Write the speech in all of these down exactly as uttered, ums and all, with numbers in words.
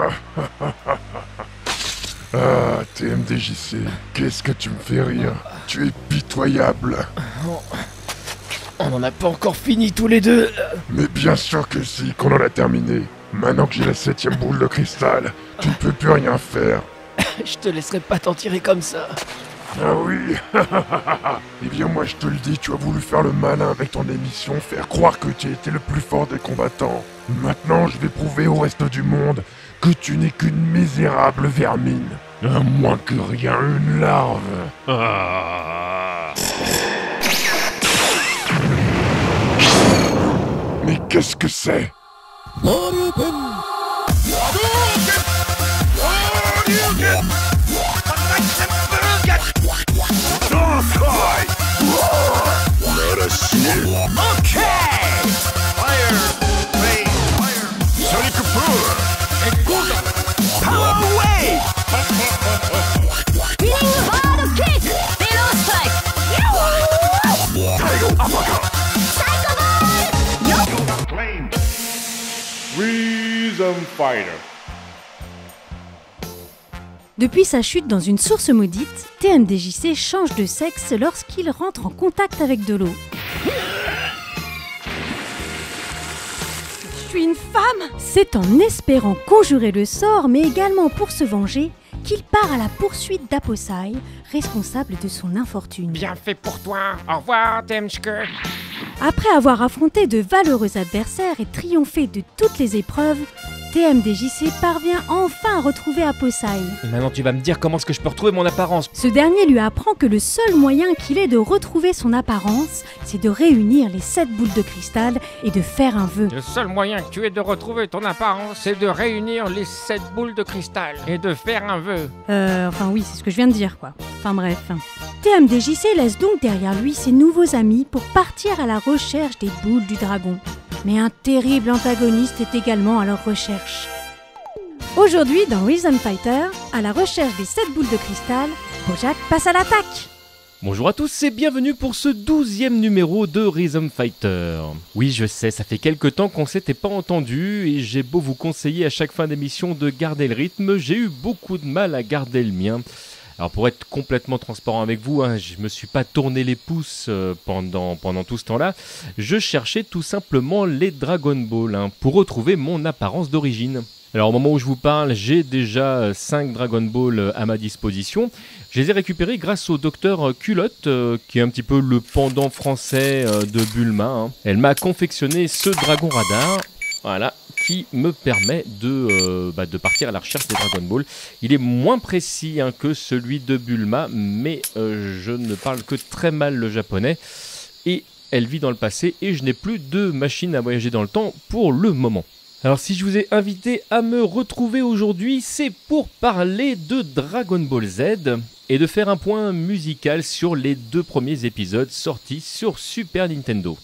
Ah, T M D J C, qu'est-ce que tu me fais rire? Tu es pitoyable. On n'en a pas encore fini tous les deux. Mais bien sûr que si, qu'on en a terminé. Maintenant que j'ai la septième boule de cristal, tu ne peux plus rien faire. Je te laisserai pas t'en tirer comme ça. Ah oui. Eh bien moi je te le dis, tu as voulu faire le malin avec ton émission, faire croire que tu étais le plus fort des combattants. Maintenant je vais prouver au reste du monde que tu n'es qu'une misérable vermine. À moins que rien, une larve. Ah. Mais qu'est-ce que c'est? Rhythm Fighter. Depuis sa chute dans une source maudite, T M D J C change de sexe lorsqu'il rentre en contact avec de l'eau. Je suis une femme! C'est en espérant conjurer le sort, mais également pour se venger, qu'il part à la poursuite d'Aposai, responsable de son infortune. Bien fait pour toi. Au revoir, Temchke. Après avoir affronté de valeureux adversaires et triomphé de toutes les épreuves, T M D J C parvient enfin à retrouver Aposai. Et maintenant tu vas me dire comment est-ce que je peux retrouver mon apparence. Ce dernier lui apprend que le seul moyen qu'il ait de retrouver son apparence, c'est de réunir les sept boules de cristal et de faire un vœu. Le seul moyen que tu aies de retrouver ton apparence, c'est de réunir les sept boules de cristal et de faire un vœu. Euh, enfin oui, c'est ce que je viens de dire quoi. Enfin bref. T M D J C laisse donc derrière lui ses nouveaux amis pour partir à la recherche des boules du dragon. Mais un terrible antagoniste est également à leur recherche. Aujourd'hui, dans Rhythm Fighter, à la recherche des sept boules de cristal, Bojack passe à l'attaque. Bonjour à tous et bienvenue pour ce douzième numéro de Rhythm Fighter. Oui, je sais, ça fait quelques temps qu'on s'était pas entendu et j'ai beau vous conseiller à chaque fin d'émission de garder le rythme, j'ai eu beaucoup de mal à garder le mien. Alors pour être complètement transparent avec vous, hein, je me suis pas tourné les pouces euh, pendant, pendant tout ce temps-là. Je cherchais tout simplement les Dragon Ball hein, pour retrouver mon apparence d'origine. Alors au moment où je vous parle, j'ai déjà cinq Dragon Ball à ma disposition. Je les ai récupérés grâce au docteur Culotte, euh, qui est un petit peu le pendant français euh, de Bulma. Hein. Elle m'a confectionné ce Dragon Radar. Voilà, qui me permet de, euh, bah, de partir à la recherche des Dragon Ball. Il est moins précis hein, que celui de Bulma, mais euh, je ne parle que très mal le japonais. Et elle vit dans le passé et je n'ai plus de machine à voyager dans le temps pour le moment. Alors si je vous ai invité à me retrouver aujourd'hui, c'est pour parler de Dragon Ball Z et de faire un point musical sur les deux premiers épisodes sortis sur Super Nintendo.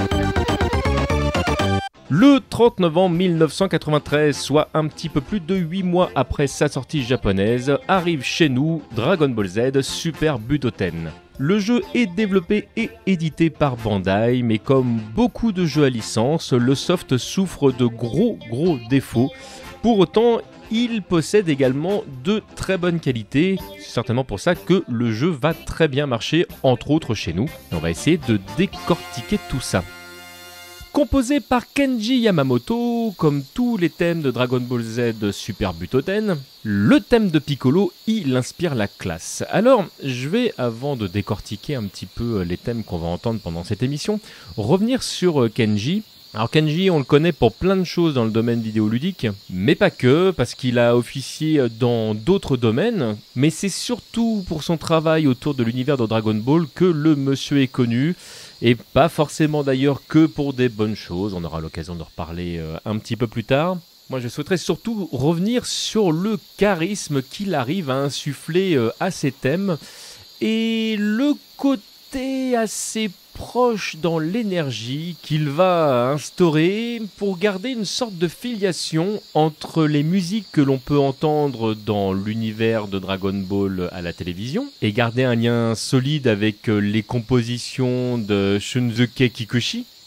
Le trente novembre mille neuf cent quatre-vingt-treize, soit un petit peu plus de huit mois après sa sortie japonaise, arrive chez nous Dragon Ball Z Super Butoden. Le jeu est développé et édité par Bandai, mais comme beaucoup de jeux à licence, le soft souffre de gros gros défauts. Pour autant, il possède également de très bonnes qualités, c'est certainement pour ça que le jeu va très bien marcher, entre autres chez nous. On va essayer de décortiquer tout ça. Composé par Kenji Yamamoto, comme tous les thèmes de Dragon Ball Z Super Butoden, le thème de Piccolo, il inspire la classe. Alors, je vais, avant de décortiquer un petit peu les thèmes qu'on va entendre pendant cette émission, revenir sur Kenji. Alors Kenji, on le connaît pour plein de choses dans le domaine vidéoludique, mais pas que, parce qu'il a officié dans d'autres domaines, mais c'est surtout pour son travail autour de l'univers de Dragon Ball que le monsieur est connu, et pas forcément d'ailleurs que pour des bonnes choses, on aura l'occasion de reparler euh, un petit peu plus tard. Moi je souhaiterais surtout revenir sur le charisme qu'il arrive à insuffler euh, à ses thèmes, et le côté assez proche dans l'énergie qu'il va instaurer pour garder une sorte de filiation entre les musiques que l'on peut entendre dans l'univers de Dragon Ball à la télévision et garder un lien solide avec les compositions de Shunsuke Kikuchi,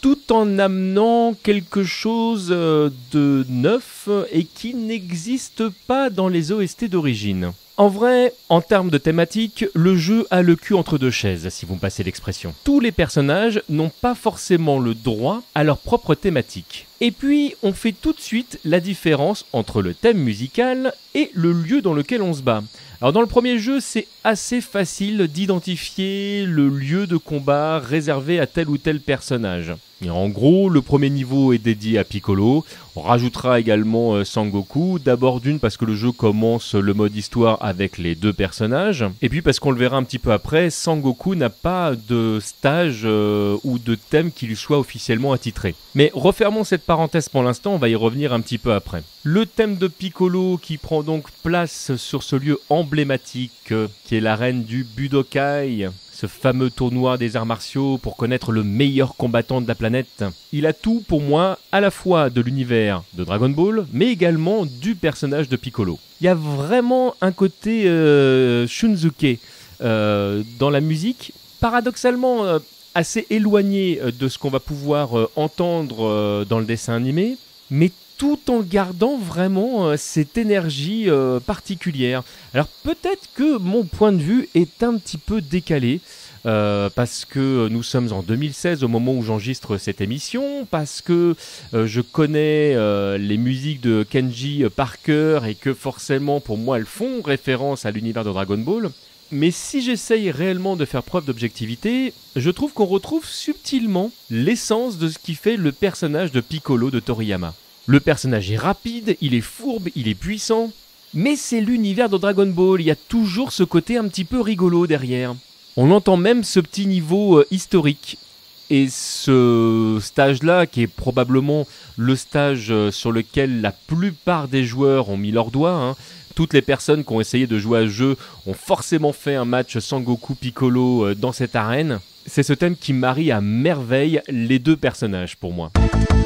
tout en amenant quelque chose de neuf et qui n'existe pas dans les O S T d'origine. En vrai, en termes de thématique, le jeu a le cul entre deux chaises, si vous me passez l'expression. Tous les personnages n'ont pas forcément le droit à leur propre thématique. Et puis, on fait tout de suite la différence entre le thème musical et le lieu dans lequel on se bat. Alors dans le premier jeu, c'est assez facile d'identifier le lieu de combat réservé à tel ou tel personnage. Et en gros, le premier niveau est dédié à Piccolo. On rajoutera également euh, Sangoku, d'abord d'une parce que le jeu commence le mode histoire avec les deux personnages, et puis parce qu'on le verra un petit peu après, Sangoku n'a pas de stage euh, ou de thème qui lui soit officiellement attitré. Mais refermons cette parenthèse pour l'instant, on va y revenir un petit peu après. Le thème de Piccolo qui prend donc place sur ce lieu emblématique euh, qui est l'arène du Budokai, ce fameux tournoi des arts martiaux pour connaître le meilleur combattant de la planète. Il a tout pour moi, à la fois de l'univers de Dragon Ball, mais également du personnage de Piccolo. Il y a vraiment un côté euh, Shunsuke euh, dans la musique, paradoxalement euh, assez éloigné de ce qu'on va pouvoir euh, entendre euh, dans le dessin animé, mais tout en gardant vraiment euh, cette énergie euh, particulière. Alors peut-être que mon point de vue est un petit peu décalé, euh, parce que nous sommes en deux mille seize au moment où j'enregistre cette émission, parce que euh, je connais euh, les musiques de Kenji par cœur et que forcément pour moi elles font référence à l'univers de Dragon Ball. Mais si j'essaye réellement de faire preuve d'objectivité, je trouve qu'on retrouve subtilement l'essence de ce qui fait le personnage de Piccolo de Toriyama. Le personnage est rapide, il est fourbe, il est puissant, mais c'est l'univers de Dragon Ball, il y a toujours ce côté un petit peu rigolo derrière. On entend même ce petit niveau euh, historique. Et ce stage-là, qui est probablement le stage euh, sur lequel la plupart des joueurs ont mis leurs doigts, hein, toutes les personnes qui ont essayé de jouer à ce jeu ont forcément fait un match Sangoku-Piccolo euh, dans cette arène. C'est ce thème qui marie à merveille les deux personnages pour moi.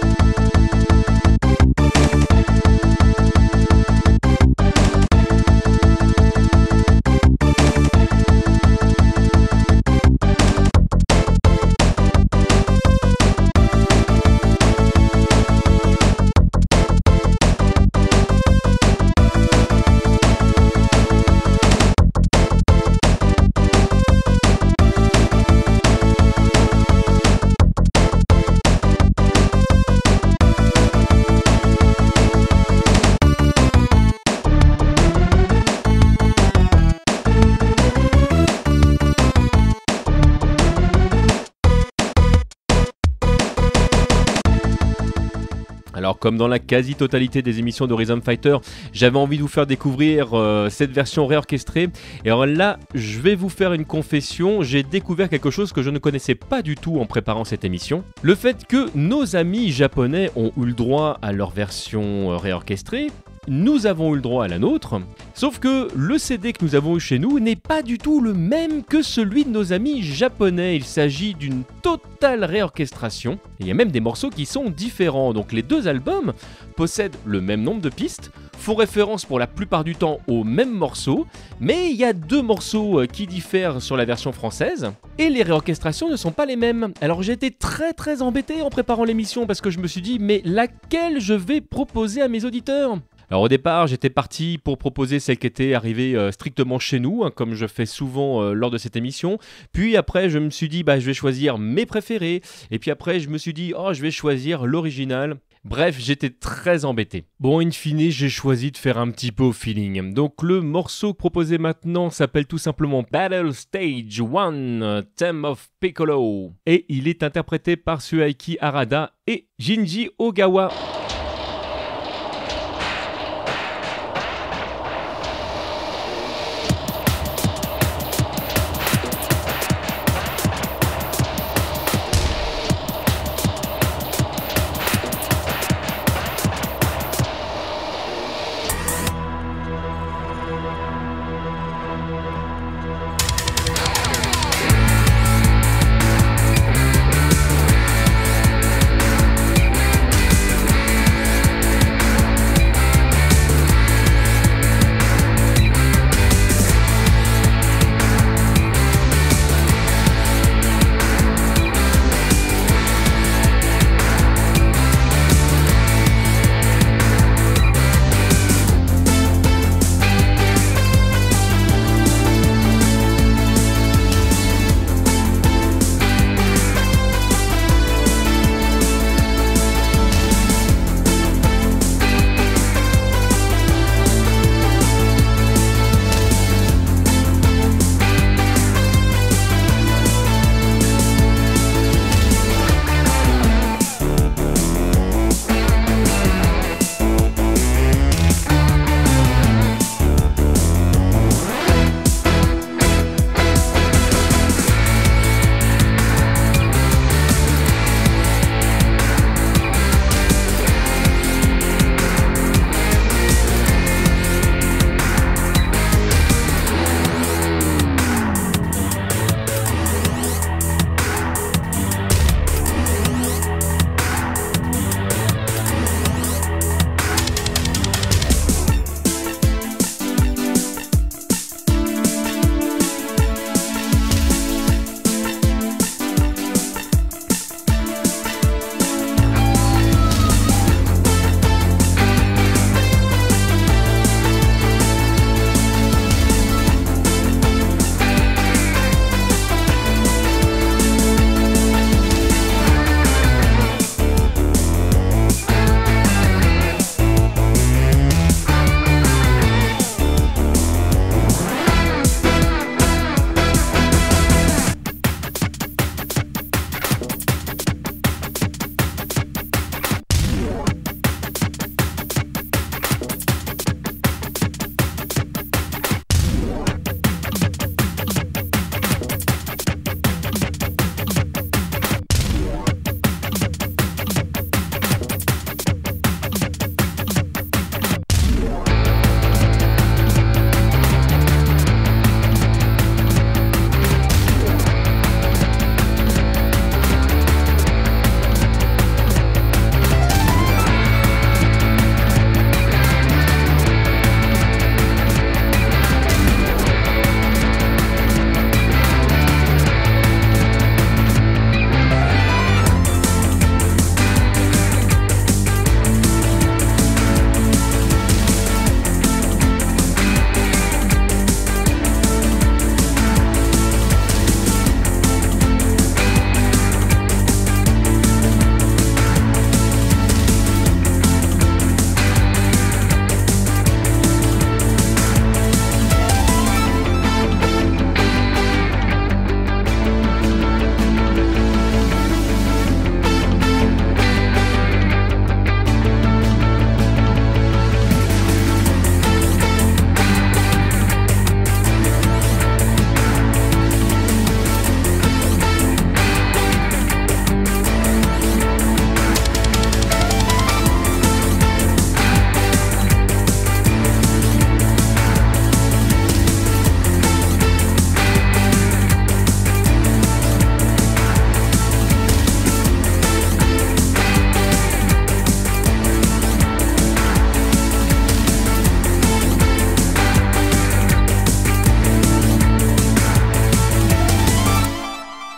Alors comme dans la quasi-totalité des émissions de Rhythm Fighter, j'avais envie de vous faire découvrir euh, cette version réorchestrée. Et alors là, je vais vous faire une confession, j'ai découvert quelque chose que je ne connaissais pas du tout en préparant cette émission. Le fait que nos amis japonais ont eu le droit à leur version euh, réorchestrée, nous avons eu le droit à la nôtre, sauf que le C D que nous avons eu chez nous n'est pas du tout le même que celui de nos amis japonais. Il s'agit d'une totale réorchestration, et il y a même des morceaux qui sont différents. Donc les deux albums possèdent le même nombre de pistes, font référence pour la plupart du temps aux mêmes morceaux, mais il y a deux morceaux qui diffèrent sur la version française, et les réorchestrations ne sont pas les mêmes. Alors j'ai été très très embêté en préparant l'émission, parce que je me suis dit, mais laquelle je vais proposer à mes auditeurs ? Alors au départ, j'étais parti pour proposer celle qui était arrivée euh, strictement chez nous, hein, comme je fais souvent euh, lors de cette émission. Puis après, je me suis dit, bah, je vais choisir mes préférés. Et puis après, je me suis dit, oh, je vais choisir l'original. Bref, j'étais très embêté. Bon, in fine, j'ai choisi de faire un petit peu au feeling. Donc le morceau proposé maintenant s'appelle tout simplement Battle Stage un, Theme of Piccolo. Et il est interprété par Shueiki Harada et Jinji Ogawa.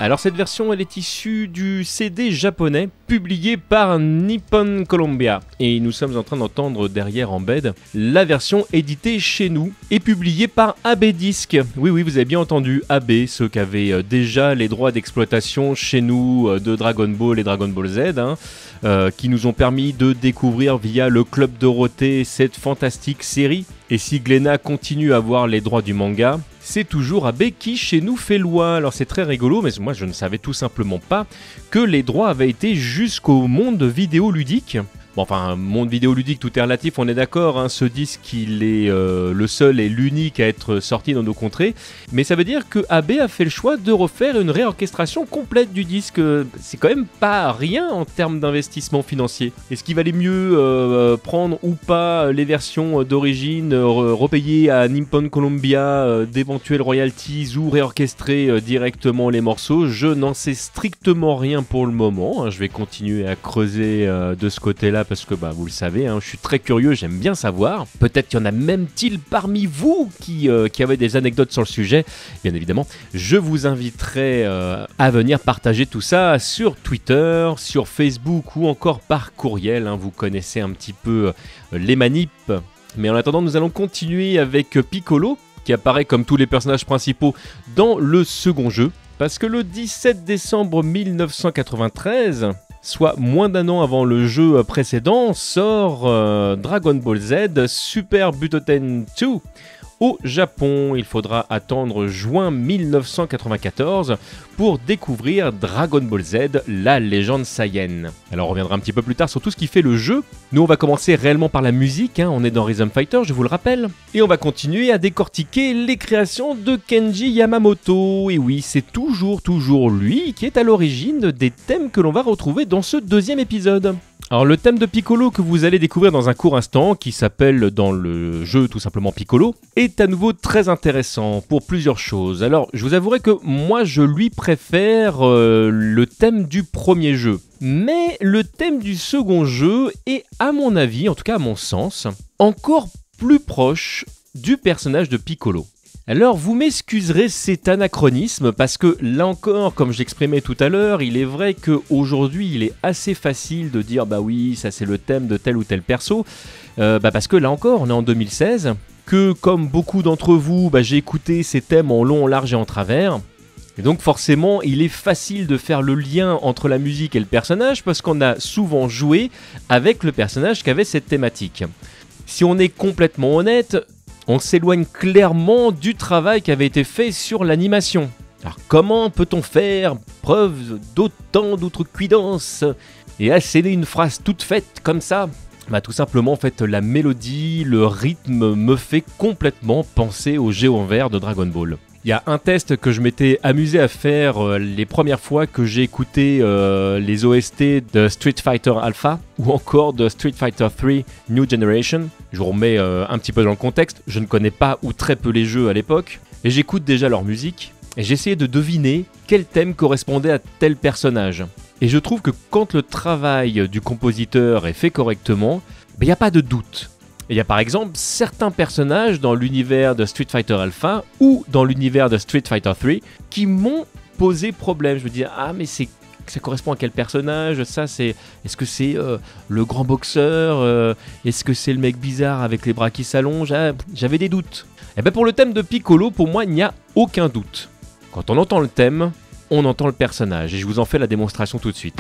Alors cette version, elle est issue du C D japonais publié par Nippon Columbia. Et nous sommes en train d'entendre derrière en bed la version éditée chez nous et publiée par A B Disc. Oui, oui, vous avez bien entendu, A B, ceux qui avaient déjà les droits d'exploitation chez nous de Dragon Ball et Dragon Ball Z, hein, euh, qui nous ont permis de découvrir via le Club Dorothée cette fantastique série. Et si Glénat continue à avoir les droits du manga, c'est toujours A B qui chez nous fait loi. Alors c'est très rigolo, mais moi je ne savais tout simplement pas que les droits avaient été jusqu'au monde vidéoludique. Bon, enfin, monde vidéoludique, tout est relatif, on est d'accord, hein, ce disque, il est euh, le seul et l'unique à être sorti dans nos contrées, mais ça veut dire que A B a fait le choix de refaire une réorchestration complète du disque. C'est quand même pas rien en termes d'investissement financier. Est-ce qu'il valait mieux euh, prendre ou pas les versions d'origine, euh, repayer à Nippon Columbia euh, d'éventuels royalties ou réorchestrer euh, directement les morceaux? Je n'en sais strictement rien pour le moment, hein. Je vais continuer à creuser euh, de ce côté-là, parce que bah, vous le savez, hein, je suis très curieux, j'aime bien savoir. Peut-être qu'il y en a même-t-il parmi vous qui, euh, qui avaient des anecdotes sur le sujet. Bien évidemment, je vous inviterai euh, à venir partager tout ça sur Twitter, sur Facebook ou encore par courriel, hein. Vous connaissez un petit peu euh, les manips. Mais en attendant, nous allons continuer avec Piccolo, qui apparaît comme tous les personnages principaux dans le second jeu. Parce que le dix-sept décembre mille neuf cent quatre-vingt-treize... soit moins d'un an avant le jeu précédent, sort euh, Dragon Ball Z Super Butoden deux au Japon. Il faudra attendre juin mille neuf cent quatre-vingt-quatorze pour découvrir Dragon Ball Z, la légende Saiyan. Alors on reviendra un petit peu plus tard sur tout ce qui fait le jeu. Nous on va commencer réellement par la musique, hein. On est dans Rhythm Fighter, je vous le rappelle. Et on va continuer à décortiquer les créations de Kenji Yamamoto. Et oui, c'est toujours, toujours lui qui est à l'origine des thèmes que l'on va retrouver dans ce deuxième épisode. Alors le thème de Piccolo que vous allez découvrir dans un court instant, qui s'appelle dans le jeu tout simplement Piccolo, est à nouveau très intéressant pour plusieurs choses. Alors je vous avouerai que moi je lui préfère euh, le thème du premier jeu. Mais le thème du second jeu est, à mon avis, en tout cas à mon sens, encore plus proche du personnage de Piccolo. Alors vous m'excuserez cet anachronisme parce que là encore, comme j'exprimais tout à l'heure, il est vrai qu'aujourd'hui il est assez facile de dire bah oui, ça c'est le thème de tel ou tel perso, euh, bah parce que là encore on est en deux mille seize, que comme beaucoup d'entre vous, bah, j'ai écouté ces thèmes en long, en large et en travers. Et donc forcément il est facile de faire le lien entre la musique et le personnage parce qu'on a souvent joué avec le personnage qui avait cette thématique. Si on est complètement honnête, on s'éloigne clairement du travail qui avait été fait sur l'animation. Alors comment peut-on faire preuve d'autant d'outrecuidance et asséner une phrase toute faite comme ça? Bah tout simplement en fait la mélodie, le rythme me fait complètement penser au géant vert de Dragon Ball. Il y a un test que je m'étais amusé à faire euh, les premières fois que j'ai écouté euh, les O S T de Street Fighter Alpha ou encore de Street Fighter trois New Generation. Je vous remets euh, un petit peu dans le contexte, je ne connais pas ou très peu les jeux à l'époque, et j'écoute déjà leur musique, et j'essayais de deviner quel thème correspondait à tel personnage. Et je trouve que quand le travail du compositeur est fait correctement, il n'y a pas de doute. Il y a par exemple certains personnages dans l'univers de Street Fighter Alpha ou dans l'univers de Street Fighter trois qui m'ont posé problème. Je me dis ah mais c'est ça correspond à quel personnage? Ça c'est est-ce que c'est euh, le grand boxeur? euh, Est-ce que c'est le mec bizarre avec les bras qui s'allongent? ah, J'avais des doutes. Et bien pour le thème de Piccolo, pour moi il n'y a aucun doute. Quand on entend le thème, on entend le personnage et je vous en fais la démonstration tout de suite.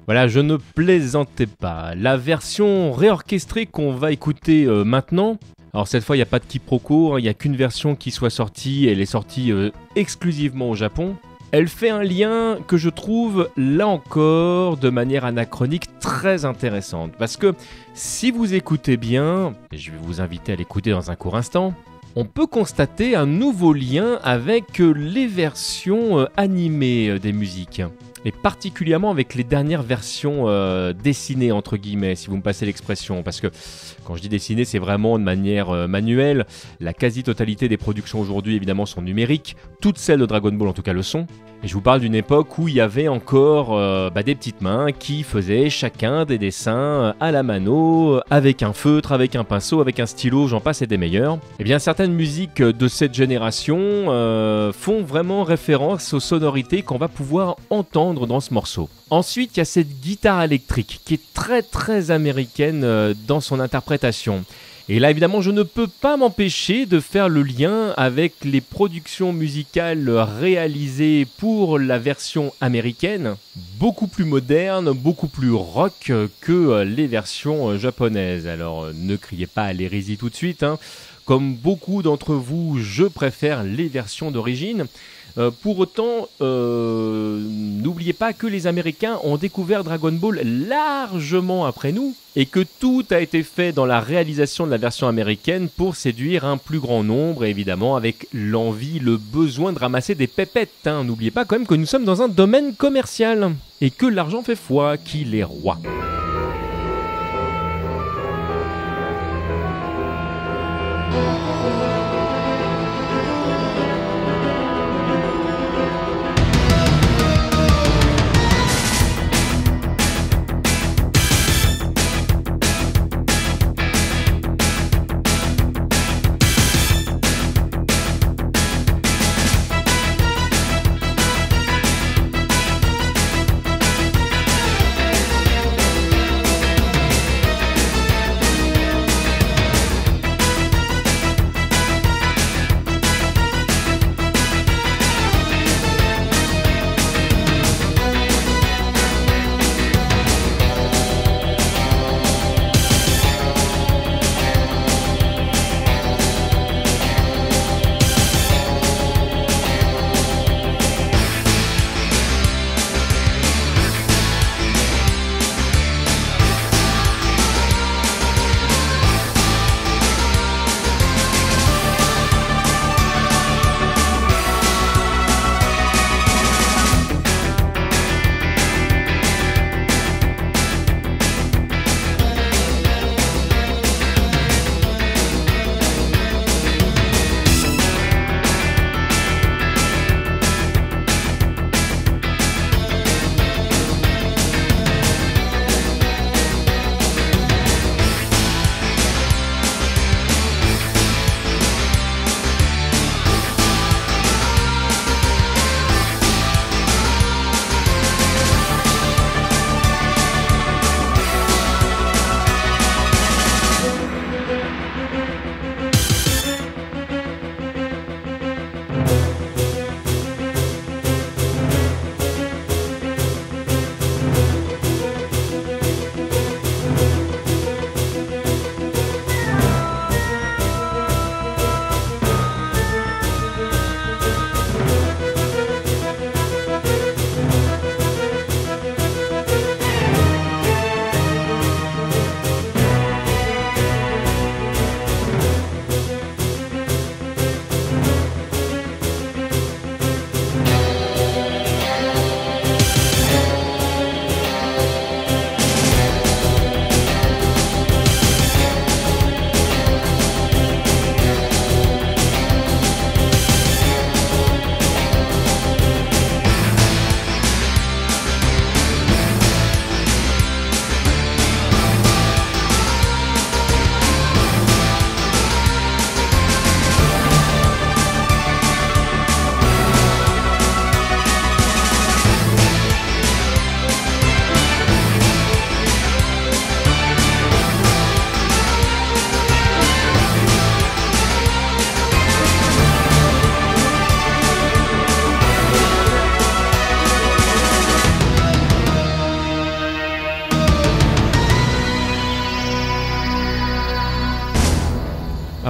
Voilà, je ne plaisantais pas. La version réorchestrée qu'on va écouter euh, maintenant, alors cette fois il n'y a pas de quiproquo, hein, il n'y a qu'une version qui soit sortie, elle est sortie euh, exclusivement au Japon. Elle fait un lien que je trouve, là encore, de manière anachronique très intéressante. Parce que si vous écoutez bien, et je vais vous inviter à l'écouter dans un court instant, on peut constater un nouveau lien avec les versions animées des musiques. Et particulièrement avec les dernières versions euh, dessinées, entre guillemets, si vous me passez l'expression. Parce que quand je dis dessinées, c'est vraiment de manière euh, manuelle. La quasi-totalité des productions aujourd'hui, évidemment, sont numériques. Toutes celles de Dragon Ball, en tout cas, le sont. Et je vous parle d'une époque où il y avait encore euh, bah, des petites mains qui faisaient chacun des dessins à la mano, avec un feutre, avec un pinceau, avec un stylo, j'en passe et des meilleurs. Et bien certaines musiques de cette génération euh, font vraiment référence aux sonorités qu'on va pouvoir entendre dans ce morceau. Ensuite, il y a cette guitare électrique qui est très très américaine euh, dans son interprétation. Et là, évidemment, je ne peux pas m'empêcher de faire le lien avec les productions musicales réalisées pour la version américaine, beaucoup plus moderne, beaucoup plus rock que les versions japonaises. Alors, ne criez pas à l'hérésie tout de suite, hein. Comme beaucoup d'entre vous, je préfère les versions d'origine. Euh, pour autant, euh, n'oubliez pas que les Américains ont découvert Dragon Ball largement après nous et que tout a été fait dans la réalisation de la version américaine pour séduire un plus grand nombre, et évidemment avec l'envie, le besoin de ramasser des pépettes. Hein. N'oubliez pas quand même que nous sommes dans un domaine commercial et que l'argent fait foi, qu'il est roi.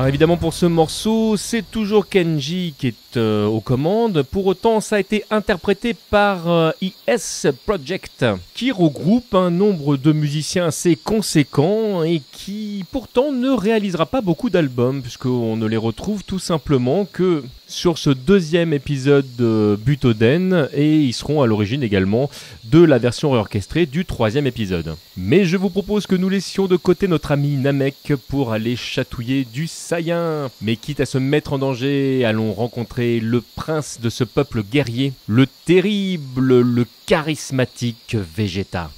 Alors évidemment pour ce morceau, c'est toujours Kenji qui est euh, aux commandes. Pour autant, ça a été interprété par euh, E S Project, qui regroupe un nombre de musiciens assez conséquent et qui pourtant ne réalisera pas beaucoup d'albums, puisqu'on ne les retrouve tout simplement que sur ce deuxième épisode de Butoden, et ils seront à l'origine également de la version réorchestrée du troisième épisode. Mais je vous propose que nous laissions de côté notre ami Namek pour aller chatouiller du Saiyan. Mais quitte à se mettre en danger, allons rencontrer le prince de ce peuple guerrier, le terrible, le charismatique Vegeta.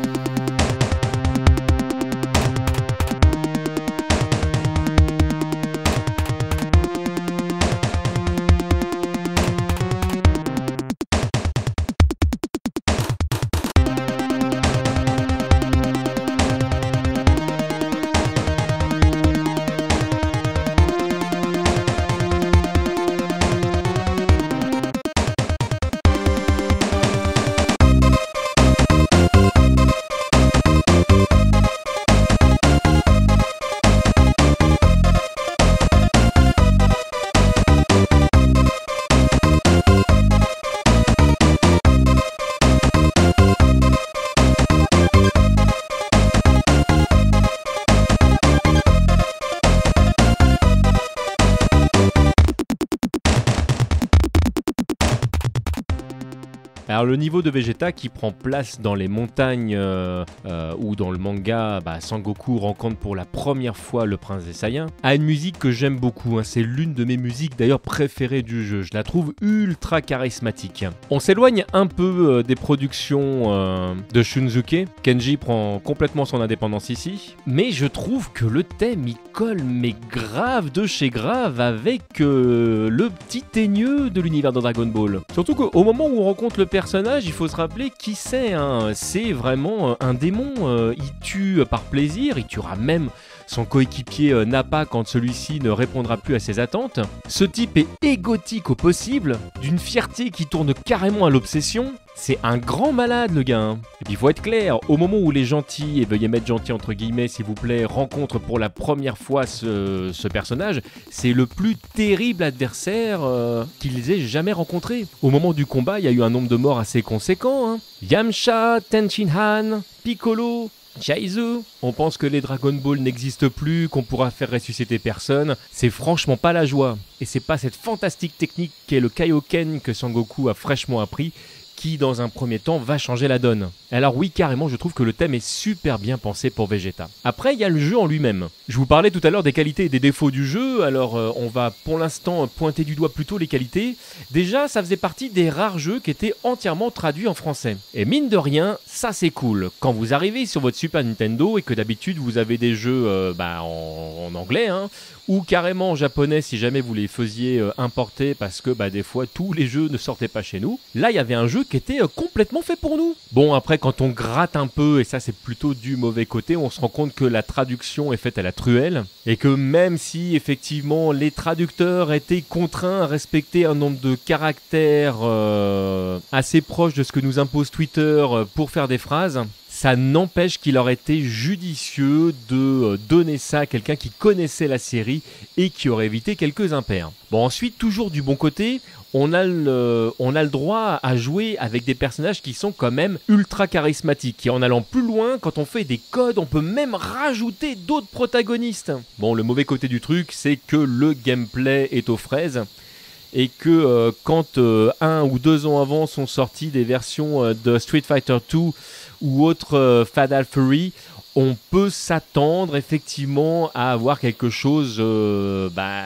Alors le niveau de Vegeta qui prend place dans les montagnes euh, euh, ou dans le manga, bah, Sangoku rencontre pour la première fois le prince des Saiyans, a une musique que j'aime beaucoup, hein. C'est l'une de mes musiques d'ailleurs préférées du jeu, je la trouve ultra charismatique. On s'éloigne un peu euh, des productions euh, de Shunsuke, Kenji prend complètement son indépendance ici, mais je trouve que le thème il colle mais grave de chez grave avec euh, le petit teigneux de l'univers de Dragon Ball. Surtout qu'au moment où on rencontre le personnage, il faut se rappeler qui c'est, hein. C'est vraiment un démon, euh, il tue par plaisir, il tuera même son coéquipier euh, Nappa quand celui-ci ne répondra plus à ses attentes. Ce type est égotique au possible, d'une fierté qui tourne carrément à l'obsession. C'est un grand malade le gars, hein. Et puis il faut être clair, au moment où les gentils, et veuillez mettre gentil entre guillemets s'il vous plaît, rencontrent pour la première fois ce, ce personnage, c'est le plus terrible adversaire euh, qu'ils aient jamais rencontré. Au moment du combat, il y a eu un nombre de morts assez conséquent, hein. Yamcha, Tenshinhan, Piccolo, Chaizu. On pense que les Dragon Ball n'existent plus, qu'on pourra faire ressusciter personne. C'est franchement pas la joie. Et c'est pas cette fantastique technique qu'est le Kaioken que Sangoku a fraîchement appris qui, dans un premier temps, va changer la donne. Alors oui, carrément, je trouve que le thème est super bien pensé pour Vegeta. Après, il y a le jeu en lui-même. Je vous parlais tout à l'heure des qualités et des défauts du jeu, alors euh, on va pour l'instant pointer du doigt plutôt les qualités. Déjà, ça faisait partie des rares jeux qui étaient entièrement traduits en français. Et mine de rien, ça c'est cool. Quand vous arrivez sur votre Super Nintendo et que d'habitude vous avez des jeux euh, bah, en, en anglais, hein, ou carrément en japonais si jamais vous les faisiez euh, importer parce que bah, des fois tous les jeux ne sortaient pas chez nous. Là, il y avait un jeu qui était euh, complètement fait pour nous. Bon, après, quand on gratte un peu, et ça c'est plutôt du mauvais côté, on se rend compte que la traduction est faite à la truelle, et que même si effectivement les traducteurs étaient contraints à respecter un nombre de caractères euh, assez proche de ce que nous impose Twitter pour faire des phrases, ça n'empêche qu'il aurait été judicieux de donner ça à quelqu'un qui connaissait la série et qui aurait évité quelques impairs. Bon, ensuite, toujours du bon côté, on a le, on a le droit à jouer avec des personnages qui sont quand même ultra charismatiques. Et en allant plus loin, quand on fait des codes, on peut même rajouter d'autres protagonistes. Bon, le mauvais côté du truc, c'est que le gameplay est aux fraises. Et que euh, quand euh, un ou deux ans avant sont sorties des versions euh, de Street Fighter deux ou autre euh, Fatal Fury, on peut s'attendre effectivement à avoir quelque chose euh, bah,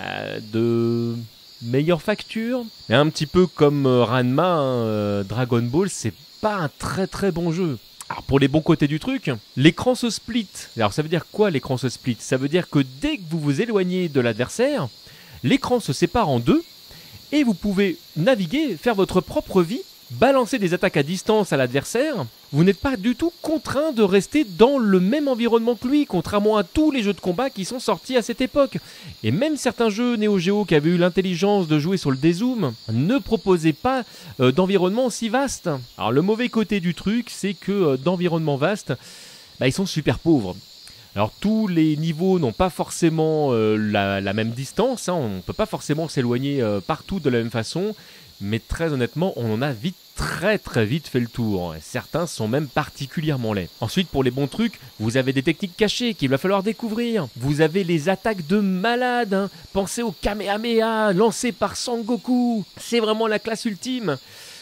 de meilleure facture. Et un petit peu comme euh, Ranma, hein, euh, Dragon Ball, c'est pas un très très bon jeu. Alors pour les bons côtés du truc, l'écran se split. Alors ça veut dire quoi l'écran se split? Ça veut dire que dès que vous vous éloignez de l'adversaire, l'écran se sépare en deux. Et vous pouvez naviguer, faire votre propre vie, balancer des attaques à distance à l'adversaire. Vous n'êtes pas du tout contraint de rester dans le même environnement que lui, contrairement à tous les jeux de combat qui sont sortis à cette époque. Et même certains jeux Neo Geo qui avaient eu l'intelligence de jouer sur le dézoom ne proposaient pas euh, d'environnement aussi vaste. Alors le mauvais côté du truc, c'est que euh, d'environnement vaste, bah, ils sont super pauvres. Alors tous les niveaux n'ont pas forcément euh, la, la même distance, hein, on ne peut pas forcément s'éloigner euh, partout de la même façon, mais très honnêtement on en a vite, très très vite fait le tour. Certains sont même particulièrement laids. Ensuite pour les bons trucs, vous avez des techniques cachées qu'il va falloir découvrir. Vous avez les attaques de malades, hein. Pensez au Kamehameha lancé par Sangoku, c'est vraiment la classe ultime.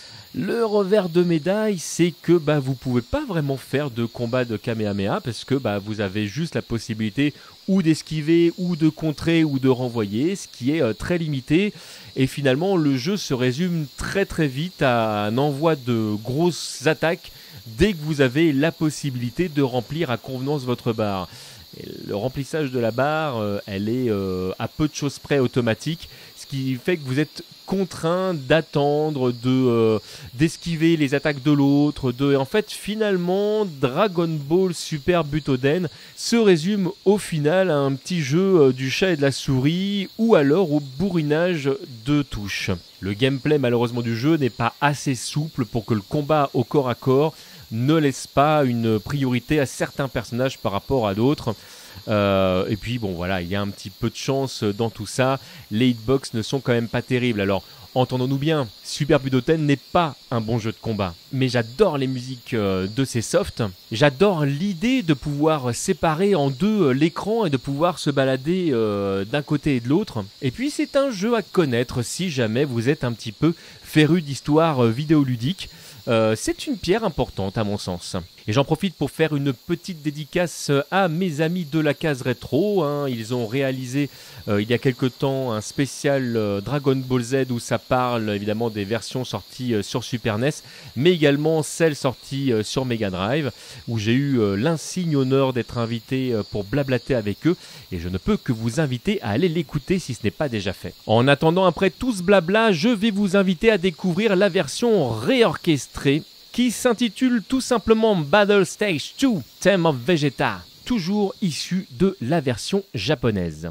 Le revers de médaille, c'est que bah, vous ne pouvez pas vraiment faire de combat de Kamehameha parce que bah, vous avez juste la possibilité ou d'esquiver, ou de contrer, ou de renvoyer, ce qui est euh, très limité. Et finalement, le jeu se résume très très vite à un envoi de grosses attaques dès que vous avez la possibilité de remplir à convenance votre barre. Et le remplissage de la barre, euh, elle est euh, à peu de choses près automatique, ce qui fait que vous êtes contraint d'attendre, de euh, d'esquiver les attaques de l'autre. De... En fait, finalement, Dragon Ball Super Butoden se résume au final à un petit jeu euh, du chat et de la souris, ou alors au bourrinage de touches. Le gameplay, malheureusement, du jeu n'est pas assez souple pour que le combat au corps à corps ne laisse pas une priorité à certains personnages par rapport à d'autres. Euh, et puis bon voilà, il y a un petit peu de chance dans tout ça. Les hitbox ne sont quand même pas terribles. Alors entendons-nous bien, Super Butoden n'est pas un bon jeu de combat, mais j'adore les musiques de ces softs. J'adore l'idée de pouvoir séparer en deux l'écran et de pouvoir se balader euh, d'un côté et de l'autre. Et puis c'est un jeu à connaître si jamais vous êtes un petit peu féru d'histoire vidéoludique. Euh, c'est une pierre importante à mon sens. Et j'en profite pour faire une petite dédicace à mes amis de la case rétro. Hein. Ils ont réalisé euh, il y a quelque temps un spécial euh, Dragon Ball Z où ça parle évidemment des versions sorties euh, sur Super N E S, mais également celles sorties euh, sur Mega Drive, où j'ai eu euh, l'insigne honneur d'être invité euh, pour blablater avec eux. Et je ne peux que vous inviter à aller l'écouter si ce n'est pas déjà fait. En attendant, après tout ce blabla, je vais vous inviter à découvrir la version réorchestrée qui s'intitule tout simplement Battle Stage deux, Theme of Vegeta, toujours issu de la version japonaise.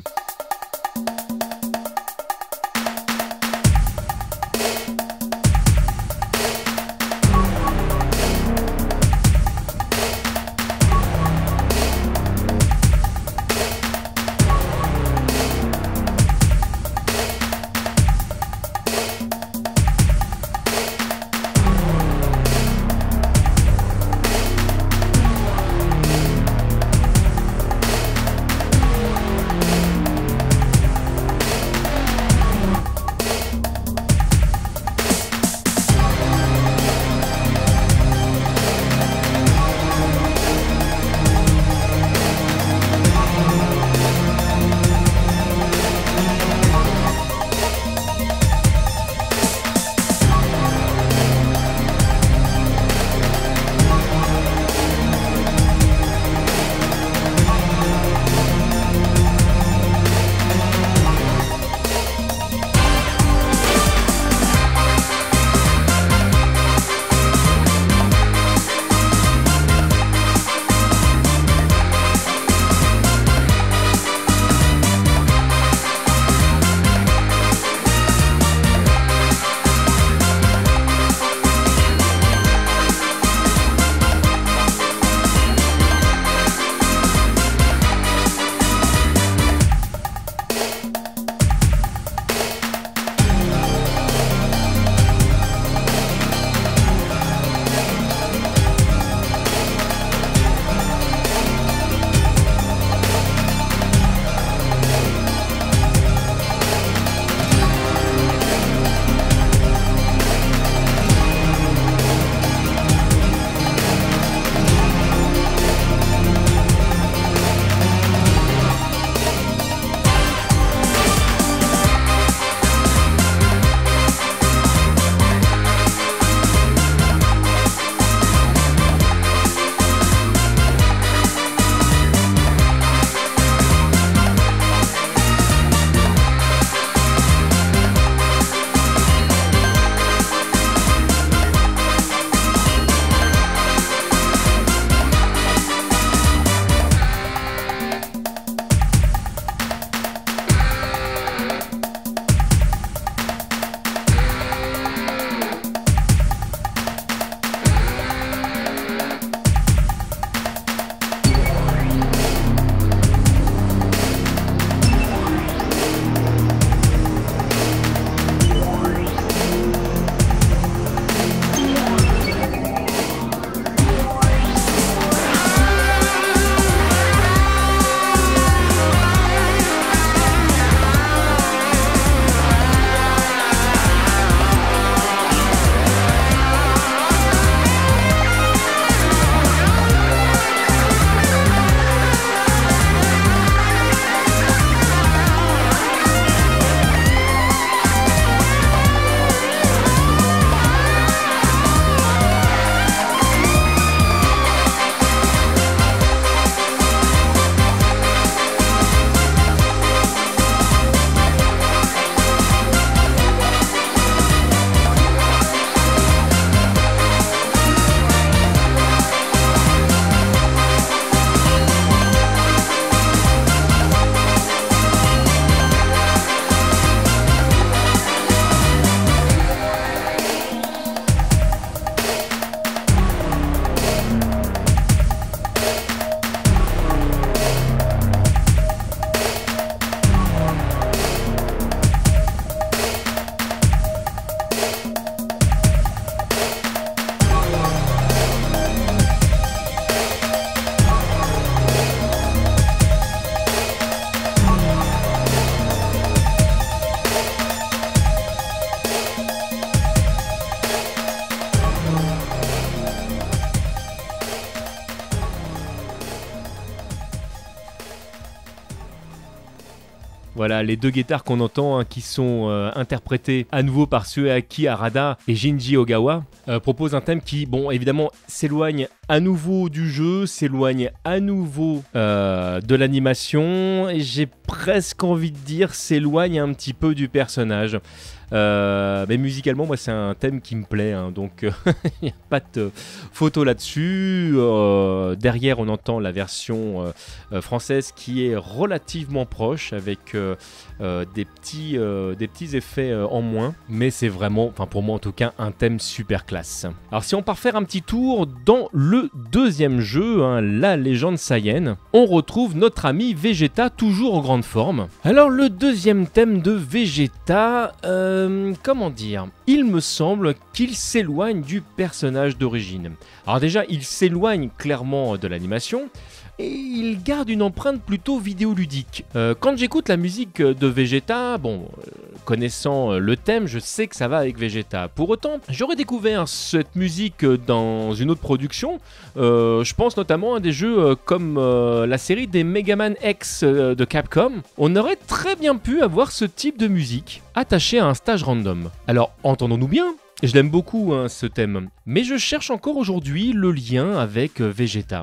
Voilà, les deux guitares qu'on entend, hein, qui sont euh, interprétées à nouveau par Shueaki Harada et Shinji Ogawa, euh, proposent un thème qui, bon, évidemment, s'éloigne à nouveau du jeu, s'éloigne à nouveau euh, de l'animation, et j'ai presque envie de dire s'éloigne un petit peu du personnage. Euh, mais musicalement, moi, c'est un thème qui me plaît, hein, donc il euh, n'y a pas de photo là-dessus. Euh, derrière, on entend la version euh, euh, française qui est relativement proche, avec euh, euh, des, petits, euh, des petits effets euh, en moins, mais c'est vraiment, enfin pour moi en tout cas, un thème super classe. Alors si on part faire un petit tour dans le deuxième jeu, hein, la légende Saiyan, on retrouve notre ami Vegeta, toujours en grande forme. Alors le deuxième thème de Vegeta, euh, Euh, comment dire, il me semble qu'il s'éloigne du personnage d'origine. Alors déjà, il s'éloigne clairement de l'animation et il garde une empreinte plutôt vidéoludique. Euh, quand j'écoute la musique de Vegeta, bon, euh, connaissant le thème, je sais que ça va avec Vegeta. Pour autant, j'aurais découvert cette musique dans une autre production. Euh, je pense notamment à des jeux comme euh, la série des Mega Man X euh, de Capcom. On aurait très bien pu avoir ce type de musique attaché à un stage random. Alors, entendons-nous bien, je l'aime beaucoup, hein, ce thème, mais je cherche encore aujourd'hui le lien avec euh, Vegeta.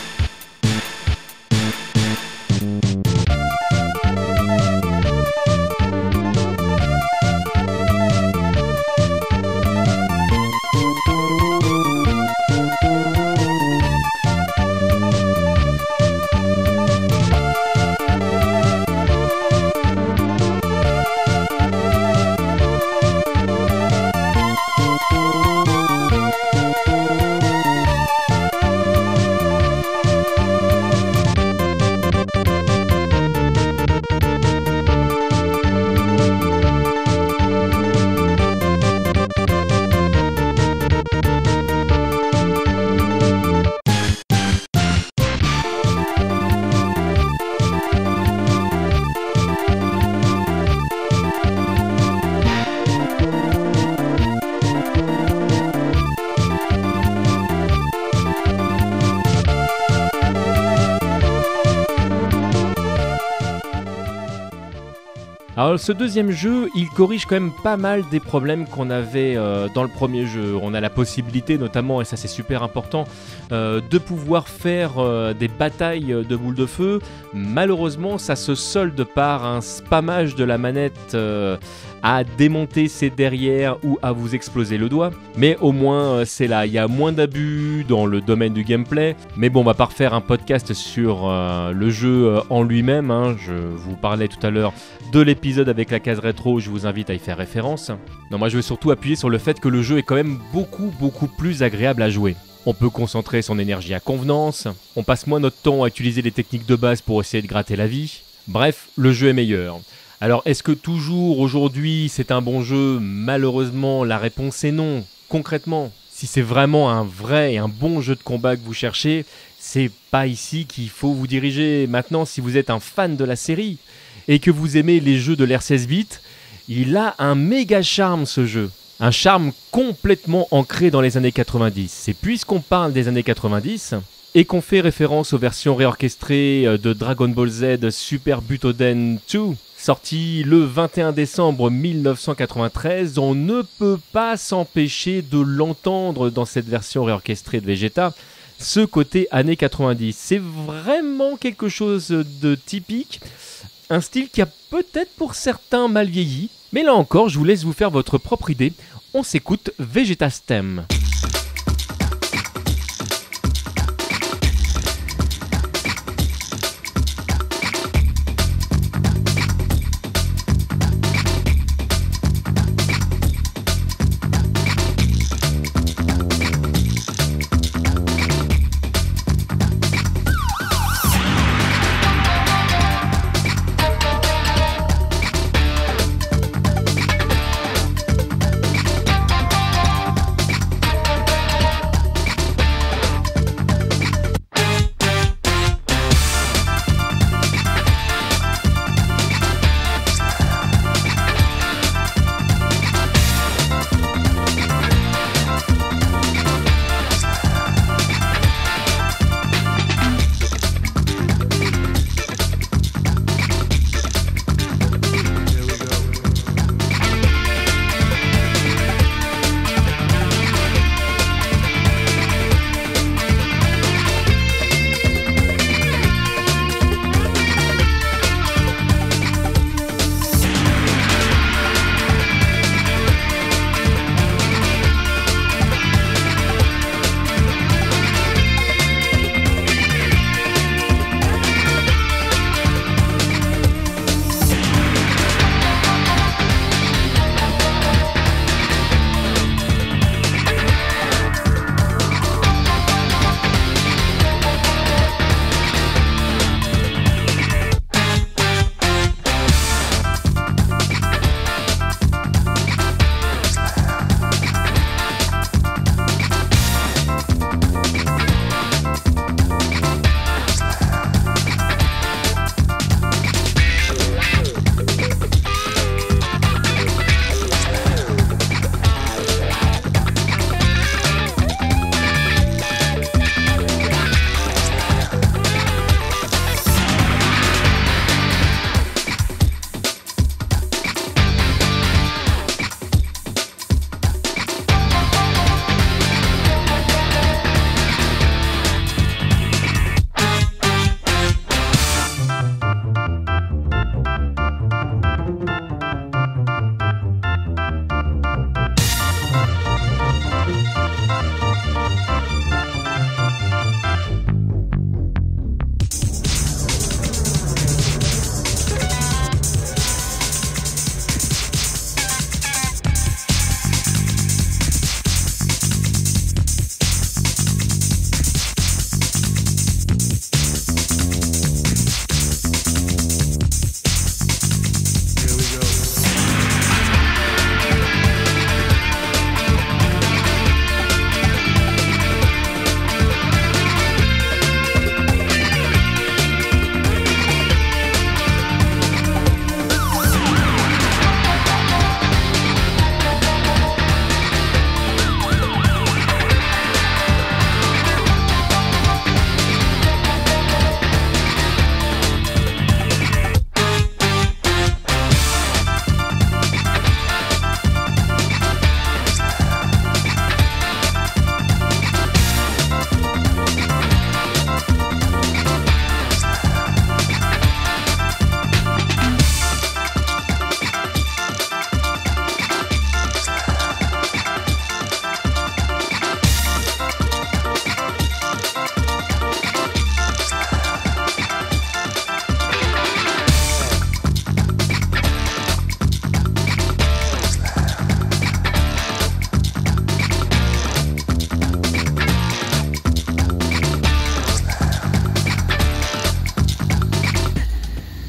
Alors ce deuxième jeu, il corrige quand même pas mal des problèmes qu'on avait euh, dans le premier jeu. On a la possibilité notamment, et ça c'est super important, euh, de pouvoir faire euh, des batailles de boules de feu. Malheureusement, ça se solde par un spammage de la manette euh, à démonter ses derrières ou à vous exploser le doigt. Mais au moins euh, c'est là, il y a moins d'abus dans le domaine du gameplay. Mais bon, on va pas refaire un podcast sur euh, le jeu euh, en lui-même, hein. Je vous parlais tout à l'heure de l'épisode avec la case rétro, je vous invite à y faire référence. Non, moi je veux surtout appuyer sur le fait que le jeu est quand même beaucoup beaucoup plus agréable à jouer. On peut concentrer son énergie à convenance, on passe moins notre temps à utiliser les techniques de base pour essayer de gratter la vie. Bref, le jeu est meilleur. Alors est-ce que toujours aujourd'hui c'est un bon jeu? Malheureusement la réponse est non. Concrètement, si c'est vraiment un vrai et un bon jeu de combat que vous cherchez, c'est pas ici qu'il faut vous diriger. Maintenant, si vous êtes un fan de la série et que vous aimez les jeux de l'ère seize bits, il a un méga charme ce jeu. Un charme complètement ancré dans les années quatre-vingt-dix. Et puisqu'on parle des années quatre-vingt-dix et qu'on fait référence aux versions réorchestrées de Dragon Ball Z Super Butoden deux, sorti le vingt et un décembre mille neuf cent quatre-vingt-treize, on ne peut pas s'empêcher de l'entendre dans cette version réorchestrée de Vegeta. Ce côté années quatre-vingt-dix, c'est vraiment quelque chose de typique. Un style qui a peut-être pour certains mal vieilli, mais là encore, je vous laisse vous faire votre propre idée. On s'écoute Vegeta's Theme.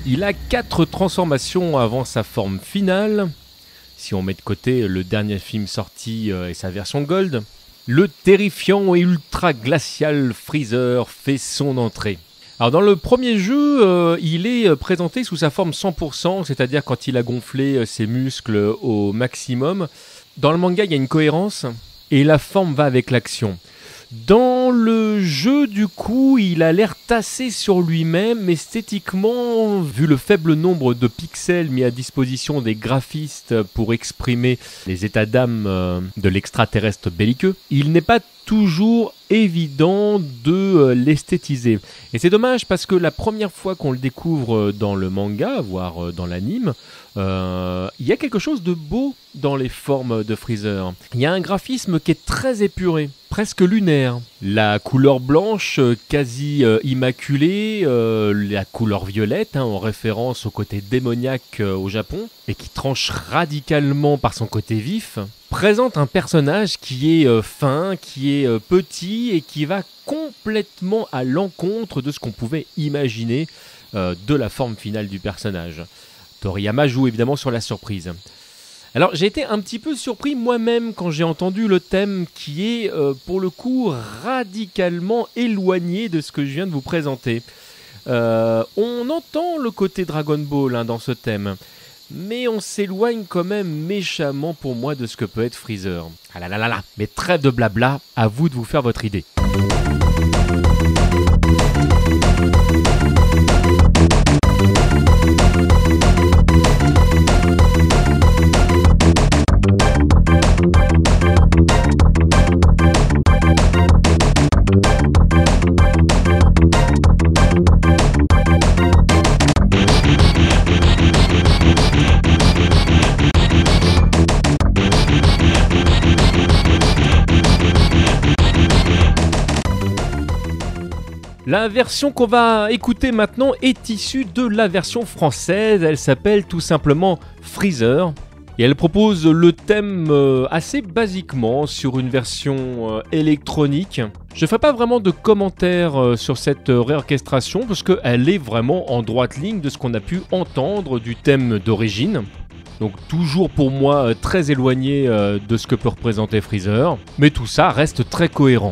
Il a quatre transformations avant sa forme finale. Si on met de côté le dernier film sorti euh, et sa version Gold, le terrifiant et ultra glacial Freezer fait son entrée. Alors dans le premier jeu, euh, il est présenté sous sa forme cent pour cent, c'est-à-dire quand il a gonflé ses muscles au maximum. Dans le manga, il y a une cohérence et la forme va avec l'action. Dans le jeu, du coup, il a l'air tassé sur lui-même. Esthétiquement, vu le faible nombre de pixels mis à disposition des graphistes pour exprimer les états d'âme de l'extraterrestre belliqueux, il n'est pas toujours évident de l'esthétiser. Et c'est dommage parce que la première fois qu'on le découvre dans le manga, voire dans l'anime, euh, il y a quelque chose de beau dans les formes de Freezer. Il y a un graphisme qui est très épuré, presque lunaire. La couleur blanche, quasi euh, immaculée, euh, la couleur violette, hein, en référence au côté démoniaque euh, au Japon, et qui tranche radicalement par son côté vif, présente un personnage qui est euh, fin, qui est euh, petit et qui va complètement à l'encontre de ce qu'on pouvait imaginer euh, de la forme finale du personnage. Toriyama joue évidemment sur la surprise. Alors j'ai été un petit peu surpris moi-même quand j'ai entendu le thème qui est euh, pour le coup radicalement éloigné de ce que je viens de vous présenter. Euh, on entend le côté Dragon Ball hein, dans ce thème, mais on s'éloigne quand même méchamment pour moi de ce que peut être Freezer. Ah là là là là, mais trêve de blabla, à vous de vous faire votre idée. La version qu'on va écouter maintenant est issue de la version française, elle s'appelle tout simplement Freezer. Et elle propose le thème assez basiquement sur une version électronique. Je ne ferai pas vraiment de commentaires sur cette réorchestration parce qu'elle est vraiment en droite ligne de ce qu'on a pu entendre du thème d'origine. Donc toujours pour moi très éloigné de ce que peut représenter Freezer. Mais tout ça reste très cohérent.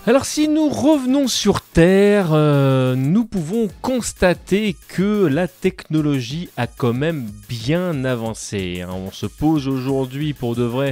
Alors si nous revenons sur Terre, euh, nous pouvons constater que la technologie a quand même bien avancé. Hein. On se pose aujourd'hui pour de vrai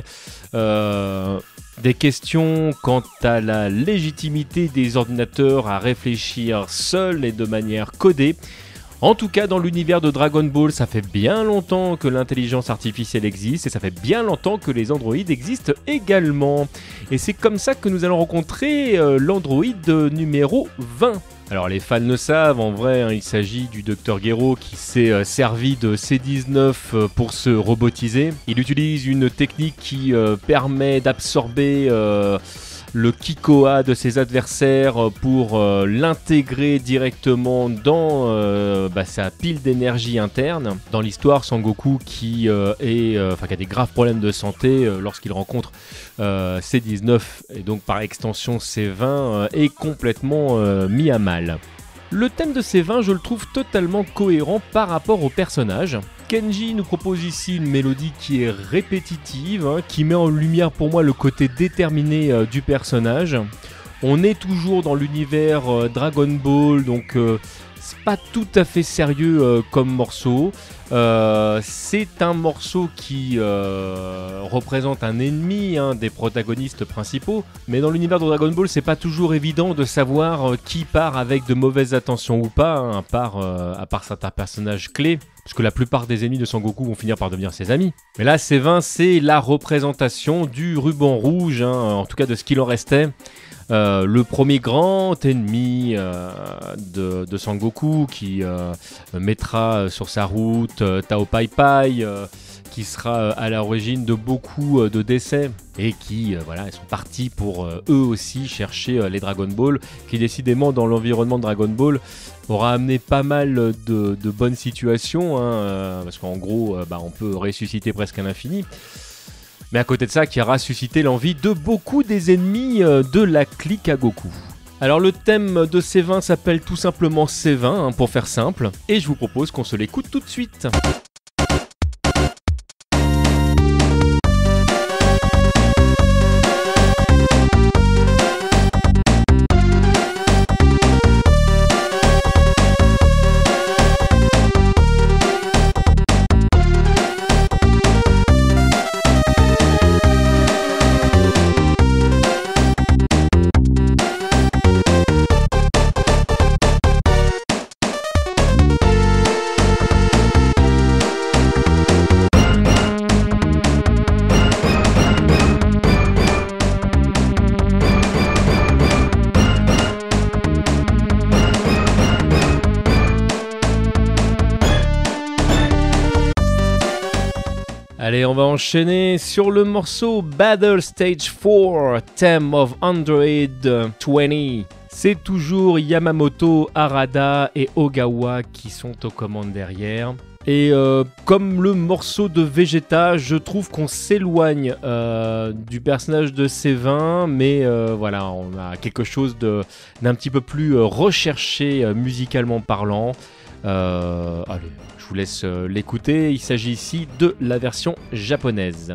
euh, des questions quant à la légitimité des ordinateurs à réfléchir seuls et de manière codée. En tout cas, dans l'univers de Dragon Ball, ça fait bien longtemps que l'intelligence artificielle existe et ça fait bien longtemps que les androïdes existent également. Et c'est comme ça que nous allons rencontrer euh, l'androïde numéro vingt. Alors les fans le savent, en vrai, hein, il s'agit du docteur Gero qui s'est euh, servi de C dix-neuf euh, pour se robotiser. Il utilise une technique qui euh, permet d'absorber... Euh, le Kikoa de ses adversaires pour euh, l'intégrer directement dans euh, bah, sa pile d'énergie interne. Dans l'histoire, Sangoku qui, euh, est, euh, qui a des graves problèmes de santé euh, lorsqu'il rencontre euh, C dix-neuf et donc par extension C vingt euh, est complètement euh, mis à mal. Le thème de C vingt, je le trouve totalement cohérent par rapport au personnage. Kenji nous propose ici une mélodie qui est répétitive, hein, qui met en lumière pour moi le côté déterminé euh, du personnage. On est toujours dans l'univers euh, Dragon Ball, donc euh, c'est pas tout à fait sérieux euh, comme morceau. Euh, c'est un morceau qui euh, représente un ennemi hein, des protagonistes principaux, mais dans l'univers de Dragon Ball, c'est pas toujours évident de savoir euh, qui part avec de mauvaises intentions ou pas, hein, à part, euh, à part certains personnages clés. Parce que la plupart des ennemis de Sangoku vont finir par devenir ses amis. Mais là, C vingt, c'est la représentation du ruban rouge, hein, en tout cas de ce qu'il en restait. Euh, le premier grand ennemi euh, de, de Sangoku qui euh, mettra sur sa route euh, Tao Pai Pai, euh, qui sera euh, à l'origine de beaucoup euh, de décès et qui euh, voilà, sont partis pour euh, eux aussi chercher euh, les Dragon Ball, qui décidément dans l'environnement de Dragon Ball aura amené pas mal de, de bonnes situations, hein, euh, parce qu'en gros, euh, bah, on peut ressusciter presque à l'infini. Mais à côté de ça, qui aura suscité l'envie de beaucoup des ennemis euh, de la clique à Goku. Alors le thème de C vingt s'appelle tout simplement C vingt, hein, pour faire simple, et je vous propose qu'on se l'écoute tout de suite. Allez, on va enchaîner sur le morceau Battle Stage four, Theme of Android vingt. C'est toujours Yamamoto, Harada et Ogawa qui sont aux commandes derrière. Et euh, comme le morceau de Vegeta, je trouve qu'on s'éloigne euh, du personnage de C vingt, mais euh, voilà, on a quelque chose de, d'un petit peu plus euh, recherché euh, musicalement parlant. Euh, allez, je vous laisse euh, l'écouter. Il s'agit ici de la version japonaise.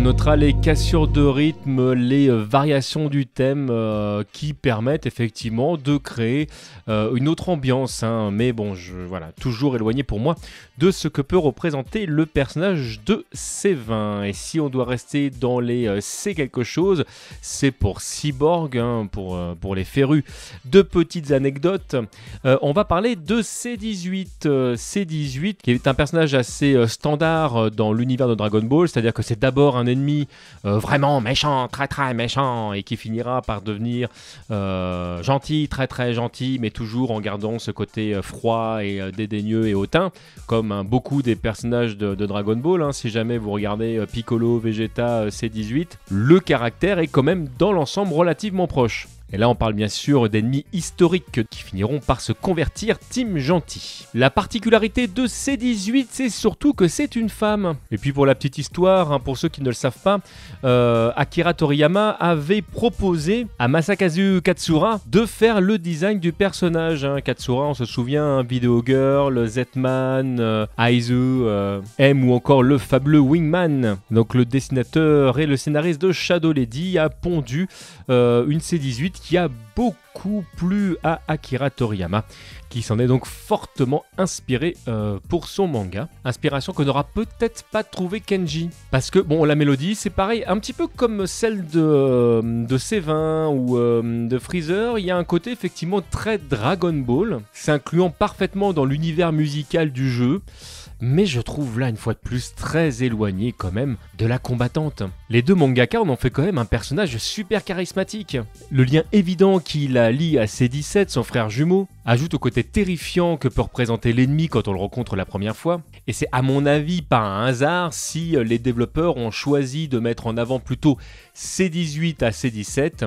notera les cassures de rythme, les euh, variations du thème euh, qui permettent effectivement de créer euh, une autre ambiance. Hein. Mais bon, je, voilà, toujours éloigné pour moi de ce que peut représenter le personnage de Sévin. Et si on doit rester dans les euh, c'est quelque chose, c'est pour Cyborg, hein, pour, euh, pour les férus. Deux petites anecdotes. Euh, on va parler de C dix-huit. Euh, C dix-huit, qui est un personnage assez euh, standard euh, dans l'univers de Dragon Ball, c'est-à-dire que c'est d'abord un ennemi euh, vraiment méchant, très très méchant, et qui finira par devenir euh, gentil, très très gentil, mais toujours en gardant ce côté euh, froid et euh, dédaigneux et hautain, comme hein, beaucoup des personnages de, de Dragon Ball. Hein. Si jamais vous regardez euh, Piccolo, Vegeta, euh, C dix-huit, le caractère est quand même dans l'ensemble relativement proche. Et là, on parle bien sûr d'ennemis historiques qui finiront par se convertir team gentil. La particularité de C dix-huit, c'est surtout que c'est une femme. Et puis pour la petite histoire, hein, pour ceux qui ne le savent pas, euh, Akira Toriyama avait proposé à Masakazu Katsura de faire le design du personnage. Hein. Katsura, on se souvient, hein, Video Girl, Z-Man, euh, Aizu, euh, M ou encore le fabuleux Wingman. Donc le dessinateur et le scénariste de Shadow Lady a pondu euh, une C dix-huit qui a beaucoup plu à Akira Toriyama, qui s'en est donc fortement inspiré euh, pour son manga. Inspiration que n'aura peut-être pas trouvé Kenji. Parce que, bon, la mélodie, c'est pareil, un petit peu comme celle de, euh, de Sévin ou euh, de Freezer. Il y a un côté effectivement très Dragon Ball, s'incluant parfaitement dans l'univers musical du jeu. Mais je trouve là une fois de plus très éloigné quand même de la combattante. Les deux mangaka en ont fait quand même un personnage super charismatique. Le lien évident qui la lie à C dix-sept, son frère jumeau, ajoute au côté terrifiant que peut représenter l'ennemi quand on le rencontre la première fois. Et c'est à mon avis pas un hasard si les développeurs ont choisi de mettre en avant plutôt C dix-huit à C dix-sept.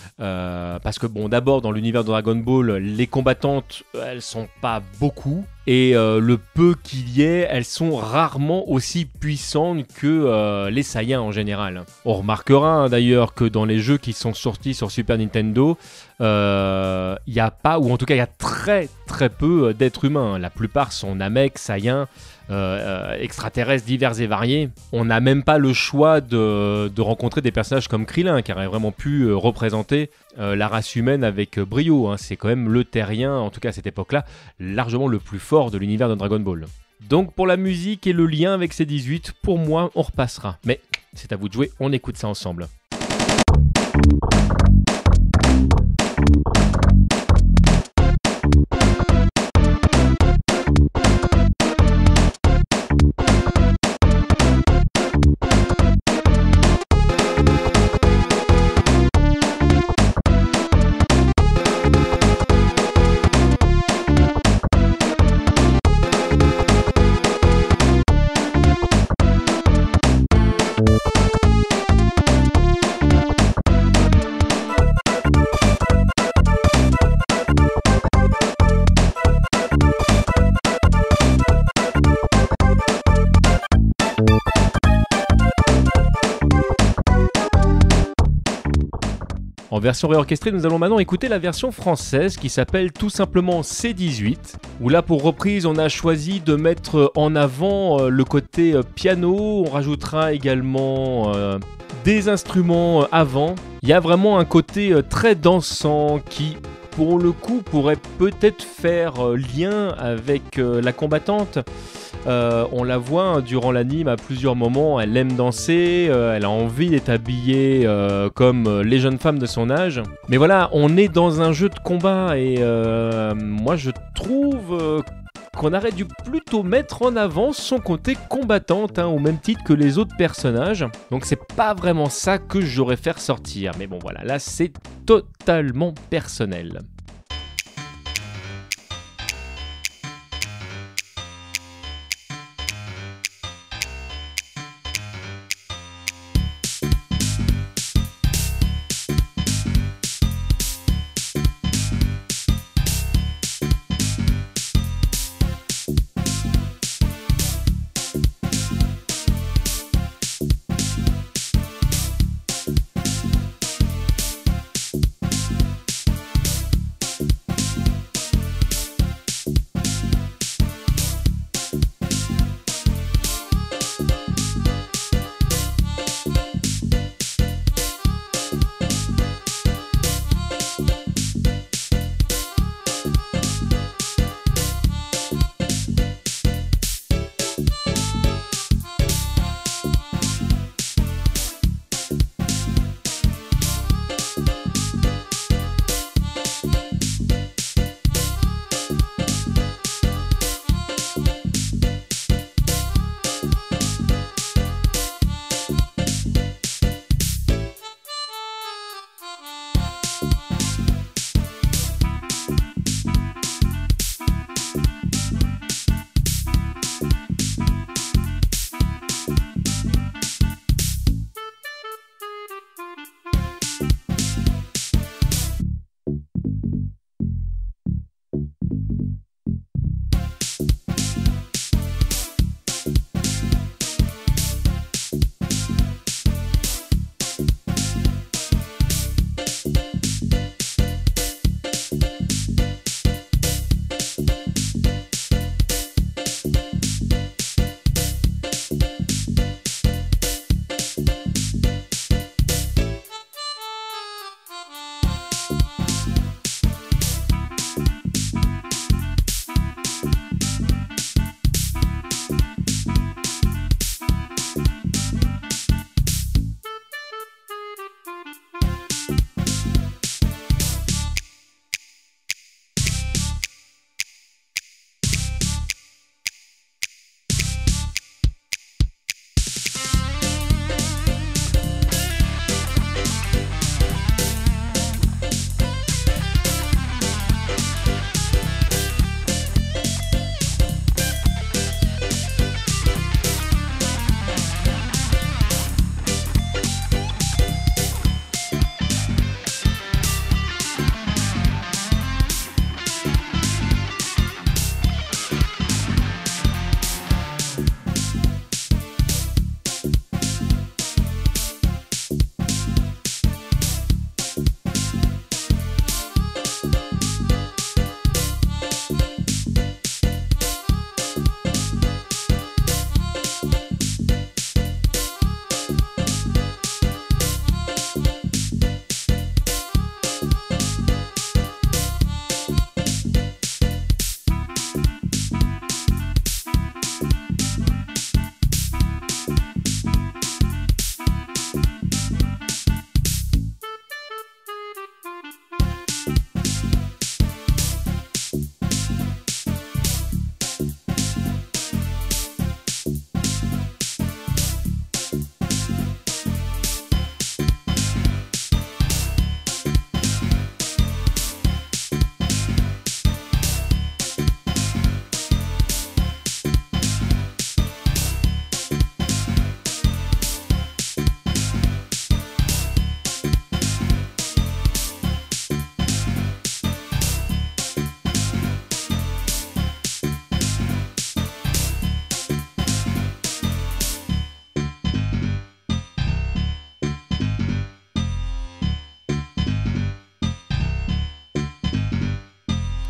Euh, parce que bon, d'abord dans l'univers de Dragon Ball, les combattantes, elles sont pas beaucoup. Et euh, le peu qu'il y ait, elles sont rarement aussi puissantes que euh, les Saiyans en général. On remarquera hein, d'ailleurs que dans les jeux qui sont sortis sur Super Nintendo, il euh, n'y a pas, ou en tout cas il y a très très peu d'êtres humains. La plupart sont Namek, Saiyans, euh, euh, extraterrestres divers et variés. On n'a même pas le choix de, de rencontrer des personnages comme Krillin, qui aurait vraiment pu euh, représenter euh, la race humaine avec euh, brio. Hein. C'est quand même le terrien, en tout cas à cette époque-là, largement le plus fort de l'univers de Dragon Ball. Donc pour la musique et le lien avec C dix-huit, pour moi, on repassera. Mais c'est à vous de jouer, on écoute ça ensemble. En version réorchestrée, nous allons maintenant écouter la version française qui s'appelle tout simplement C dix-huit, où là pour reprise on a choisi de mettre en avant le côté piano, on rajoutera également euh, des instruments avant. Il y a vraiment un côté très dansant qui pour le coup pourrait peut-être faire lien avec la combattante. Euh, on la voit hein, durant l'anime à plusieurs moments, elle aime danser, euh, elle a envie d'être habillée euh, comme les jeunes femmes de son âge. Mais voilà, on est dans un jeu de combat et euh, moi je trouve euh, qu'on aurait dû plutôt mettre en avant son côté combattante, hein, au même titre que les autres personnages. Donc c'est pas vraiment ça que j'aurais fait ressortir. Mais bon voilà, là c'est totalement personnel.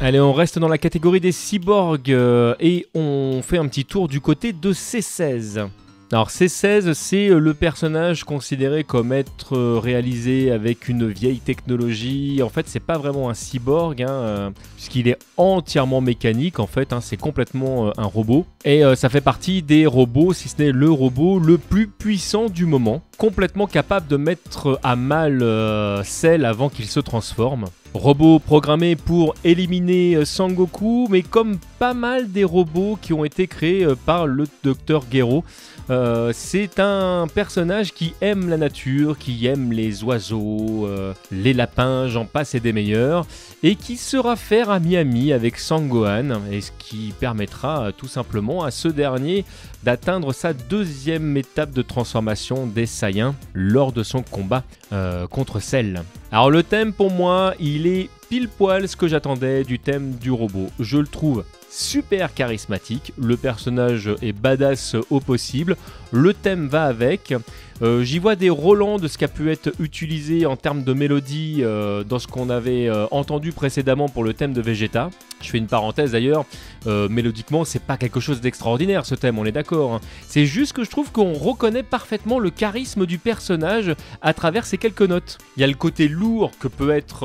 Allez, on reste dans la catégorie des cyborgs euh, et on fait un petit tour du côté de C seize. Alors C seize, c'est le personnage considéré comme être réalisé avec une vieille technologie. En fait, c'est pas vraiment un cyborg, hein, euh, puisqu'il est entièrement mécanique. En fait, hein, c'est complètement euh, un robot. Et euh, ça fait partie des robots, si ce n'est le robot le plus puissant du moment, complètement capable de mettre à mal euh, Cell avant qu'il se transforme. Robot programmé pour éliminer Sangoku, mais comme pas mal des robots qui ont été créés par le docteur Gero, euh, c'est un personnage qui aime la nature, qui aime les oiseaux, euh, les lapins, j'en passe et des meilleurs, et qui sera faire ami-ami avec Sangohan, et ce qui permettra euh, tout simplement à ce dernier d'atteindre sa deuxième étape de transformation des Saiyans lors de son combat euh, contre Cell. Alors le thème pour moi, il est pile poil ce que j'attendais du thème du robot. Je le trouve super charismatique, le personnage est badass au possible, le thème va avec. Euh, j'y vois des relents de ce qui a pu être utilisé en termes de mélodie euh, dans ce qu'on avait euh, entendu précédemment pour le thème de Vegeta. Je fais une parenthèse d'ailleurs, euh, mélodiquement c'est pas quelque chose d'extraordinaire ce thème, on est d'accord, hein. C'est juste que je trouve qu'on reconnaît parfaitement le charisme du personnage à travers ces quelques notes. Il y a le côté lourd que peut être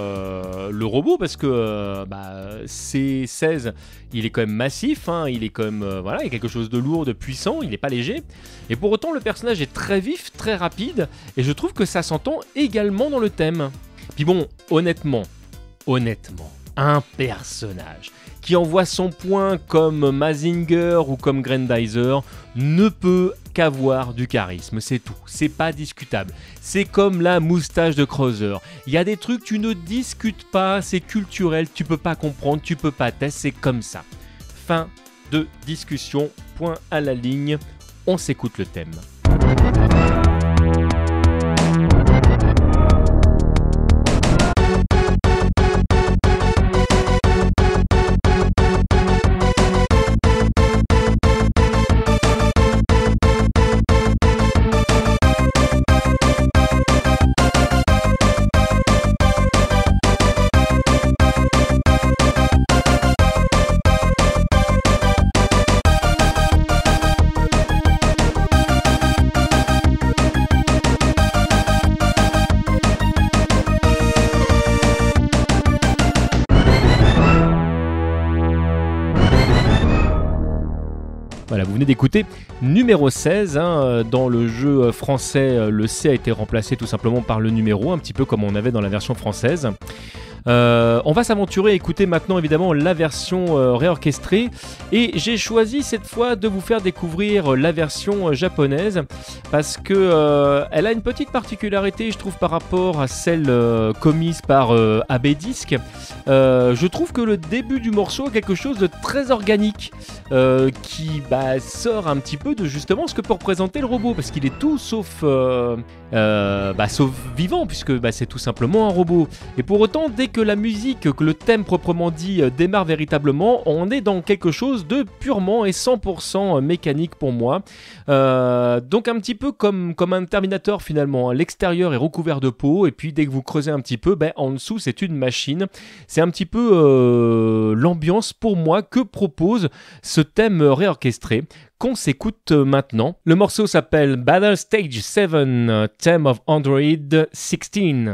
euh, le robot parce que euh, bah, C seize il est quand même massif, hein, il est quand même euh, voilà, il y a quelque chose de lourd, de puissant, il n'est pas léger. Et pour autant le personnage est très vif, très rapide, et je trouve que ça s'entend également dans le thème. Puis bon, honnêtement, honnêtement, un personnage qui envoie son poing comme Mazinger ou comme Grandizer ne peut qu'avoir du charisme, c'est tout, c'est pas discutable. C'est comme la moustache de Krauser. Il y a des trucs tu ne discutes pas, c'est culturel, tu peux pas comprendre, tu peux pas tester, c'est comme ça. Fin de discussion, point à la ligne, on s'écoute le thème. Voilà, vous venez d'écouter numéro seize, hein, dans le jeu français, le C a été remplacé tout simplement par le numéro, un petit peu comme on avait dans la version française. Euh, on va s'aventurer à écouter maintenant évidemment la version euh, réorchestrée et j'ai choisi cette fois de vous faire découvrir la version euh, japonaise parce que euh, elle a une petite particularité je trouve par rapport à celle euh, commise par euh, A B Disc. Euh, je trouve que le début du morceau a quelque chose de très organique euh, qui bah, sort un petit peu de justement ce que peut représenter le robot parce qu'il est tout sauf, euh, euh, bah, sauf vivant puisque bah, c'est tout simplement un robot et pour autant dès que la musique, que le thème proprement dit démarre véritablement, on est dans quelque chose de purement et cent pour cent mécanique pour moi. Euh, donc un petit peu comme, comme un Terminator finalement. L'extérieur est recouvert de peau et puis dès que vous creusez un petit peu, ben, en dessous c'est une machine. C'est un petit peu euh, l'ambiance pour moi que propose ce thème réorchestré qu'on s'écoute maintenant. Le morceau s'appelle Battle Stage sept, Theme of Android seize.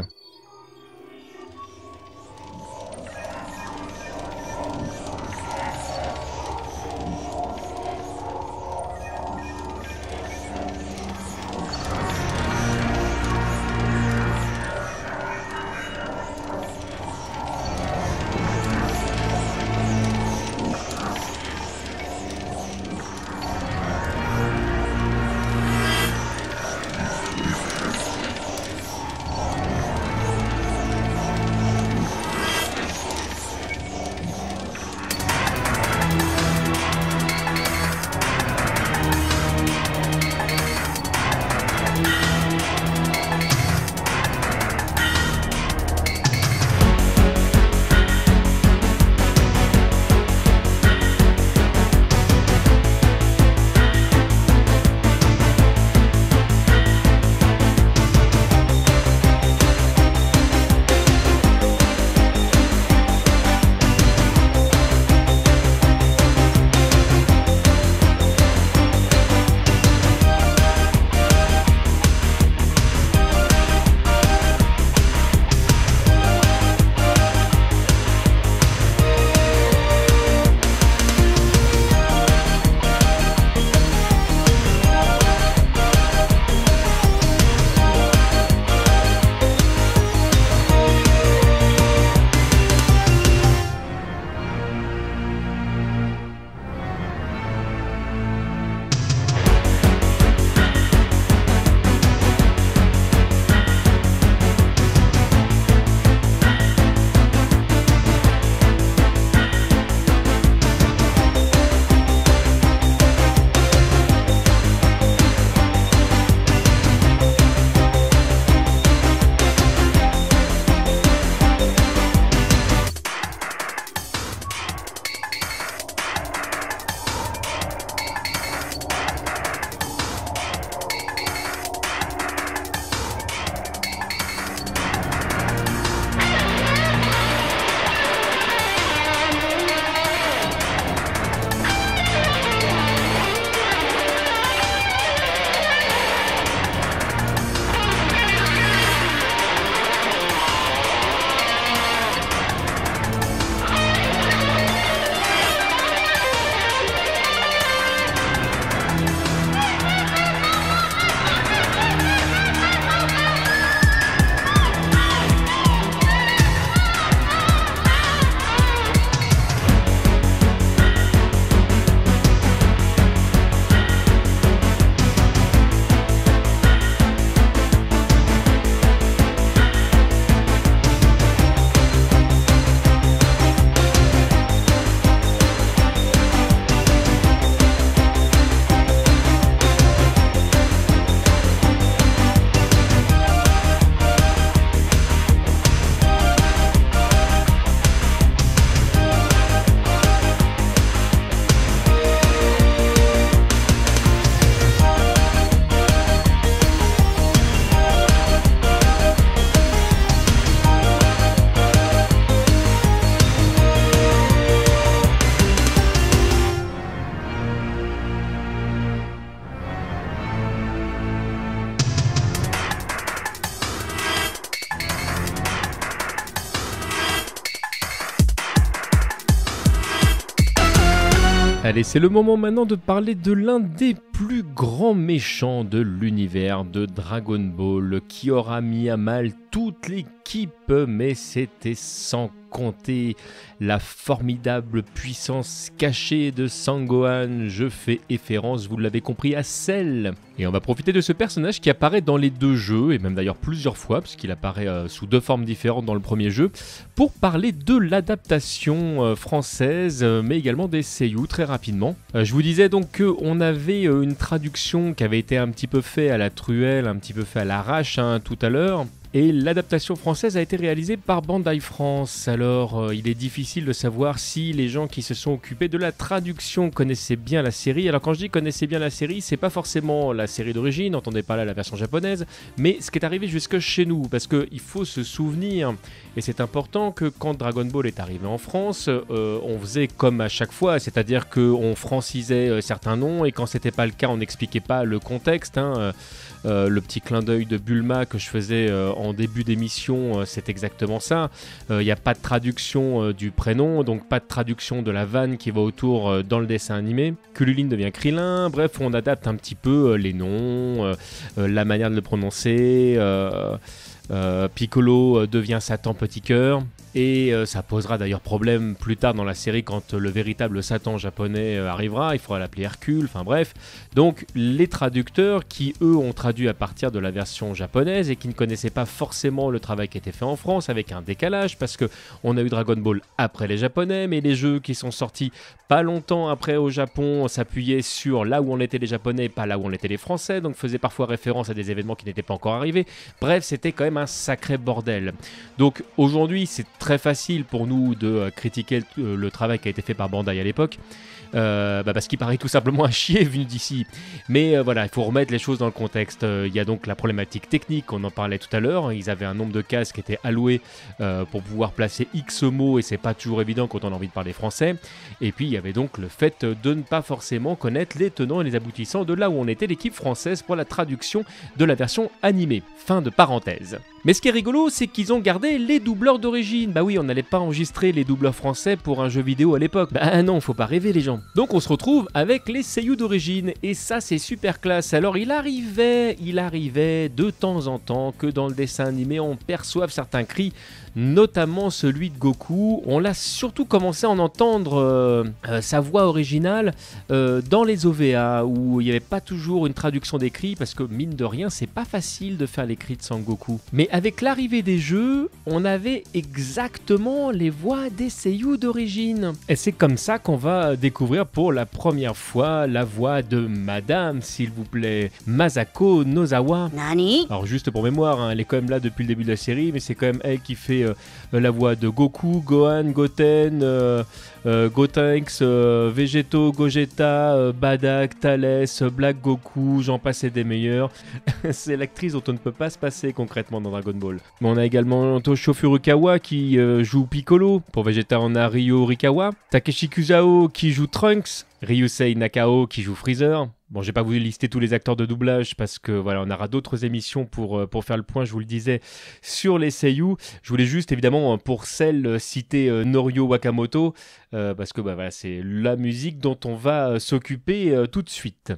Allez, c'est le moment maintenant de parler de l'un des plus grands méchants de l'univers de Dragon Ball, qui aura mis à mal toute l'équipe, mais c'était sans compter la formidable puissance cachée de Sangohan. Je fais référence, vous l'avez compris, à Cell. Et on va profiter de ce personnage qui apparaît dans les deux jeux, et même d'ailleurs plusieurs fois, puisqu'il apparaît euh, sous deux formes différentes dans le premier jeu, pour parler de l'adaptation euh, française, euh, mais également des seiyuu très rapidement. Euh, je vous disais donc qu'on avait euh, une traduction qui avait été un petit peu fait à la truelle, un petit peu fait à l'arrache hein, tout à l'heure. Et l'adaptation française a été réalisée par Bandai France. Alors, euh, il est difficile de savoir si les gens qui se sont occupés de la traduction connaissaient bien la série. Alors, quand je dis connaissaient bien la série, c'est pas forcément la série d'origine, entendez pas là la version japonaise, mais ce qui est arrivé jusque chez nous. Parce qu'il faut se souvenir, et c'est important, que quand Dragon Ball est arrivé en France, euh, on faisait comme à chaque fois, c'est-à-dire qu'on francisait euh, certains noms, et quand c'était pas le cas, on n'expliquait pas le contexte. Hein, euh, Euh, le petit clin d'œil de Bulma que je faisais euh, en début d'émission, euh, c'est exactement ça. Il euh, n'y a pas de traduction euh, du prénom, donc pas de traduction de la vanne qui va autour euh, dans le dessin animé. Kulilin devient Krillin, bref, on adapte un petit peu euh, les noms, euh, euh, la manière de le prononcer. Euh, euh, Piccolo devient Satan Petit Cœur. Et euh, ça posera d'ailleurs problème plus tard dans la série quand euh, le véritable Satan japonais euh, arrivera, il faudra l'appeler Hercule, enfin bref. Donc les traducteurs qui eux ont traduit à partir de la version japonaise et qui ne connaissaient pas forcément le travail qui a été fait en France avec un décalage parce que on a eu Dragon Ball après les japonais, mais les jeux qui sont sortis pas longtemps après au Japon s'appuyaient sur là où on était les japonais, pas là où on était les français, donc faisaient parfois référence à des événements qui n'étaient pas encore arrivés. Bref, c'était quand même un sacré bordel. Donc aujourd'hui c'est très facile pour nous de euh, critiquer le, le travail qui a été fait par Bandai à l'époque, euh, bah parce qu'il paraît tout simplement à chier venu d'ici. Mais euh, voilà, il faut remettre les choses dans le contexte. Il euh, y a donc la problématique technique, on en parlait tout à l'heure. Ils avaient un nombre de cases qui était alloué euh, pour pouvoir placer X mots et c'est pas toujours évident quand on a envie de parler français. Et puis il y avait donc le fait de ne pas forcément connaître les tenants et les aboutissants de là où on était l'équipe française pour la traduction de la version animée. Fin de parenthèse. Mais ce qui est rigolo, c'est qu'ils ont gardé les doubleurs d'origine. Bah oui, on n'allait pas enregistrer les doubleurs français pour un jeu vidéo à l'époque. Bah non, faut pas rêver les gens. Donc on se retrouve avec les seiyuu d'origine, et ça c'est super classe. Alors il arrivait, il arrivait de temps en temps que dans le dessin animé on perçoive certains cris, notamment celui de Goku. On l'a surtout commencé à en entendre euh, euh, sa voix originale euh, dans les O V A, où il n'y avait pas toujours une traduction des cris, parce que mine de rien c'est pas facile de faire les cris de Sangoku. Mais avec l'arrivée des jeux, on avait exactement les voix des seiyuu d'origine. Et c'est comme ça qu'on va découvrir pour la première fois la voix de Madame, s'il vous plaît, Masako Nozawa. Nani? Alors juste pour mémoire, hein, elle est quand même là depuis le début de la série, mais c'est quand même elle qui fait euh, la voix de Goku, Gohan, Goten, euh, euh, Gotenks, euh, Vegeto, Gogeta, euh, Badak, Thales, Black Goku, j'en passe et des meilleurs. C'est l'actrice dont on ne peut pas se passer concrètement dans Dragon Ball. Mais on a également Toshio Furukawa qui euh, joue Piccolo. Pour Vegeta, on a Ryo Rikawa. Takeshi Kusao qui joue Trunks. Ryusei Nakao qui joue Freezer. Bon, je vais pas vous lister tous les acteurs de doublage parce que voilà, on aura d'autres émissions pour, pour faire le point, je vous le disais, sur les seiyuu. Je voulais juste évidemment pour celle citer euh, Norio Wakamoto euh, parce que bah, voilà, c'est la musique dont on va euh, s'occuper euh, tout de suite.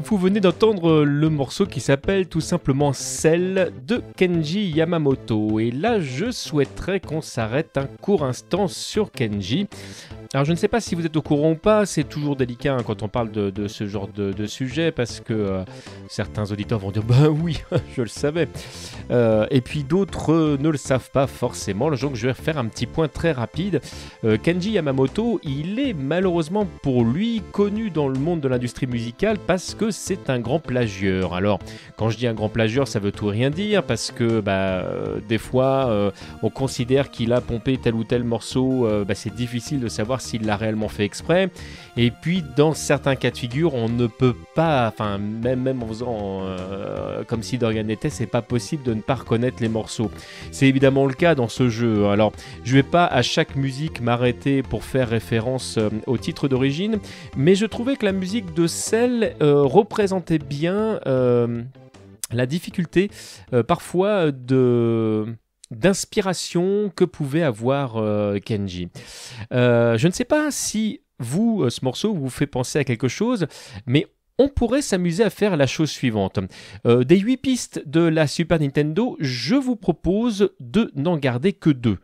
Vous venez d'entendre le morceau qui s'appelle tout simplement Cell de Kenji Yamamoto. Et là, je souhaiterais qu'on s'arrête un court instant sur Kenji. Alors je ne sais pas si vous êtes au courant ou pas, c'est toujours délicat hein, quand on parle de, de ce genre de, de sujet parce que euh, certains auditeurs vont dire « bah oui, je le savais euh, ». Et puis d'autres euh, ne le savent pas forcément, donc je vais faire un petit point très rapide. Euh, Kenji Yamamoto, il est malheureusement pour lui connu dans le monde de l'industrie musicale parce que c'est un grand plagieur. Alors quand je dis un grand plagieur, ça veut tout et rien dire parce que bah, euh, des fois euh, on considère qu'il a pompé tel ou tel morceau, euh, bah, c'est difficile de savoir s'il l'a réellement fait exprès. Et puis dans certains cas de figure, on ne peut pas, enfin même, même en faisant euh, comme si de rien n'était, c'est pas possible de ne pas reconnaître les morceaux. C'est évidemment le cas dans ce jeu. Alors je vais pas à chaque musique m'arrêter pour faire référence euh, au titre d'origine, mais je trouvais que la musique de Cell euh, représentait bien euh, la difficulté euh, parfois de... d'inspiration que pouvait avoir euh, Kenji. Euh, je ne sais pas si vous, euh, ce morceau vous fait penser à quelque chose, mais on pourrait s'amuser à faire la chose suivante. Euh, des huit pistes de la Super Nintendo, je vous propose de n'en garder que deux.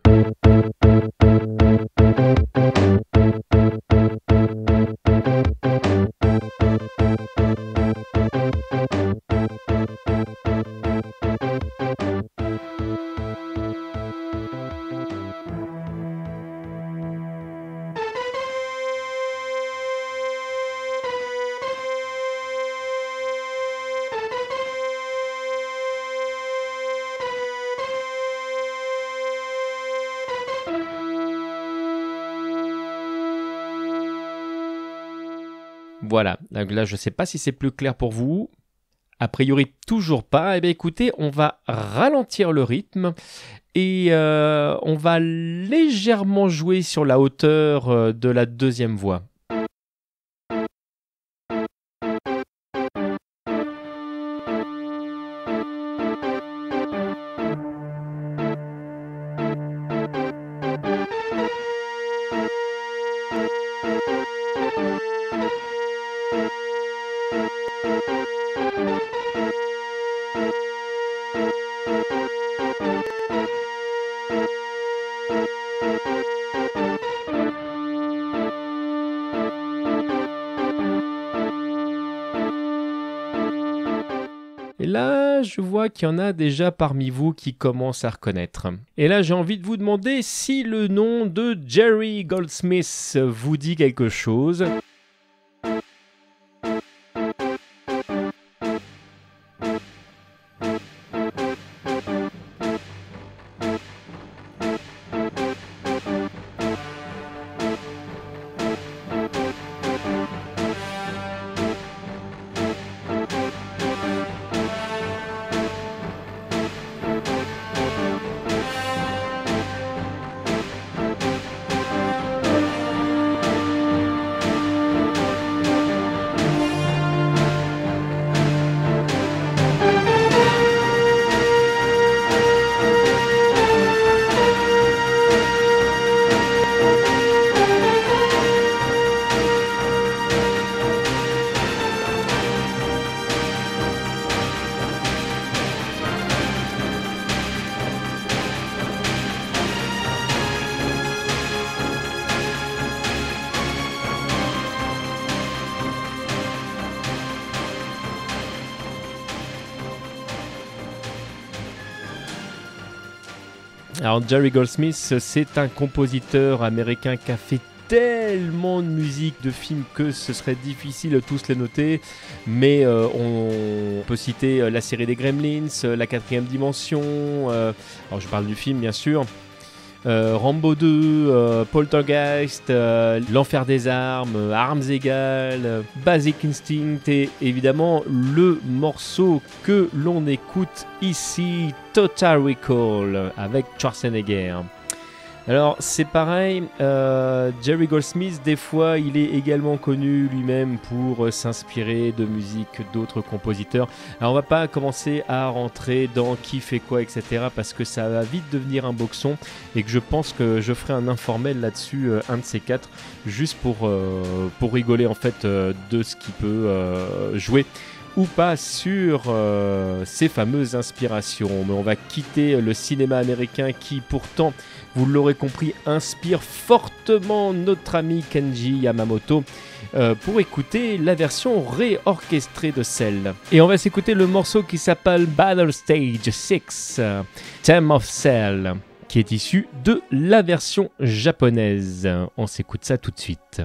Voilà, là je ne sais pas si c'est plus clair pour vous. A priori toujours pas. Eh bien écoutez, on va ralentir le rythme et euh, on va légèrement jouer sur la hauteur de la deuxième voix. Et là, je vois qu'il y en a déjà parmi vous qui commencent à reconnaître. Et là, j'ai envie de vous demander si le nom de Jerry Goldsmith vous dit quelque chose. Alors Jerry Goldsmith, c'est un compositeur américain qui a fait tellement de musique de films que ce serait difficile de tous les noter, mais euh, on peut citer la série des Gremlins, la quatrième dimension, euh, alors je parle du film bien sûr, euh, Rambo deux, euh, Poltergeist, euh, L'Enfer des Armes, euh, Armes Égales, euh, Basic Instinct et évidemment le morceau que l'on écoute ici, Total Recall avec Schwarzenegger. Alors c'est pareil, euh, Jerry Goldsmith des fois il est également connu lui-même pour euh, s'inspirer de musique d'autres compositeurs. Alors on va pas commencer à rentrer dans qui fait quoi, et cetera parce que ça va vite devenir un boxon et que je pense que je ferai un informel là-dessus, euh, un de ces quatre, juste pour, euh, pour rigoler en fait euh, de ce qui peut euh, jouer ou pas sur euh, ces fameuses inspirations. Mais on va quitter le cinéma américain qui pourtant, vous l'aurez compris, inspire fortement notre ami Kenji Yamamoto euh, pour écouter la version réorchestrée de celle. Et on va s'écouter le morceau qui s'appelle Battle Stage six, euh, Theme of Cell, qui est issu de la version japonaise. On s'écoute ça tout de suite.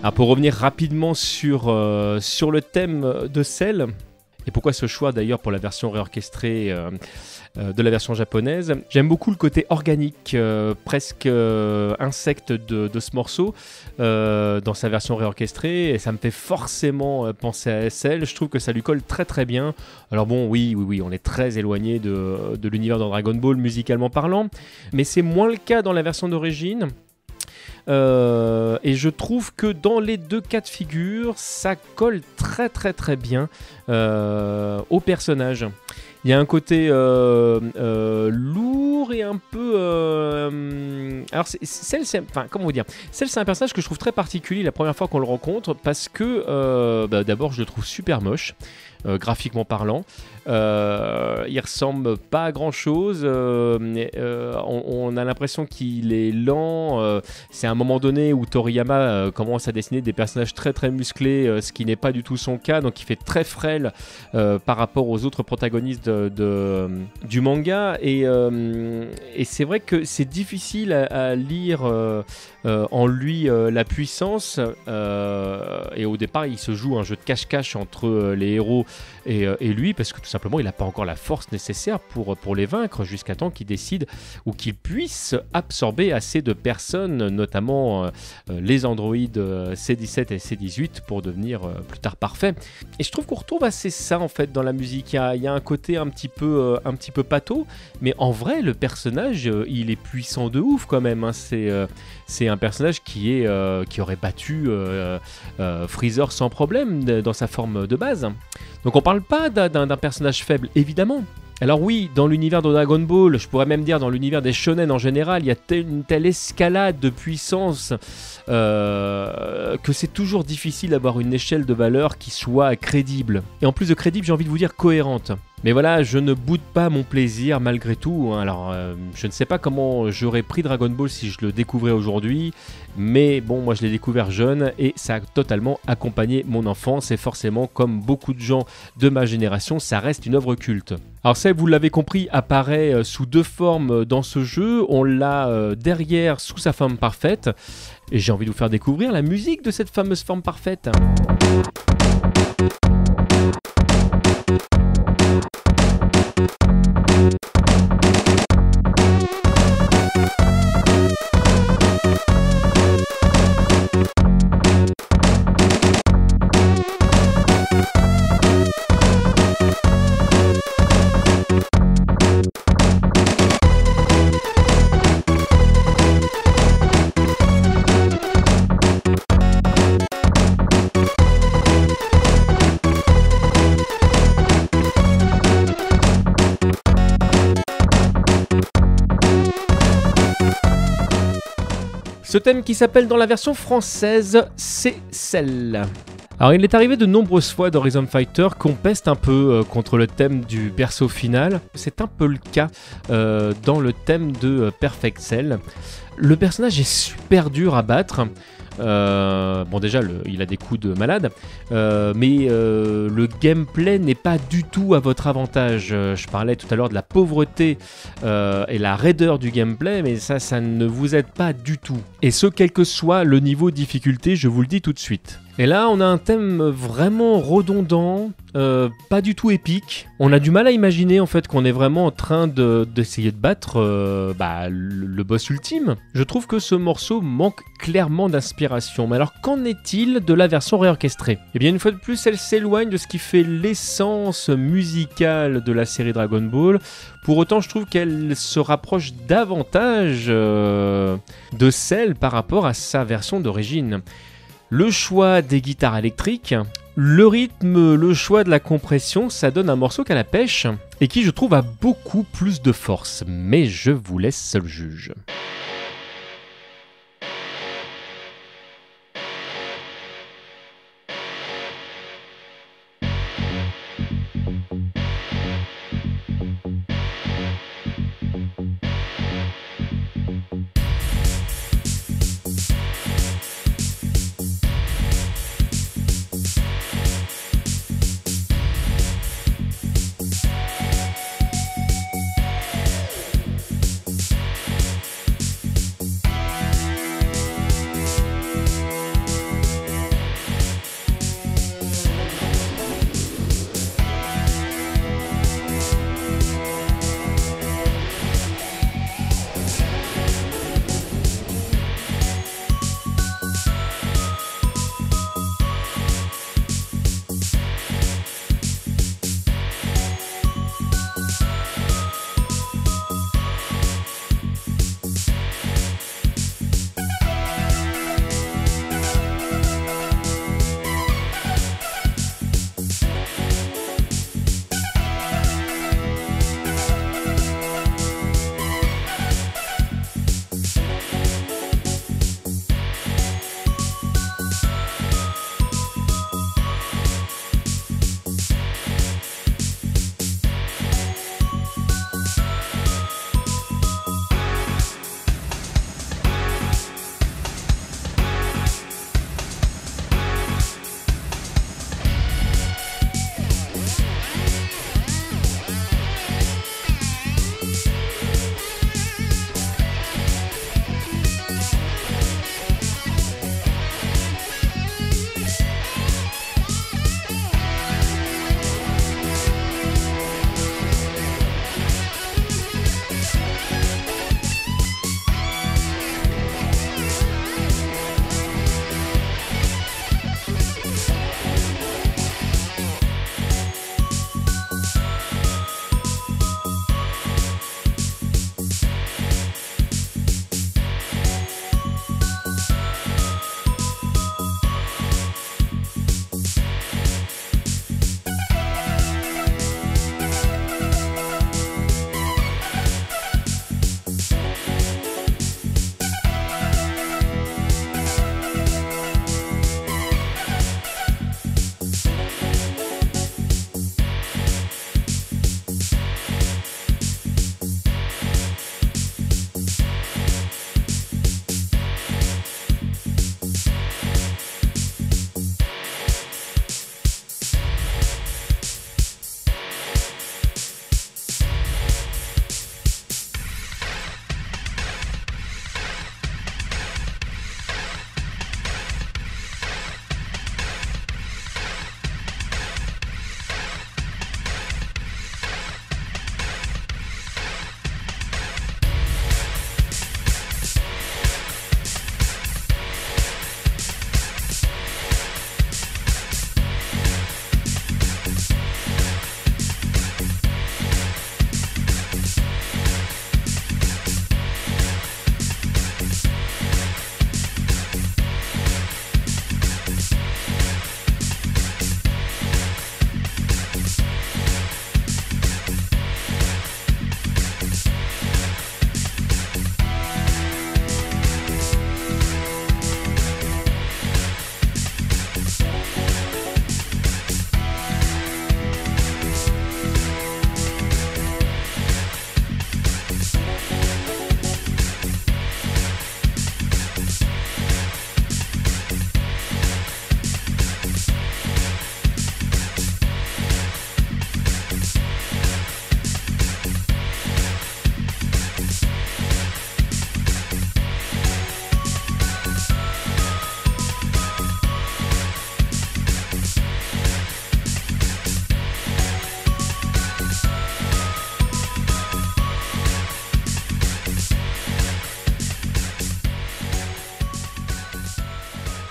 Alors pour revenir rapidement sur, euh, sur le thème de Cell, et pourquoi ce choix d'ailleurs pour la version réorchestrée euh, euh, de la version japonaise, j'aime beaucoup le côté organique, euh, presque euh, insecte de, de ce morceau euh, dans sa version réorchestrée, et ça me fait forcément euh, penser à S L. Je trouve que ça lui colle très très bien. Alors bon, oui, oui, oui, on est très éloigné de, de l'univers de Dragon Ball musicalement parlant, mais c'est moins le cas dans la version d'origine. Euh, et je trouve que dans les deux cas de figure, ça colle très très très bien euh, au personnage. Il y a un côté euh, euh, lourd et un peu... Euh, alors, Cell, c'est... Enfin, comment vous dire Cell, c'est un personnage que je trouve très particulier la première fois qu'on le rencontre, parce que, euh, bah, d'abord, je le trouve super moche, euh, graphiquement parlant. Euh, il ressemble pas à grand-chose. Euh, euh, on, on a l'impression qu'il est lent. Euh, c'est à un moment donné où Toriyama euh, commence à dessiner des personnages très très musclés, euh, ce qui n'est pas du tout son cas, donc il fait très frêle euh, par rapport aux autres protagonistes de, de, du manga, et, euh, et c'est vrai que c'est difficile à, à lire euh, euh, en lui euh, la puissance, euh, et au départ il se joue un jeu de cache-cache entre euh, les héros et, euh, et lui, parce que tout simplement il n'a pas encore la force nécessaire pour, pour les vaincre, jusqu'à temps qu'il décide ou qu'il puisse absorber assez de personnes, notamment euh, les androïdes euh, C dix-sept et C dix-huit, pour devenir euh, plus tard parfait. Et je trouve qu'on retrouve assez ça en fait dans la musique. Il y a, il y a un côté un petit peu, euh, un petit peu pâteau, mais en vrai le personnage euh, il est puissant de ouf quand même, hein. C'est, euh, c'est un personnage qui, est, euh, qui aurait battu euh, euh, Freezer sans problème de, dans sa forme de base. Donc on parle pas d'un, d'un personnage faible, évidemment. Alors oui, dans l'univers de Dragon Ball, je pourrais même dire dans l'univers des shonen en général, il y a telle, une telle escalade de puissance euh, que c'est toujours difficile d'avoir une échelle de valeur qui soit crédible. Et en plus de crédible, j'ai envie de vous dire cohérente. Mais voilà, je ne boude pas mon plaisir malgré tout. Alors, euh, je ne sais pas comment j'aurais pris Dragon Ball si je le découvrais aujourd'hui, mais bon, moi je l'ai découvert jeune et ça a totalement accompagné mon enfance, et forcément, comme beaucoup de gens de ma génération, ça reste une œuvre culte. Alors ça, vous l'avez compris, apparaît sous deux formes dans ce jeu. On l'a euh, derrière sous sa forme parfaite, et j'ai envie de vous faire découvrir la musique de cette fameuse forme parfaite. Ce thème qui s'appelle dans la version française, c'est Cell. Alors il est arrivé de nombreuses fois dans Rhythm Fighter qu'on peste un peu euh, contre le thème du perso final. C'est un peu le cas euh, dans le thème de euh, Perfect Cell. Le personnage est super dur à battre. Euh, bon déjà le, il a des coups de malade, euh, mais euh, le gameplay n'est pas du tout à votre avantage. Euh, je parlais tout à l'heure de la pauvreté euh, et la raideur du gameplay, mais ça, ça ne vous aide pas du tout. Et ce, quel que soit le niveau de difficulté, je vous le dis tout de suite. Et là, on a un thème vraiment redondant, euh, pas du tout épique. On a du mal à imaginer en fait qu'on est vraiment en train de, d'essayer de battre euh, bah, le, le boss ultime. Je trouve que ce morceau manque clairement d'inspiration. Mais alors, qu'en est-il de la version réorchestrée ? Eh bien, une fois de plus, elle s'éloigne de ce qui fait l'essence musicale de la série Dragon Ball. Pour autant, je trouve qu'elle se rapproche davantage euh, de celle par rapport à sa version d'origine. Le choix des guitares électriques, le rythme, le choix de la compression, ça donne un morceau qu'à la pêche et qui, je trouve, a beaucoup plus de force. Mais je vous laisse seul juge.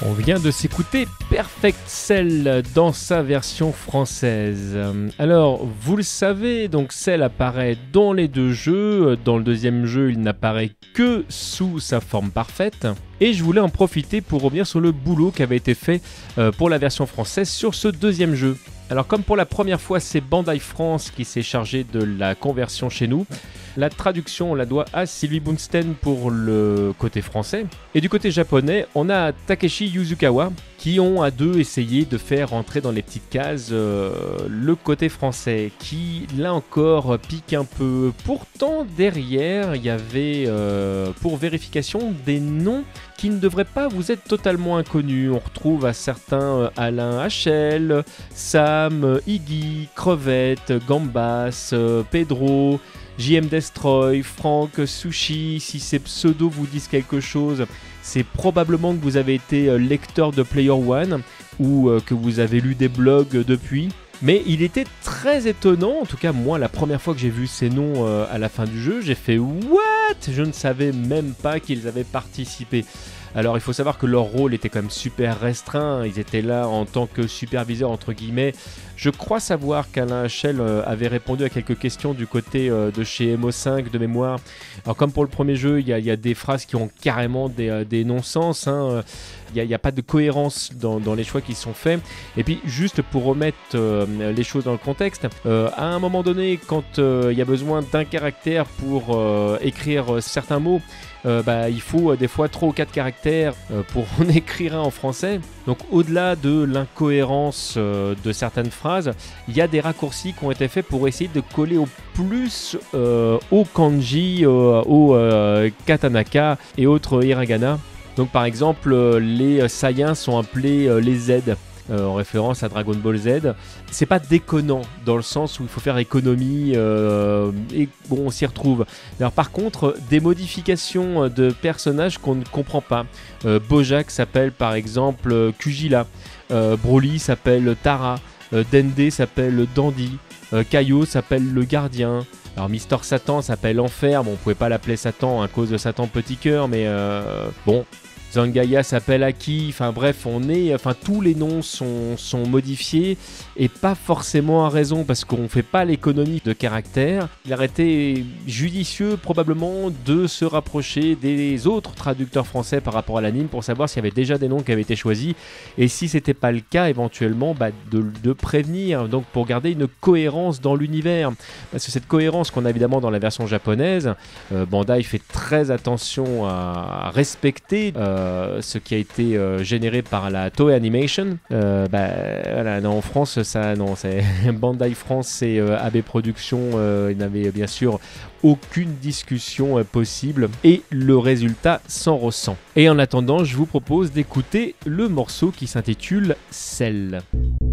On vient de s'écouter Perfect Cell dans sa version française. Alors, vous le savez, donc Cell apparaît dans les deux jeux. Dans le deuxième jeu, il n'apparaît que sous sa forme parfaite. Et je voulais en profiter pour revenir sur le boulot qui avait été fait pour la version française sur ce deuxième jeu. Alors, comme pour la première fois, c'est Bandai France qui s'est chargé de la conversion chez nous. La traduction, on la doit à Sylvie Boonsten pour le côté français. Et du côté japonais, on a Takeshi Yuzukawa qui ont à deux essayé de faire rentrer dans les petites cases euh, le côté français qui, là encore, pique un peu. Pourtant, derrière, il y avait, euh, pour vérification, des noms qui ne devraient pas vous être totalement inconnus. On retrouve à certains euh, Alain Hachel, Sam, Iggy, Crevette, Gambas, euh, Pedro... J M Destroy, Frank, Sushi, si ces pseudos vous disent quelque chose, c'est probablement que vous avez été lecteur de Player One ou que vous avez lu des blogs depuis. Mais il était très étonnant, en tout cas moi la première fois que j'ai vu ces noms euh, à la fin du jeu, j'ai fait « What ?» Je ne savais même pas qu'ils avaient participé. Alors il faut savoir que leur rôle était quand même super restreint, ils étaient là en tant que superviseurs entre guillemets. Je crois savoir qu'Alain Hachel euh, avait répondu à quelques questions du côté euh, de chez M O cinq de mémoire. Alors comme pour le premier jeu, il y, y a des phrases qui ont carrément des, euh, des non-sens, hein. Il n'y a, a pas de cohérence dans, dans les choix qui sont faits. Et puis juste pour remettre euh, les choses dans le contexte, euh, à un moment donné, quand il euh, y a besoin d'un caractère pour euh, écrire euh, certains mots, euh, bah, il faut euh, des fois trois ou quatre caractères euh, pour en écrire un en français. Donc au-delà de l'incohérence euh, de certaines phrases, il y a des raccourcis qui ont été faits pour essayer de coller au plus euh, au kanji, euh, au euh, katanaka et autres hiragana. Donc par exemple, euh, les Saiyans sont appelés euh, les Z, euh, en référence à Dragon Ball Z. C'est pas déconnant, dans le sens où il faut faire économie, euh, et bon, on s'y retrouve. Alors par contre, des modifications de personnages qu'on ne comprend pas. Euh, Bojack s'appelle par exemple euh, Kujila, euh, Broly s'appelle Tara, euh, Dende s'appelle Dandy, euh, Kaio s'appelle le Gardien. Alors Mister Satan s'appelle Enfer, bon on pouvait pas l'appeler Satan à cause de Satan Petit Cœur, mais euh, bon, Zangaia s'appelle Aki, enfin bref, on est, enfin tous les noms sont, sont modifiés et pas forcément à raison parce qu'on fait pas l'économie de caractères. Il aurait été judicieux probablement de se rapprocher des autres traducteurs français par rapport à l'anime pour savoir s'il y avait déjà des noms qui avaient été choisis et si c'était pas le cas éventuellement bah, de, de prévenir, donc pour garder une cohérence dans l'univers. Parce que cette cohérence qu'on a évidemment dans la version japonaise, euh, Bandai fait très attention à, à respecter euh, ce qui a été euh, généré par la Toei Animation. Euh, bah, voilà, non, en France, ça, non, c'est Bandai France et euh, A B Productions, euh, il n'avait bien sûr aucune discussion euh, possible et le résultat s'en ressent. Et en attendant, je vous propose d'écouter le morceau qui s'intitule Cell.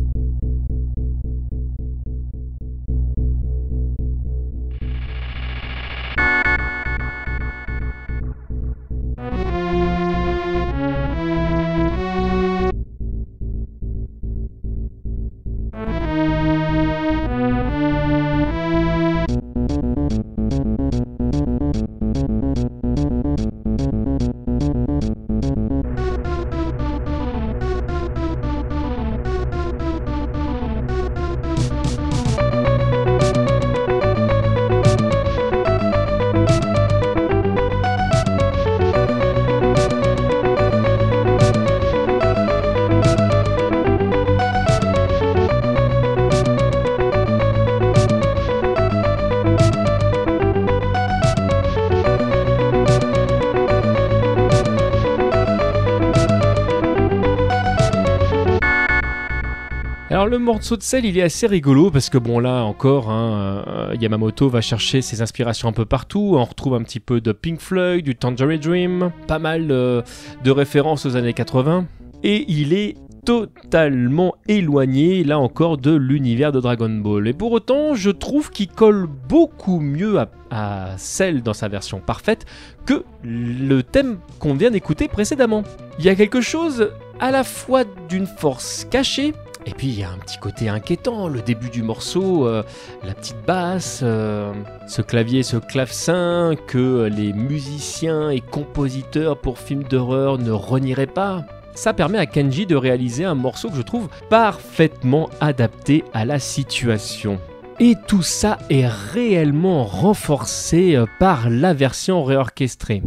Alors le morceau de Cell, il est assez rigolo parce que bon là encore, hein, euh, Yamamoto va chercher ses inspirations un peu partout. On retrouve un petit peu de Pink Floyd, du Tangerine Dream, pas mal euh, de références aux années quatre-vingts. Et il est totalement éloigné, là encore, de l'univers de Dragon Ball. Et pour autant, je trouve qu'il colle beaucoup mieux à, à Cell dans sa version parfaite que le thème qu'on vient d'écouter précédemment. Il y a quelque chose à la fois d'une force cachée, et puis il y a un petit côté inquiétant, le début du morceau, euh, la petite basse, euh, ce clavier, ce clavecin que les musiciens et compositeurs pour films d'horreur ne renieraient pas. Ça permet à Kenji de réaliser un morceau que je trouve parfaitement adapté à la situation. Et tout ça est réellement renforcé par la version réorchestrée.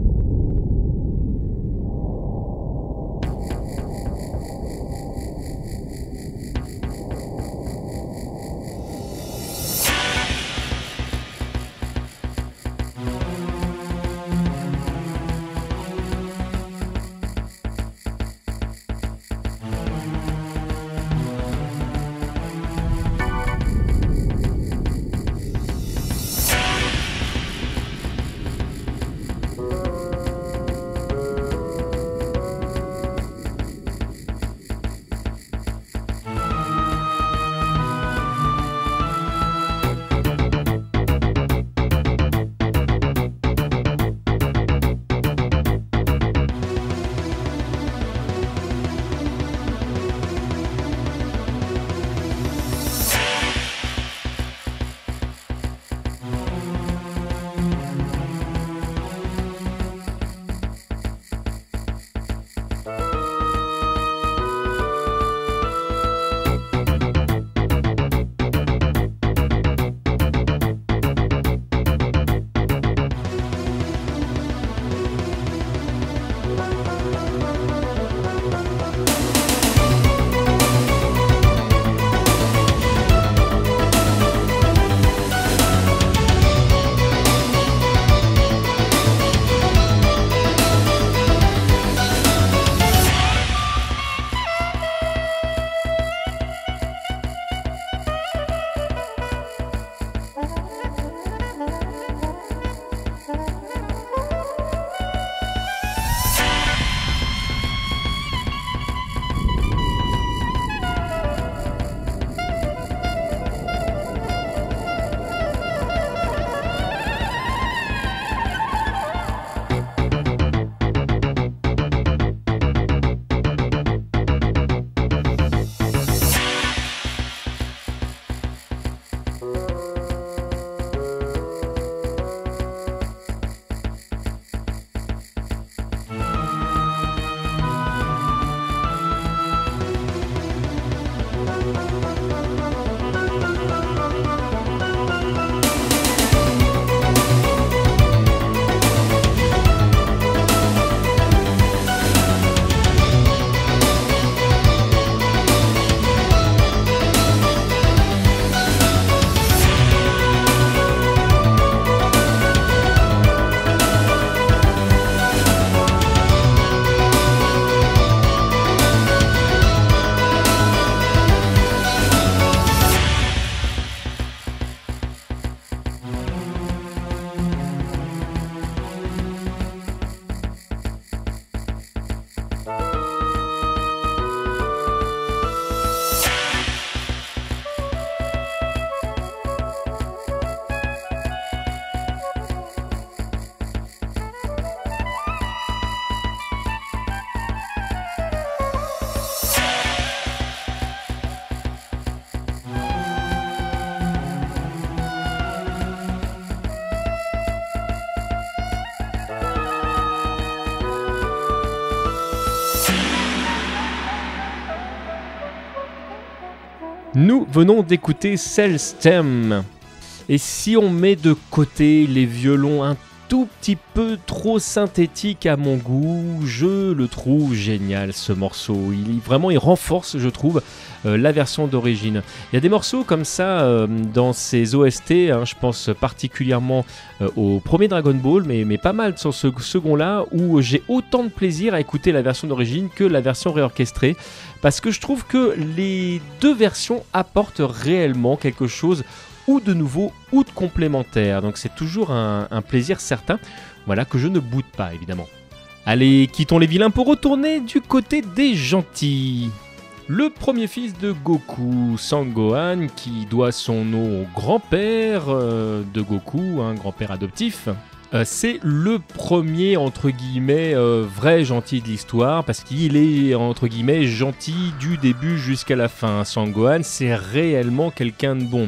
Nous venons d'écouter Cell's Theme. Et si on met de côté les violons un tout petit peu trop synthétiques à mon goût, je le trouve génial ce morceau. Il vraiment il renforce, je trouve, euh, la version d'origine. Il y a des morceaux comme ça euh, dans ces O S T, hein, je pense particulièrement euh, au premier Dragon Ball, mais, mais pas mal sur ce second-là, où j'ai autant de plaisir à écouter la version d'origine que la version réorchestrée, parce que je trouve que les deux versions apportent réellement quelque chose ou de nouveau ou de complémentaire. Donc c'est toujours un, un plaisir certain, voilà, que je ne boude pas évidemment. Allez, quittons les vilains pour retourner du côté des gentils. Le premier fils de Goku, Sangohan, qui doit son nom au grand-père euh, de Goku, un grand-père adoptif, euh, c'est le premier, entre guillemets, euh, vrai gentil de l'histoire, parce qu'il est, entre guillemets, gentil du début jusqu'à la fin. Sangohan, c'est réellement quelqu'un de bon.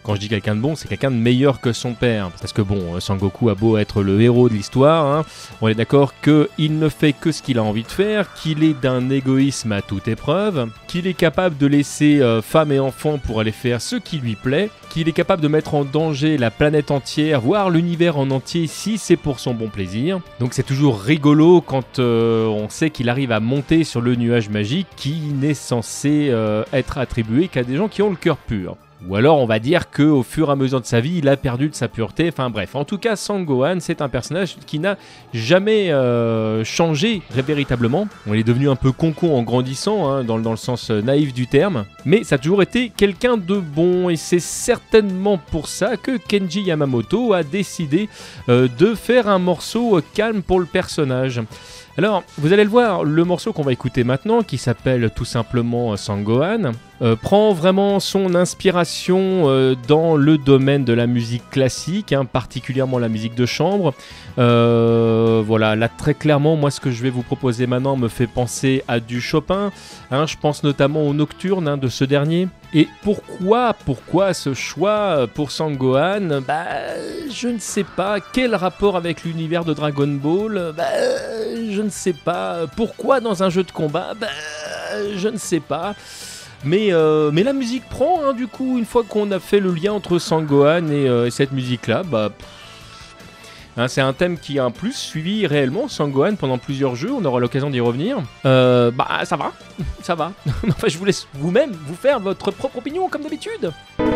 Quand je dis quelqu'un de bon, c'est quelqu'un de meilleur que son père. Parce que bon, Sangoku a beau être le héros de l'histoire, hein, on est d'accord qu'il ne fait que ce qu'il a envie de faire, qu'il est d'un égoïsme à toute épreuve, qu'il est capable de laisser euh, femme et enfants pour aller faire ce qui lui plaît, qu'il est capable de mettre en danger la planète entière, voire l'univers en entier si c'est pour son bon plaisir. Donc c'est toujours rigolo quand euh, on sait qu'il arrive à monter sur le nuage magique qui n'est censé euh, être attribué qu'à des gens qui ont le cœur pur. Ou alors on va dire qu'au fur et à mesure de sa vie, il a perdu de sa pureté. Enfin bref, en tout cas, Sangohan, c'est un personnage qui n'a jamais euh, changé véritablement. On est devenu un peu con-con en grandissant, hein, dans, dans le sens naïf du terme. Mais ça a toujours été quelqu'un de bon. Et c'est certainement pour ça que Kenji Yamamoto a décidé euh, de faire un morceau calme pour le personnage. Alors, vous allez le voir, le morceau qu'on va écouter maintenant, qui s'appelle tout simplement Sangohan, euh, prend vraiment son inspiration euh, dans le domaine de la musique classique, hein, particulièrement la musique de chambre. Euh, voilà, là très clairement, moi ce que je vais vous proposer maintenant me fait penser à du Chopin. Hein, je pense notamment au Nocturne hein, de ce dernier. Et pourquoi, pourquoi ce choix pour Sangohan? Bah, je ne sais pas. Quel rapport avec l'univers de Dragon Ball? Bah, je ne sais pas. Pourquoi dans un jeu de combat? Bah, je ne sais pas. Mais, euh, mais la musique prend, hein, du coup, une fois qu'on a fait le lien entre Sangohan et, euh, et cette musique-là, bah... Hein, c'est un thème qui a un plus suivi réellement Sangohan pendant plusieurs jeux, on aura l'occasion d'y revenir. Euh, bah ça va, ça va. Enfin je vous laisse vous-même vous faire votre propre opinion comme d'habitude.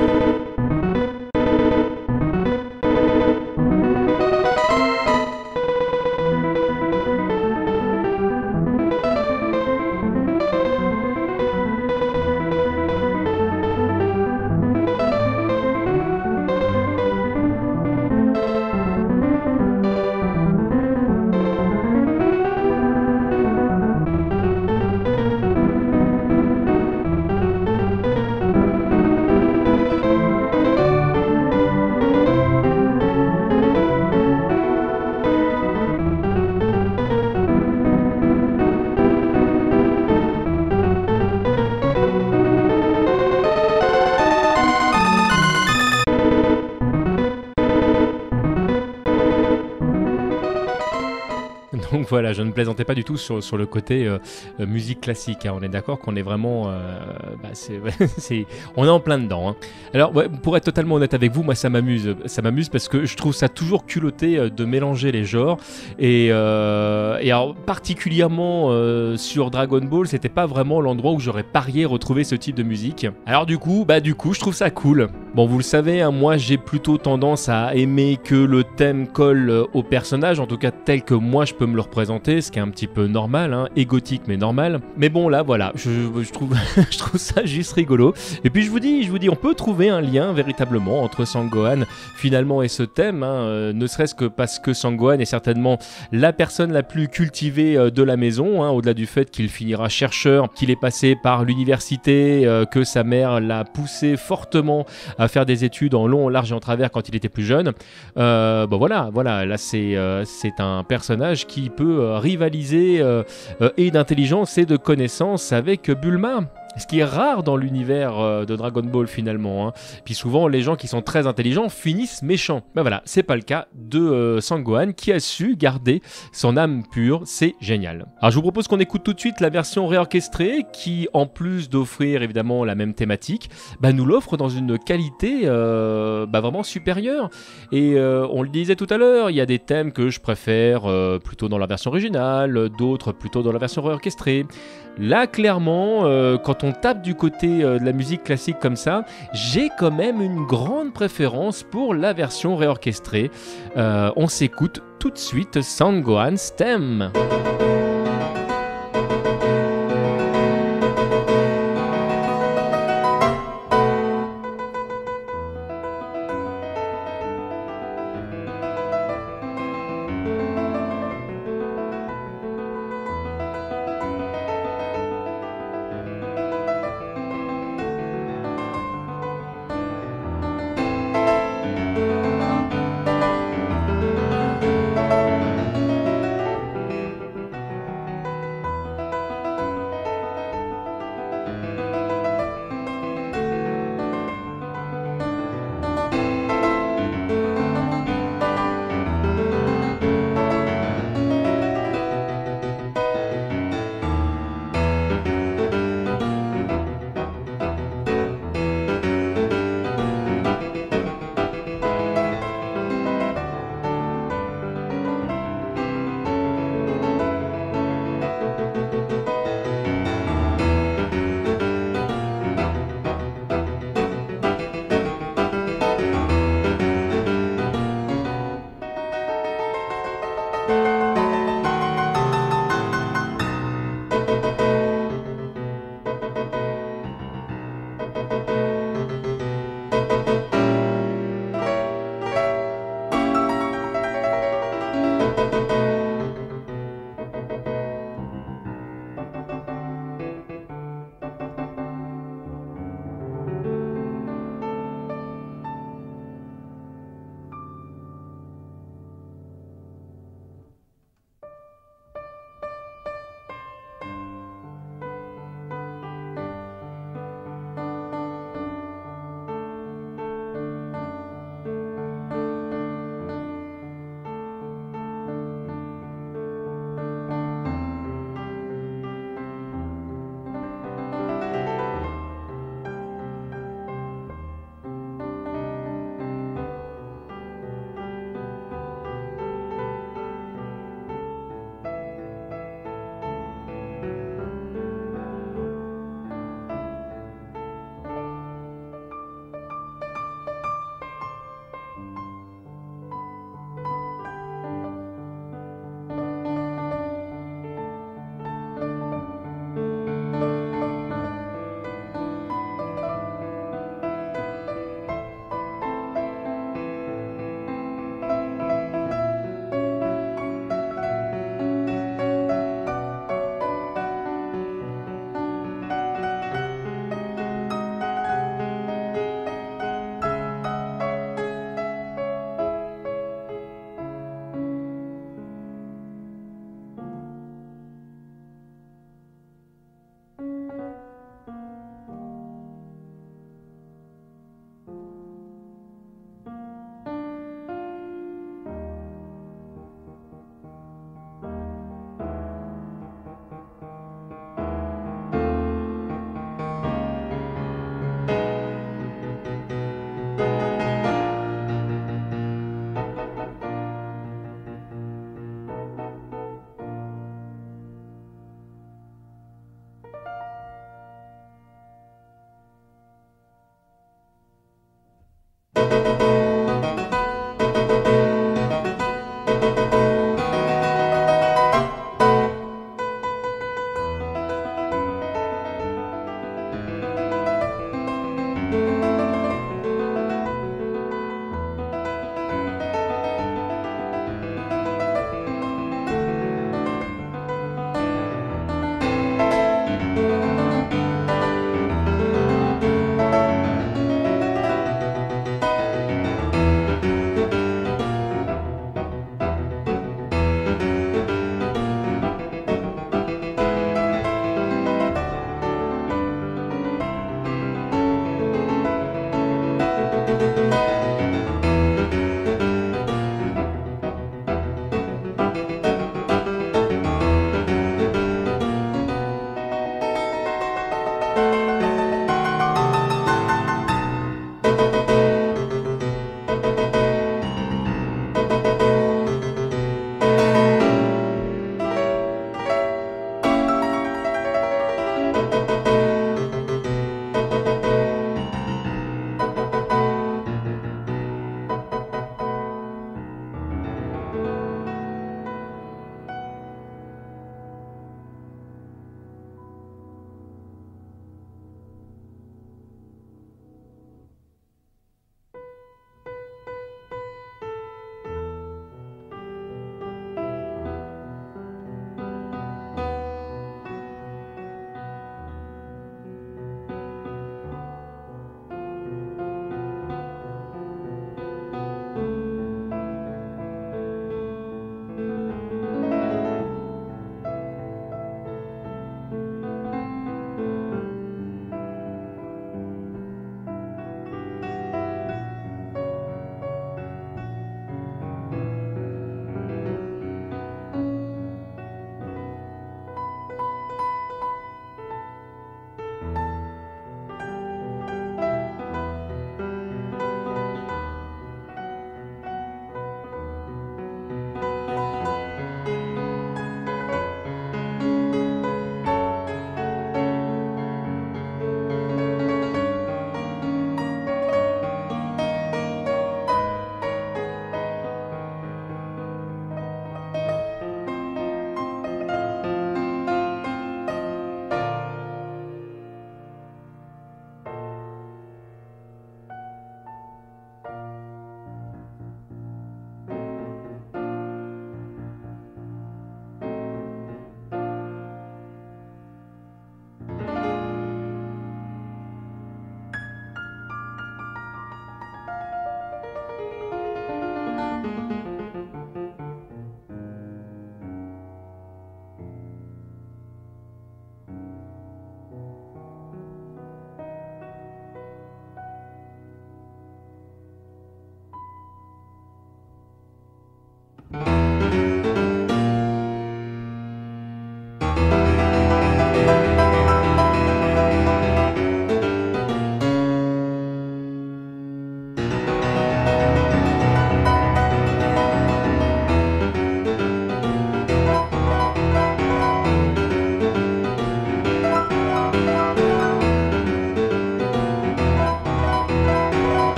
Donc voilà, je ne plaisantais pas du tout sur, sur le côté euh, euh, musique classique. Hein. On est d'accord qu'on est vraiment... Euh, bah c'est, c'est, on est en plein dedans. Hein. Alors, ouais, pour être totalement honnête avec vous, moi ça m'amuse. Ça m'amuse parce que je trouve ça toujours culotté euh, de mélanger les genres. Et, euh, et alors, particulièrement euh, sur Dragon Ball, c'était pas vraiment l'endroit où j'aurais parié retrouver ce type de musique. Alors du coup, bah du coup, je trouve ça cool. Bon, vous le savez, hein, moi j'ai plutôt tendance à aimer que le thème colle au personnage, en tout cas tel que moi je peux me le représenter, ce qui est un petit peu normal, hein, égotique mais normal. Mais bon là voilà, je, je, trouve, je trouve ça juste rigolo. Et puis je vous dis, je vous dis, on peut trouver un lien véritablement entre Sangohan finalement et ce thème, hein, euh, ne serait-ce que parce que Sangohan est certainement la personne la plus cultivée euh, de la maison, hein, au-delà du fait qu'il finira chercheur, qu'il est passé par l'université, euh, que sa mère l'a poussé fortement à faire des études en long, en large et en travers quand il était plus jeune. Euh, bon voilà, voilà, là c'est, euh, c'est un personnage qui peut euh, rivaliser euh, euh, et d'intelligence et de connaissance avec Bulma. Ce qui est rare dans l'univers euh, de Dragon Ball finalement. Hein. Puis souvent, les gens qui sont très intelligents finissent méchants. Ben voilà, c'est pas le cas de euh, Sangohan qui a su garder son âme pure. C'est génial. Alors je vous propose qu'on écoute tout de suite la version réorchestrée qui, en plus d'offrir évidemment la même thématique, bah, nous l'offre dans une qualité euh, bah, vraiment supérieure. Et euh, on le disait tout à l'heure, il y a des thèmes que je préfère euh, plutôt dans la version originale, d'autres plutôt dans la version réorchestrée. Là, clairement, euh, quand on tape du côté euh, de la musique classique comme ça, j'ai quand même une grande préférence pour la version réorchestrée. Euh, on s'écoute tout de suite Sangohan's thème.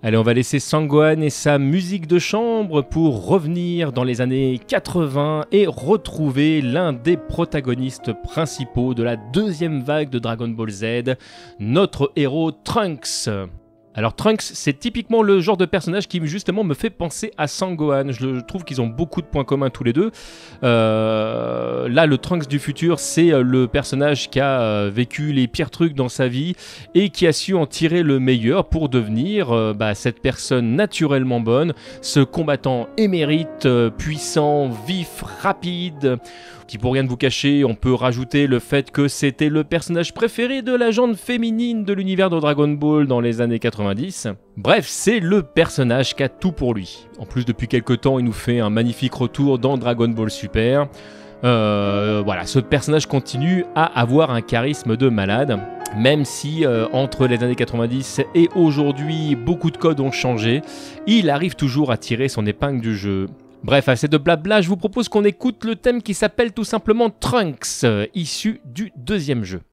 Allez, on va laisser Sangohan et sa musique de chambre pour revenir dans les années quatre-vingts et retrouver l'un des protagonistes principaux de la deuxième vague de Dragon Ball Z, notre héros Trunks. Alors Trunks, c'est typiquement le genre de personnage qui justement me fait penser à Sangohan. Je trouve qu'ils ont beaucoup de points communs tous les deux. Euh, là, le Trunks du futur, c'est le personnage qui a vécu les pires trucs dans sa vie et qui a su en tirer le meilleur pour devenir euh, bah, cette personne naturellement bonne, ce combattant émérite, euh, puissant, vif, rapide. Qui, pour rien de vous cacher, on peut rajouter le fait que c'était le personnage préféré de la gente féminine de l'univers de Dragon Ball dans les années quatre-vingt-dix. Bref, c'est le personnage qui a tout pour lui. En plus, depuis quelques temps, il nous fait un magnifique retour dans Dragon Ball Super. Euh, voilà, ce personnage continue à avoir un charisme de malade. Même si euh, entre les années quatre-vingt-dix et aujourd'hui, beaucoup de codes ont changé, il arrive toujours à tirer son épingle du jeu. Bref, assez de blabla, je vous propose qu'on écoute le thème qui s'appelle tout simplement Trunks, euh, issu du deuxième jeu.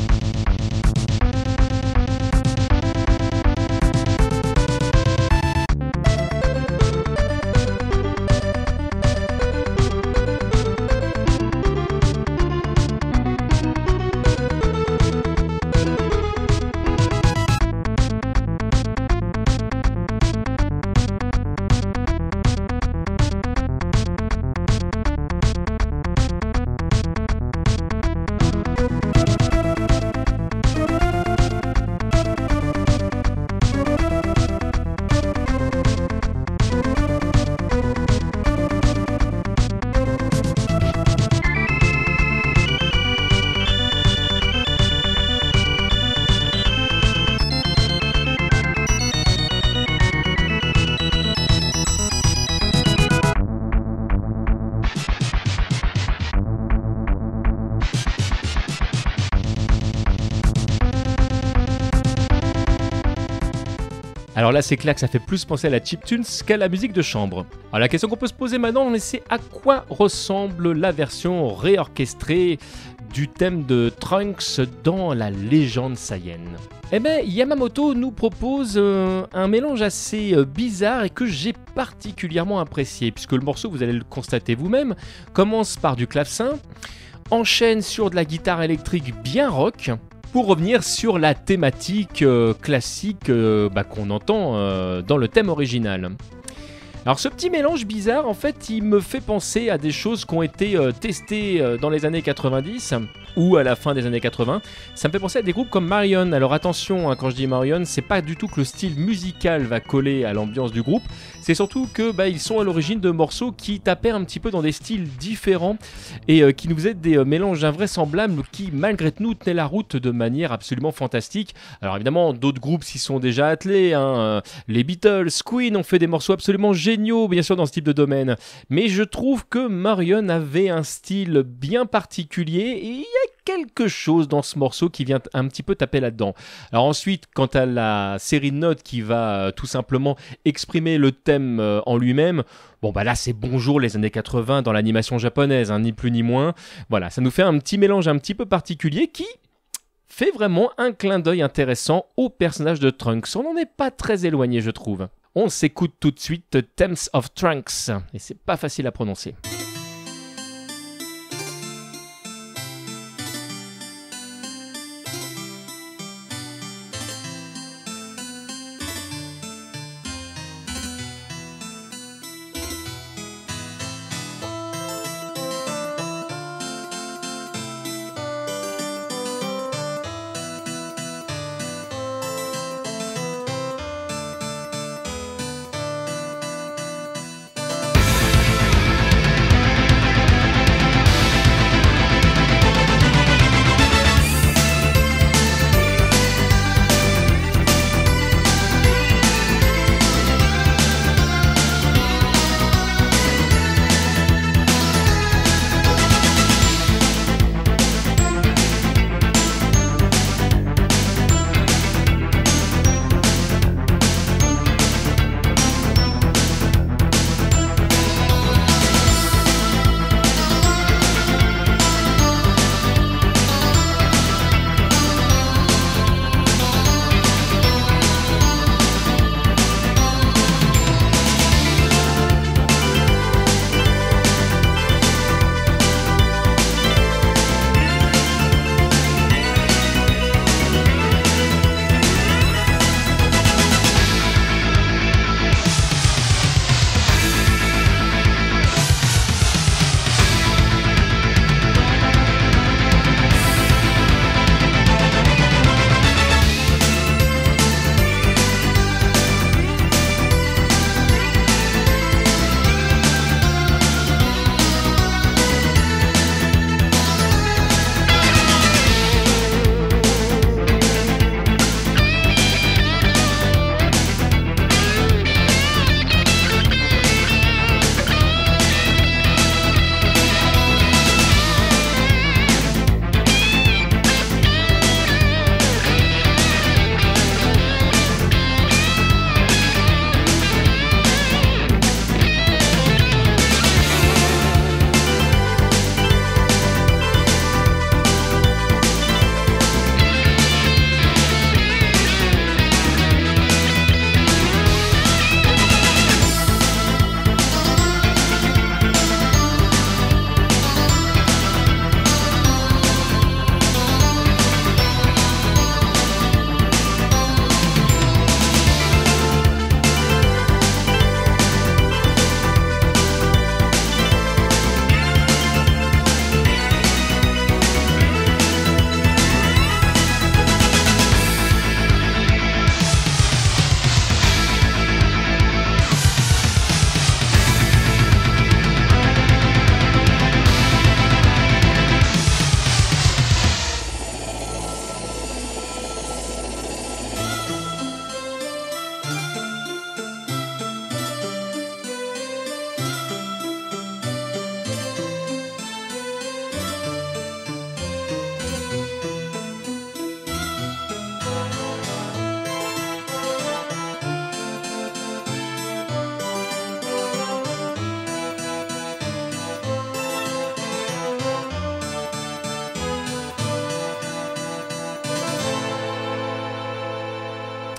Alors là, c'est clair que ça fait plus penser à la chiptunes qu'à la musique de chambre. Alors la question qu'on peut se poser maintenant, c'est à quoi ressemble la version réorchestrée du thème de Trunks dans la légende Saiyan. Eh bien, Yamamoto nous propose euh, un mélange assez euh, bizarre et que j'ai particulièrement apprécié, puisque le morceau, vous allez le constater vous-même, commence par du clavecin, enchaîne sur de la guitare électrique bien rock, pour revenir sur la thématique euh, classique euh, bah, qu'on entend euh, dans le thème original. Alors ce petit mélange bizarre, en fait, il me fait penser à des choses qui ont été euh, testées euh, dans les années quatre-vingt-dix ou à la fin des années quatre-vingts. Ça me fait penser à des groupes comme Marion. Alors attention, hein, quand je dis Marion, c'est pas du tout que le style musical va coller à l'ambiance du groupe, c'est surtout que bah, ils sont à l'origine de morceaux qui tapaient un petit peu dans des styles différents et euh, qui nous faisaient des euh, mélanges invraisemblables qui malgré tout tenaient la route de manière absolument fantastique. Alors évidemment, d'autres groupes s'y sont déjà attelés, hein, euh, les Beatles, Queen ont fait des morceaux absolument géniaux, bien sûr, dans ce type de domaine. Mais je trouve que Marion avait un style bien particulier et il y a quelque chose dans ce morceau qui vient un petit peu taper là-dedans. Alors ensuite, quant à la série de notes qui va euh, tout simplement exprimer le thème euh, en lui-même, bon bah là c'est bonjour les années quatre-vingts dans l'animation japonaise, hein, ni plus ni moins. Voilà, ça nous fait un petit mélange un petit peu particulier qui fait vraiment un clin d'œil intéressant au personnage de Trunks. On n'en est pas très éloigné, je trouve. On s'écoute tout de suite Themes of Trunks, et c'est pas facile à prononcer.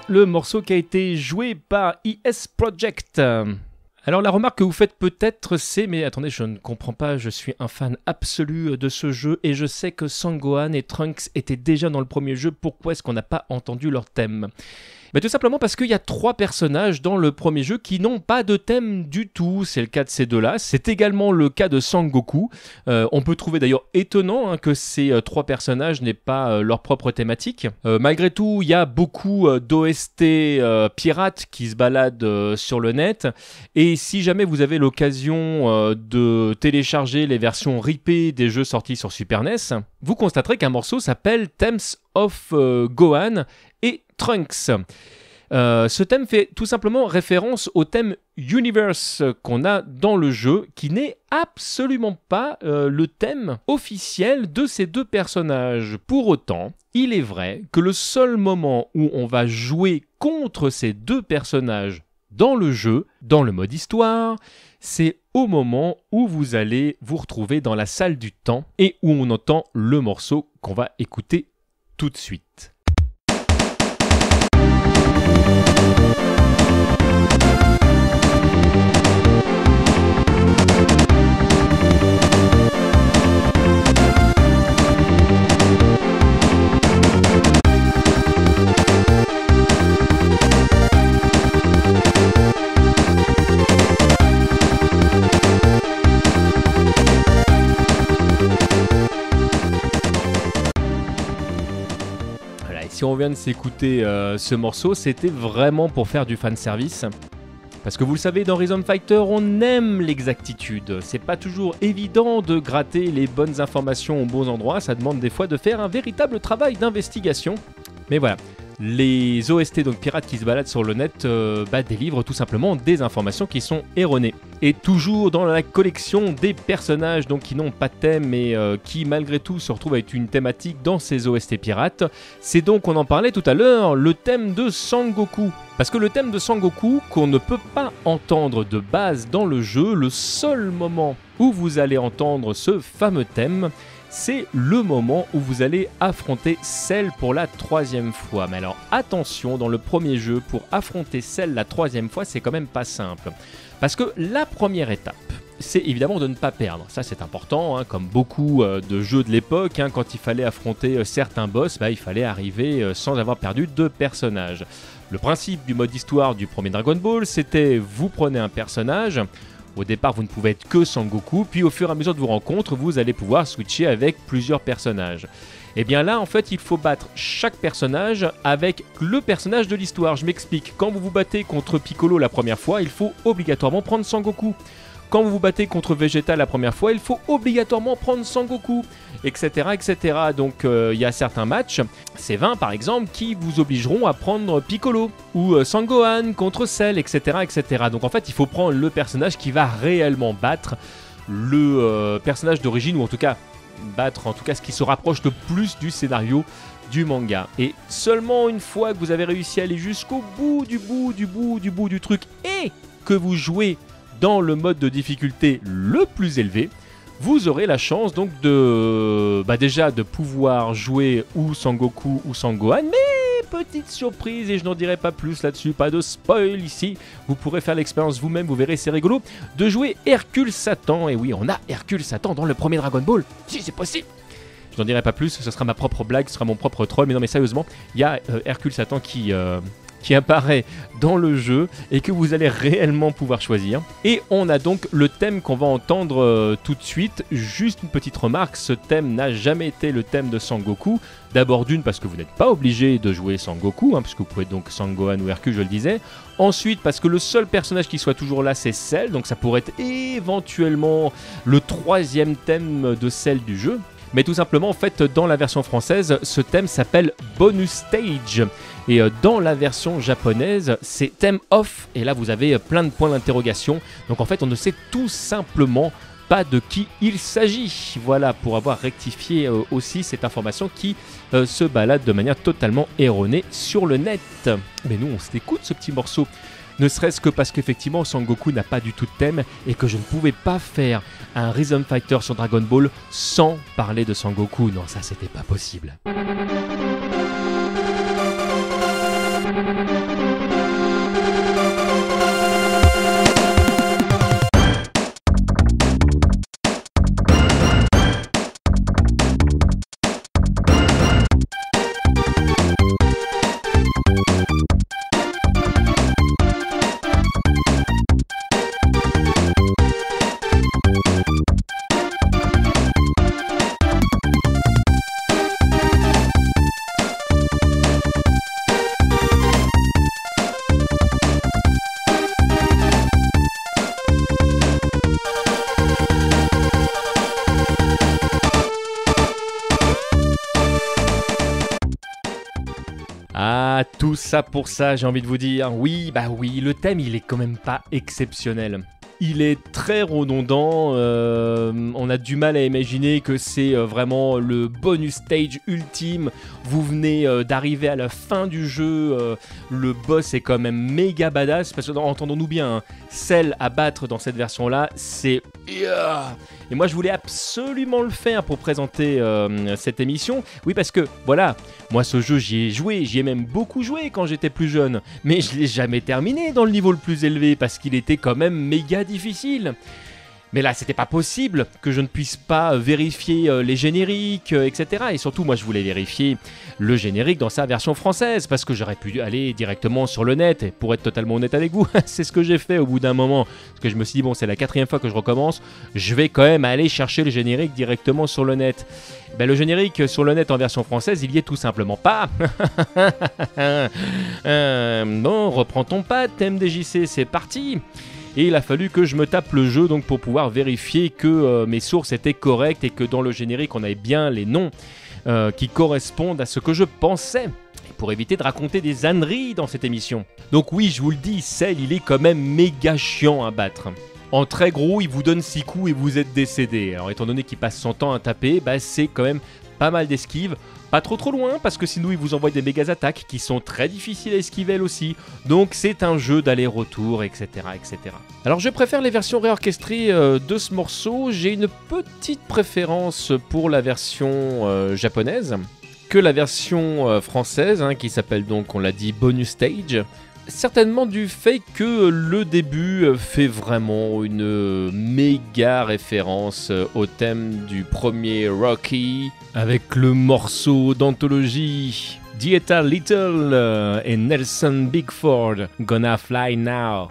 le morceau qui a été joué par E S Project. Alors la remarque que vous faites peut-être c'est « Mais attendez, je ne comprends pas, je suis un fan absolu de ce jeu et je sais que Sangohan et Trunks étaient déjà dans le premier jeu, pourquoi est-ce qu'on n'a pas entendu leur thème ?» Ben, tout simplement parce qu'il y a trois personnages dans le premier jeu qui n'ont pas de thème du tout. C'est le cas de ces deux-là. C'est également le cas de Sangoku. Euh, on peut trouver d'ailleurs étonnant hein, que ces euh, trois personnages n'aient pas euh, leur propre thématique. Euh, malgré tout, il y a beaucoup euh, d'O S T euh, pirates qui se baladent euh, sur le net. Et si jamais vous avez l'occasion euh, de télécharger les versions ripées des jeux sortis sur Super N E S, vous constaterez qu'un morceau s'appelle Themes of euh, Gohan et Trunks. Euh, ce thème fait tout simplement référence au thème Universe qu'on a dans le jeu, qui n'est absolument pas euh, le thème officiel de ces deux personnages. Pour autant, il est vrai que le seul moment où on va jouer contre ces deux personnages dans le jeu, dans le mode histoire, c'est au moment où vous allez vous retrouver dans la salle du temps et où on entend le morceau qu'on va écouter tout de suite. Si on vient de s'écouter euh, ce morceau, c'était vraiment pour faire du fanservice. Parce que vous le savez, dans Rhythm Fighter, on aime l'exactitude. C'est pas toujours évident de gratter les bonnes informations aux bons endroits. Ça demande des fois de faire un véritable travail d'investigation. Mais voilà, les O S T, donc pirates qui se baladent sur le net, euh, bah, délivrent tout simplement des informations qui sont erronées. Et toujours dans la collection des personnages donc, qui n'ont pas de thème et euh, qui malgré tout se retrouvent avec une thématique dans ces O S T pirates, c'est donc, on en parlait tout à l'heure, le thème de Sangoku. Parce que le thème de Sangoku, qu'on ne peut pas entendre de base dans le jeu, le seul moment où vous allez entendre ce fameux thème, c'est le moment où vous allez affronter Cell pour la troisième fois. Mais alors attention, dans le premier jeu, pour affronter Cell la troisième fois, c'est quand même pas simple. Parce que la première étape, c'est évidemment de ne pas perdre. Ça c'est important, hein, comme beaucoup euh, de jeux de l'époque, hein, quand il fallait affronter euh, certains boss, bah, il fallait arriver euh, sans avoir perdu de personnage. Le principe du mode histoire du premier Dragon Ball, c'était vous prenez un personnage. Au départ, vous ne pouvez être que Sangoku, puis au fur et à mesure de vos rencontres, vous allez pouvoir switcher avec plusieurs personnages. Et bien là, en fait, il faut battre chaque personnage avec le personnage de l'histoire. Je m'explique. Quand vous vous battez contre Piccolo la première fois, il faut obligatoirement prendre Sangoku. Quand vous vous battez contre Vegeta la première fois, il faut obligatoirement prendre Sangoku, et cetera et cetera. Donc il euh, y a certains matchs, c'est vingt par exemple, qui vous obligeront à prendre Piccolo, ou euh, Sangohan contre Cell, et cetera et cetera. Donc en fait, il faut prendre le personnage qui va réellement battre le euh, personnage d'origine, ou en tout cas, battre en tout cas ce qui se rapproche le plus du scénario du manga. Et seulement une fois que vous avez réussi à aller jusqu'au bout du bout du bout du bout du truc, et que vous jouez dans le mode de difficulté le plus élevé, vous aurez la chance donc de bah déjà de pouvoir jouer ou Sangoku ou Sangohan, mais petite surprise et je n'en dirai pas plus là-dessus, pas de spoil ici, vous pourrez faire l'expérience vous-même, vous verrez, c'est rigolo, de jouer Hercule Satan. Et oui, on a Hercule Satan dans le premier Dragon Ball, si c'est possible. Je n'en dirai pas plus, ce sera ma propre blague, ce sera mon propre troll, mais non mais sérieusement, il y a euh, Hercule Satan qui... Euh, qui apparaît dans le jeu et que vous allez réellement pouvoir choisir. Et on a donc le thème qu'on va entendre euh, tout de suite. Juste une petite remarque, ce thème n'a jamais été le thème de Sangoku. D'abord d'une parce que vous n'êtes pas obligé de jouer Sangoku, hein, puisque vous pouvez donc Sangohan ou Hercule, je le disais. Ensuite parce que le seul personnage qui soit toujours là c'est Cell, donc ça pourrait être éventuellement le troisième thème de Cell du jeu. Mais tout simplement, en fait, dans la version française, ce thème s'appelle Bonus Stage. Et dans la version japonaise, c'est thème off. Et là, vous avez plein de points d'interrogation. Donc en fait, on ne sait tout simplement pas de qui il s'agit. Voilà, pour avoir rectifié euh, aussi cette information qui euh, se balade de manière totalement erronée sur le net. Mais nous, on s'écoute ce petit morceau. Ne serait-ce que parce qu'effectivement Sangoku n'a pas du tout de thème et que je ne pouvais pas faire un Rhythm Fighter sur Dragon Ball sans parler de Sangoku. Non, ça c'était pas possible. Ah, tout ça pour ça, j'ai envie de vous dire. Oui, bah oui, le thème, il est quand même pas exceptionnel. Il est très redondant, euh, on a du mal à imaginer que c'est euh, vraiment le bonus stage ultime. Vous venez euh, d'arriver à la fin du jeu, euh, le boss est quand même méga badass, parce que entendons-nous bien, hein, celle à battre dans cette version-là, c'est... Et moi je voulais absolument le faire pour présenter euh, cette émission. Oui, parce que voilà, moi ce jeu j'y ai joué, j'y ai même beaucoup joué quand j'étais plus jeune, mais je l'ai jamais terminé dans le niveau le plus élevé parce qu'il était quand même méga difficile. Mais là, c'était pas possible que je ne puisse pas vérifier euh, les génériques, euh, et cetera. Et surtout, moi, je voulais vérifier le générique dans sa version française, parce que j'aurais pu aller directement sur le net. Et pour être totalement honnête avec vous, c'est ce que j'ai fait au bout d'un moment. Parce que je me suis dit, bon, c'est la quatrième fois que je recommence, je vais quand même aller chercher le générique directement sur le net. Ben, le générique sur le net en version française, il y est tout simplement pas. euh, bon, reprend ton pas, T M D J C, c'est parti. Et il a fallu que je me tape le jeu donc pour pouvoir vérifier que euh, mes sources étaient correctes et que dans le générique on avait bien les noms euh, qui correspondent à ce que je pensais. Et pour éviter de raconter des âneries dans cette émission. Donc oui, je vous le dis, Cell, il est quand même méga chiant à battre. En très gros, il vous donne six coups et vous êtes décédé. Alors étant donné qu'il passe son temps à taper, bah, c'est quand même pas mal d'esquives. Pas trop trop loin, parce que sinon il vous envoie des méga attaques qui sont très difficiles à esquiver elles aussi. Donc c'est un jeu d'aller-retour, et cetera, et cetera. Alors je préfère les versions réorchestrées euh, de ce morceau. J'ai une petite préférence pour la version euh, japonaise que la version euh, française, hein, qui s'appelle donc, on l'a dit, Bonus Stage. Certainement du fait que le début fait vraiment une méga référence au thème du premier Rocky, avec le morceau d'anthologie Dieta Little et Nelson Bigford, Gonna Fly Now.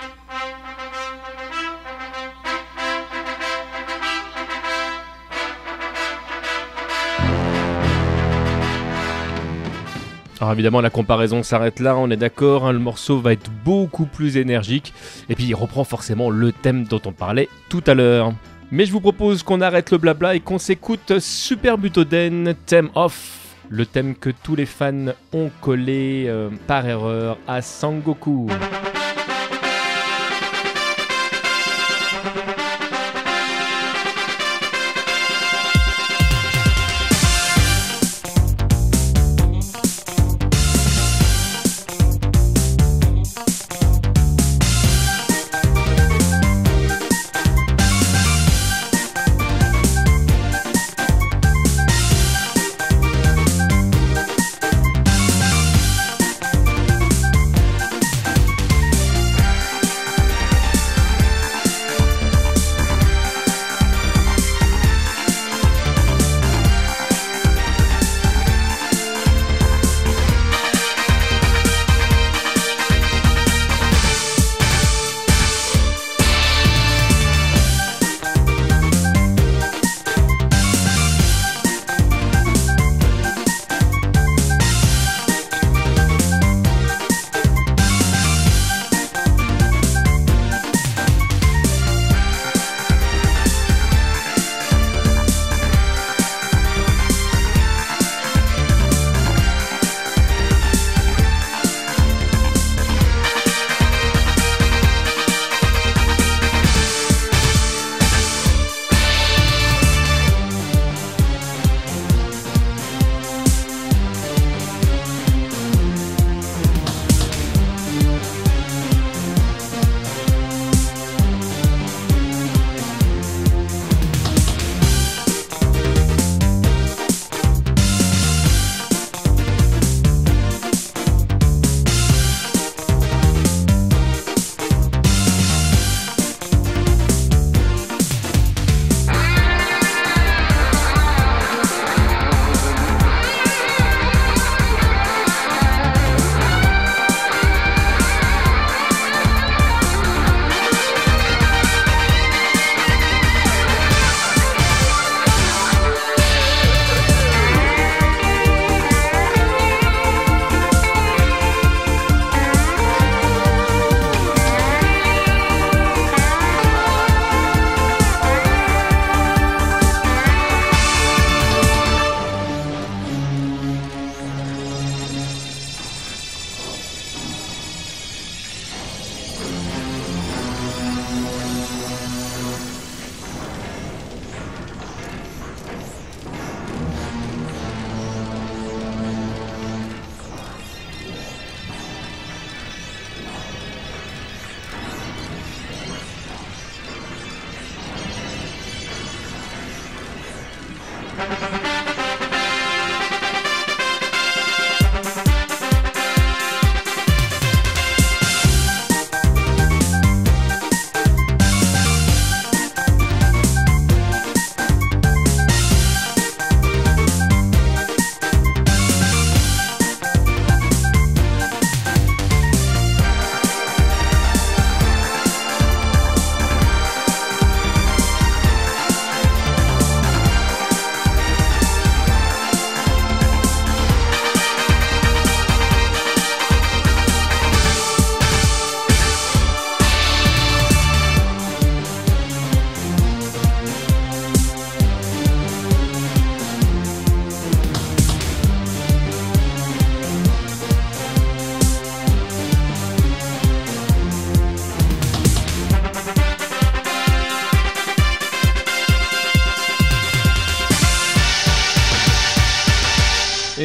Alors évidemment la comparaison s'arrête là, on est d'accord, hein, le morceau va être beaucoup plus énergique et puis il reprend forcément le thème dont on parlait tout à l'heure. Mais je vous propose qu'on arrête le blabla et qu'on s'écoute Super Butoden Theme Off, le thème que tous les fans ont collé euh, par erreur à Sangoku.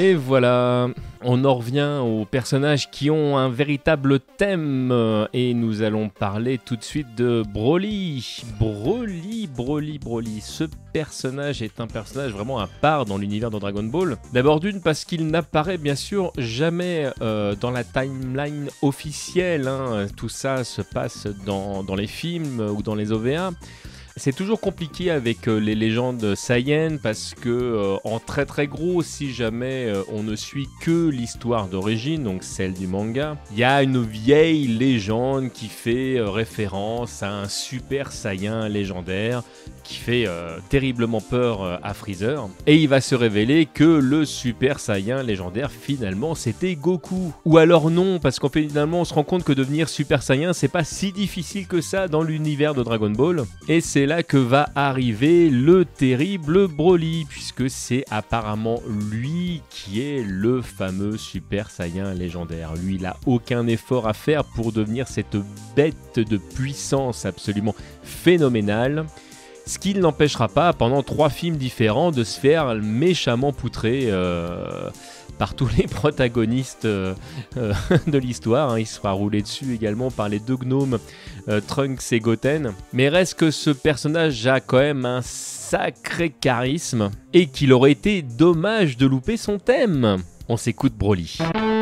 Et voilà, on en revient aux personnages qui ont un véritable thème et nous allons parler tout de suite de Broly. Broly, Broly, Broly. Ce personnage est un personnage vraiment à part dans l'univers de Dragon Ball. D'abord d'une parce qu'il n'apparaît bien sûr jamais euh, dans la timeline officielle. Hein. Tout ça se passe dans, dans les films ou dans les O V A. C'est toujours compliqué avec euh, les légendes Saiyan parce que euh, en très très gros, si jamais euh, on ne suit que l'histoire d'origine, donc celle du manga, il y a une vieille légende qui fait euh, référence à un super Saiyan légendaire qui fait euh, terriblement peur euh, à Freezer. Et il va se révéler que le super Saiyan légendaire finalement c'était Goku. Ou alors non, parce qu'en fait finalement on se rend compte que devenir super Saiyan c'est pas si difficile que ça dans l'univers de Dragon Ball. Et c'est là que va arriver le terrible Broly, puisque c'est apparemment lui qui est le fameux Super Saiyan légendaire. Lui, il n'a aucun effort à faire pour devenir cette bête de puissance absolument phénoménale, ce qui ne l'empêchera pas, pendant trois films différents, de se faire méchamment poutrer euh, par tous les protagonistes euh, euh, de l'histoire. Hein. Il sera roulé dessus également par les deux gnomes euh, Trunks et Goten. Mais reste que ce personnage a quand même un sacré charisme et qu'il aurait été dommage de louper son thème. On s'écoute Broly.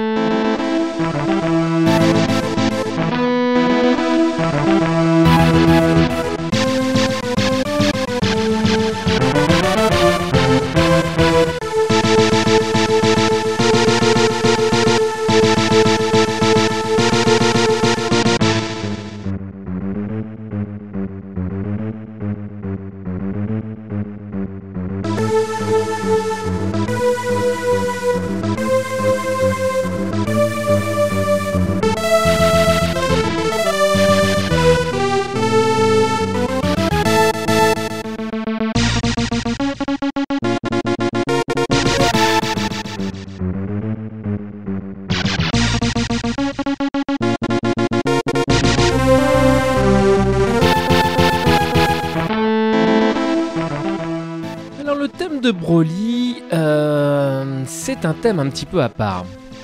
De Broly, euh, c'est un thème un petit peu à part.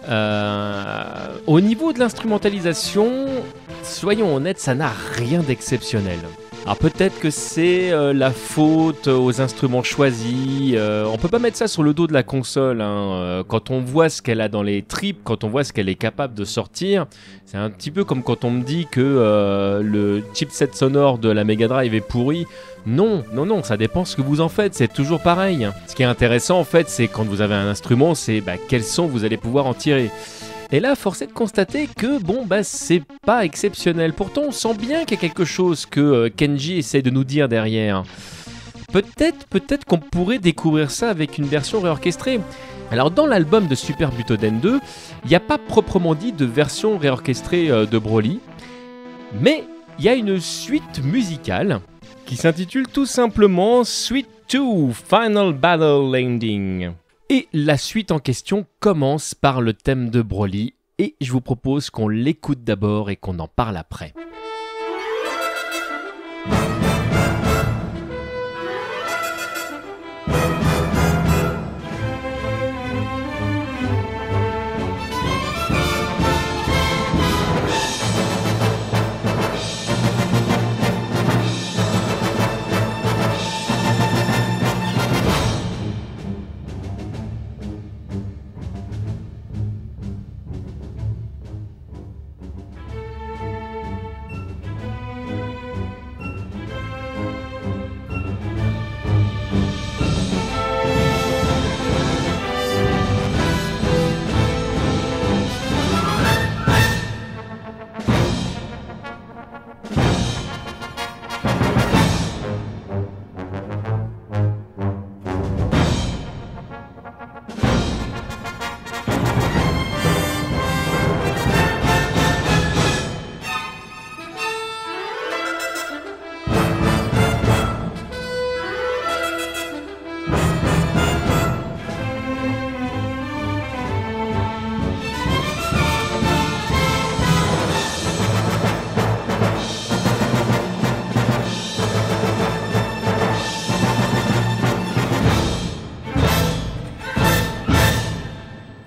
Euh, au niveau de l'instrumentalisation, soyons honnêtes, ça n'a rien d'exceptionnel. Alors peut-être que c'est euh, la faute aux instruments choisis, euh, on peut pas mettre ça sur le dos de la console, hein. euh, quand on voit ce qu'elle a dans les tripes, quand on voit ce qu'elle est capable de sortir, c'est un petit peu comme quand on me dit que euh, le chipset sonore de la Mega Drive est pourri. Non, non, non, ça dépend ce que vous en faites, c'est toujours pareil. Ce qui est intéressant en fait, c'est quand vous avez un instrument, c'est bah, quel son vous allez pouvoir en tirer. Et là, force est de constater que bon, bah, c'est pas exceptionnel. Pourtant, on sent bien qu'il y a quelque chose que euh, Kenji essaie de nous dire derrière. Peut-être, peut-être qu'on pourrait découvrir ça avec une version réorchestrée. Alors, dans l'album de Super Butoden deux, il n'y a pas proprement dit de version réorchestrée euh, de Broly, mais il y a une suite musicale qui s'intitule tout simplement Suite deux Final Battle Landing. Et la suite en question commence par le thème de Broly, et je vous propose qu'on l'écoute d'abord et qu'on en parle après.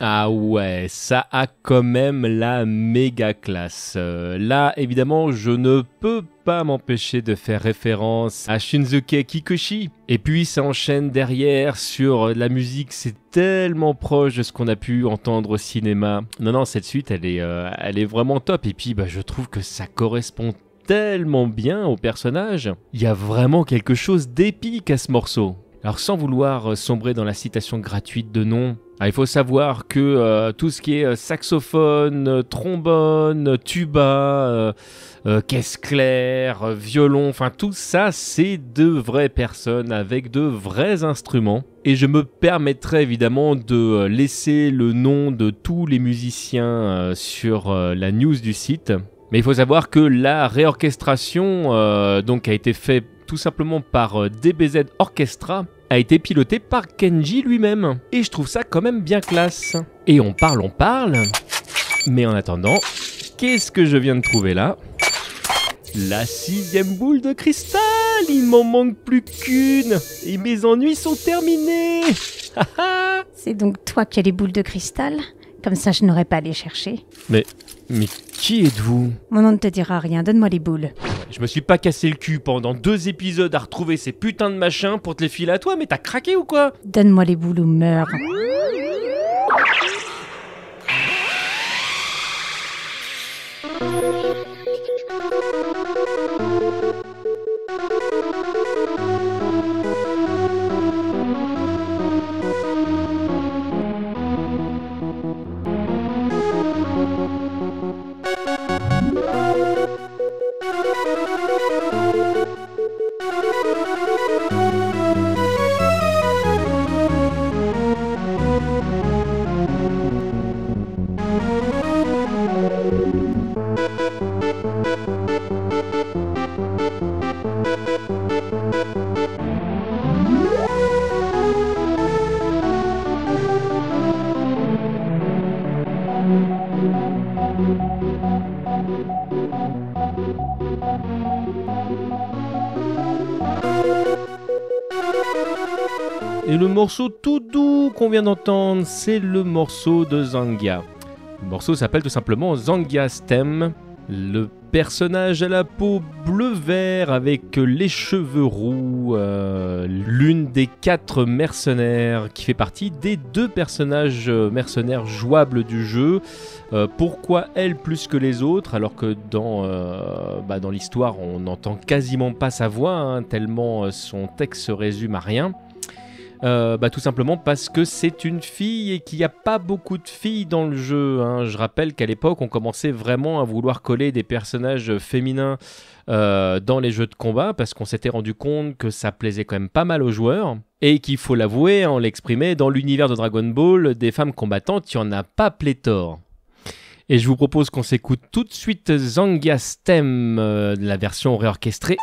Ah ouais, ça a quand même la méga classe. Euh, là, évidemment, je ne peux pas m'empêcher de faire référence à Shinsuke Kikuchi. Et puis, ça enchaîne derrière sur la musique, c'est tellement proche de ce qu'on a pu entendre au cinéma. Non, non, cette suite, elle est, euh, elle est vraiment top. Et puis, bah, je trouve que ça correspond tellement bien au personnage. Il y a vraiment quelque chose d'épique à ce morceau. Alors, sans vouloir sombrer dans la citation gratuite de nom, ah, il faut savoir que euh, tout ce qui est euh, saxophone, euh, trombone, tuba, euh, euh, caisse claire, euh, violon, enfin tout ça, c'est de vraies personnes avec de vrais instruments. Et je me permettrai évidemment de laisser le nom de tous les musiciens euh, sur euh, la news du site. Mais il faut savoir que la réorchestration euh, donc, a été faite tout simplement par euh, D B Z Orchestra, a été piloté par Kenji lui-même. Et je trouve ça quand même bien classe. Et on parle, on parle. Mais en attendant, qu'est-ce que je viens de trouver là? La sixième boule de cristal. Il m'en manque plus qu'une. Et mes ennuis sont terminés. C'est donc toi qui as les boules de cristal? Comme ça, je n'aurais pas à les chercher. Mais, mais qui êtes-vous? Mon nom ne te dira rien, donne-moi les boules. Je me suis pas cassé le cul pendant deux épisodes à retrouver ces putains de machins pour te les filer à toi, mais t'as craqué ou quoi? Donne-moi les boules ou meurs. Et le morceau tout doux qu'on vient d'entendre, c'est le morceau de Zangia. Le morceau s'appelle tout simplement Zangia's Theme. Le personnage à la peau bleu-vert avec les cheveux roux, euh, l'une des quatre mercenaires qui fait partie des deux personnages mercenaires jouables du jeu. Euh, pourquoi elle plus que les autres alors que dans, euh, bah dans l'histoire on n'entend quasiment pas sa voix, hein, tellement son texte se résume à rien. Euh, bah, tout simplement parce que c'est une fille et qu'il n'y a pas beaucoup de filles dans le jeu, hein. Je rappelle qu'à l'époque on commençait vraiment à vouloir coller des personnages féminins euh, dans les jeux de combat parce qu'on s'était rendu compte que ça plaisait quand même pas mal aux joueurs et qu'il faut l'avouer, on l'exprimait, dans l'univers de Dragon Ball, des femmes combattantes, il n'y en a pas pléthore. Et je vous propose qu'on s'écoute tout de suite Zangia's Theme, euh, la version réorchestrée.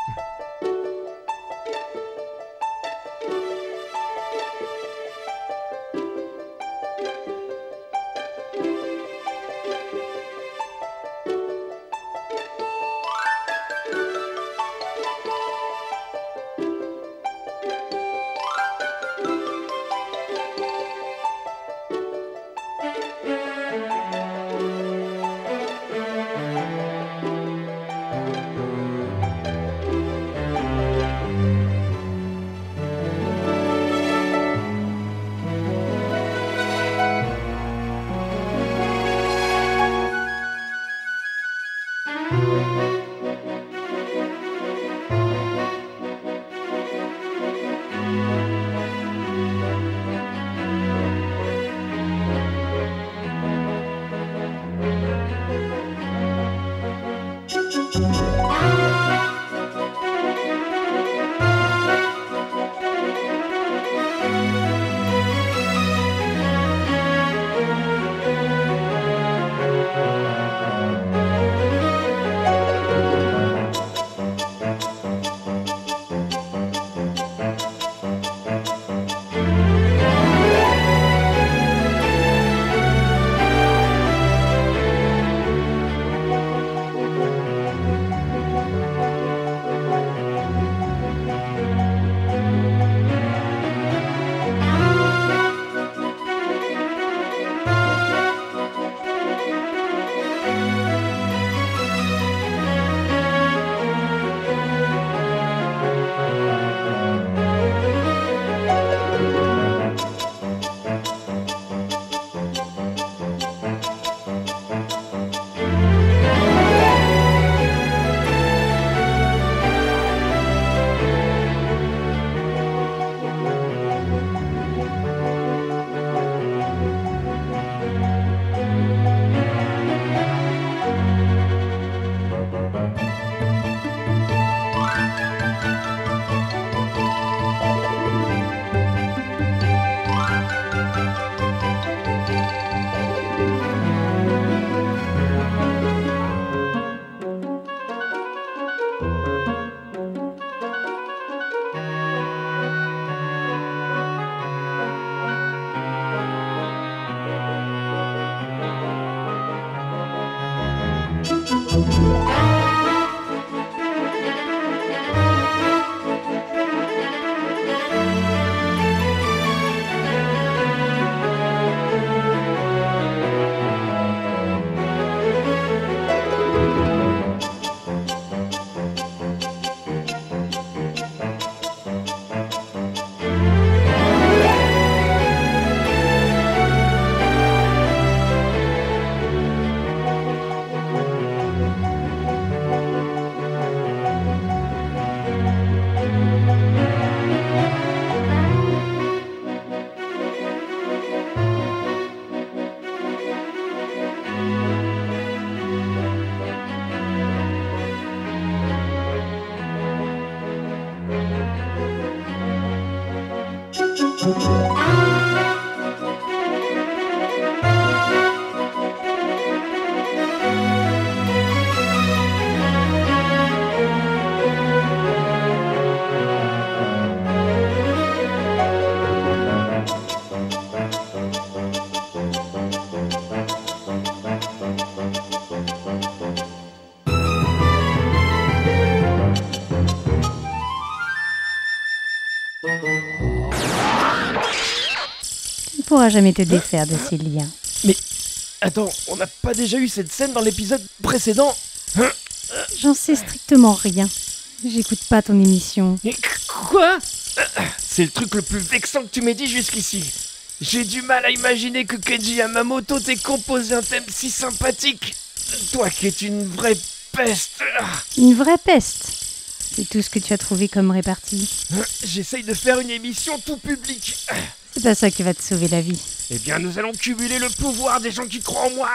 Tu ne pourras jamais te défaire de ces liens. Attends, on n'a pas déjà eu cette scène dans l'épisode précédent? J'en sais strictement rien. J'écoute pas ton émission. Mais quoi? C'est le truc le plus vexant que tu m'aies dit jusqu'ici. J'ai du mal à imaginer que Keiji Yamamoto t'ait composé un thème si sympathique. Toi qui es une vraie peste. Une vraie peste. C'est tout ce que tu as trouvé comme répartie. J'essaye de faire une émission tout public. C'est pas ça qui va te sauver la vie. Eh bien, nous allons cumuler le pouvoir des gens qui croient en moi.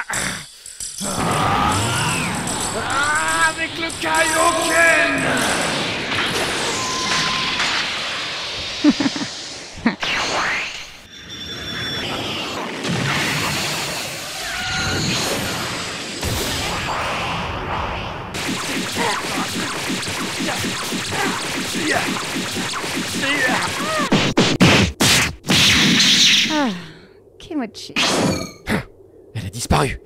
Ah, avec le Kaioken. Ah, Kimochi. Elle a disparu.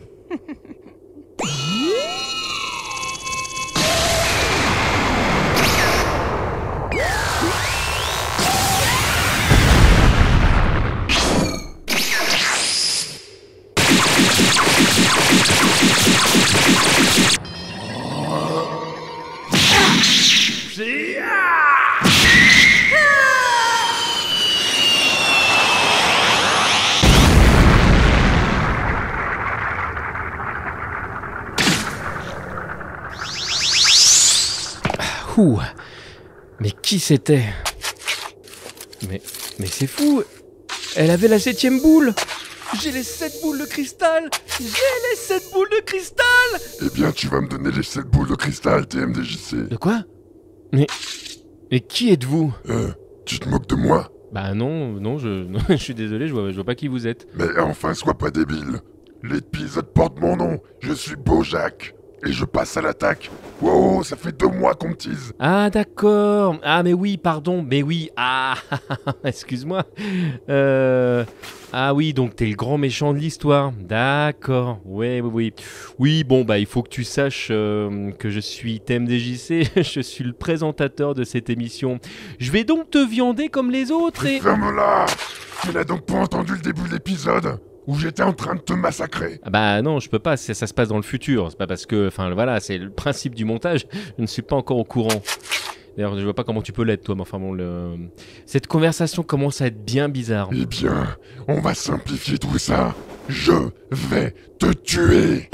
Ouh. Mais qui c'était? Mais, mais c'est fou. Elle avait la septième boule. J'ai les sept boules de cristal. J'ai les sept boules de cristal. Eh bien, tu vas me donner les sept boules de cristal, T M D J C. De quoi? Mais, mais qui êtes-vous? Euh, tu te moques de moi? Bah non, non, je, non, je suis désolé, je vois, je vois pas qui vous êtes. Mais enfin, sois pas débile. L'épisode porte mon nom. Je suis Bojack. Et je passe à l'attaque. Wow, ça fait deux mois qu'on me tease. Ah d'accord. Ah mais oui, pardon, mais oui. Ah, excuse-moi. Euh... Ah oui, donc t'es le grand méchant de l'histoire. D'accord. Ouais, oui, oui. Oui, bon, bah il faut que tu saches euh, que je suis T M D J C. Je suis le présentateur de cette émission. Je vais donc te viander comme les autres et... Ferme-la. Tu n'as donc pas entendu le début de l'épisode où j'étais en train de te massacrer? Ah bah non, je peux pas, ça, ça se passe dans le futur. C'est pas parce que, enfin voilà, c'est le principe du montage. Je ne suis pas encore au courant. D'ailleurs, je vois pas comment tu peux l'être, toi, mais enfin bon, le... cette conversation commence à être bien bizarre. Eh bien, on va simplifier tout ça. Je vais te tuer.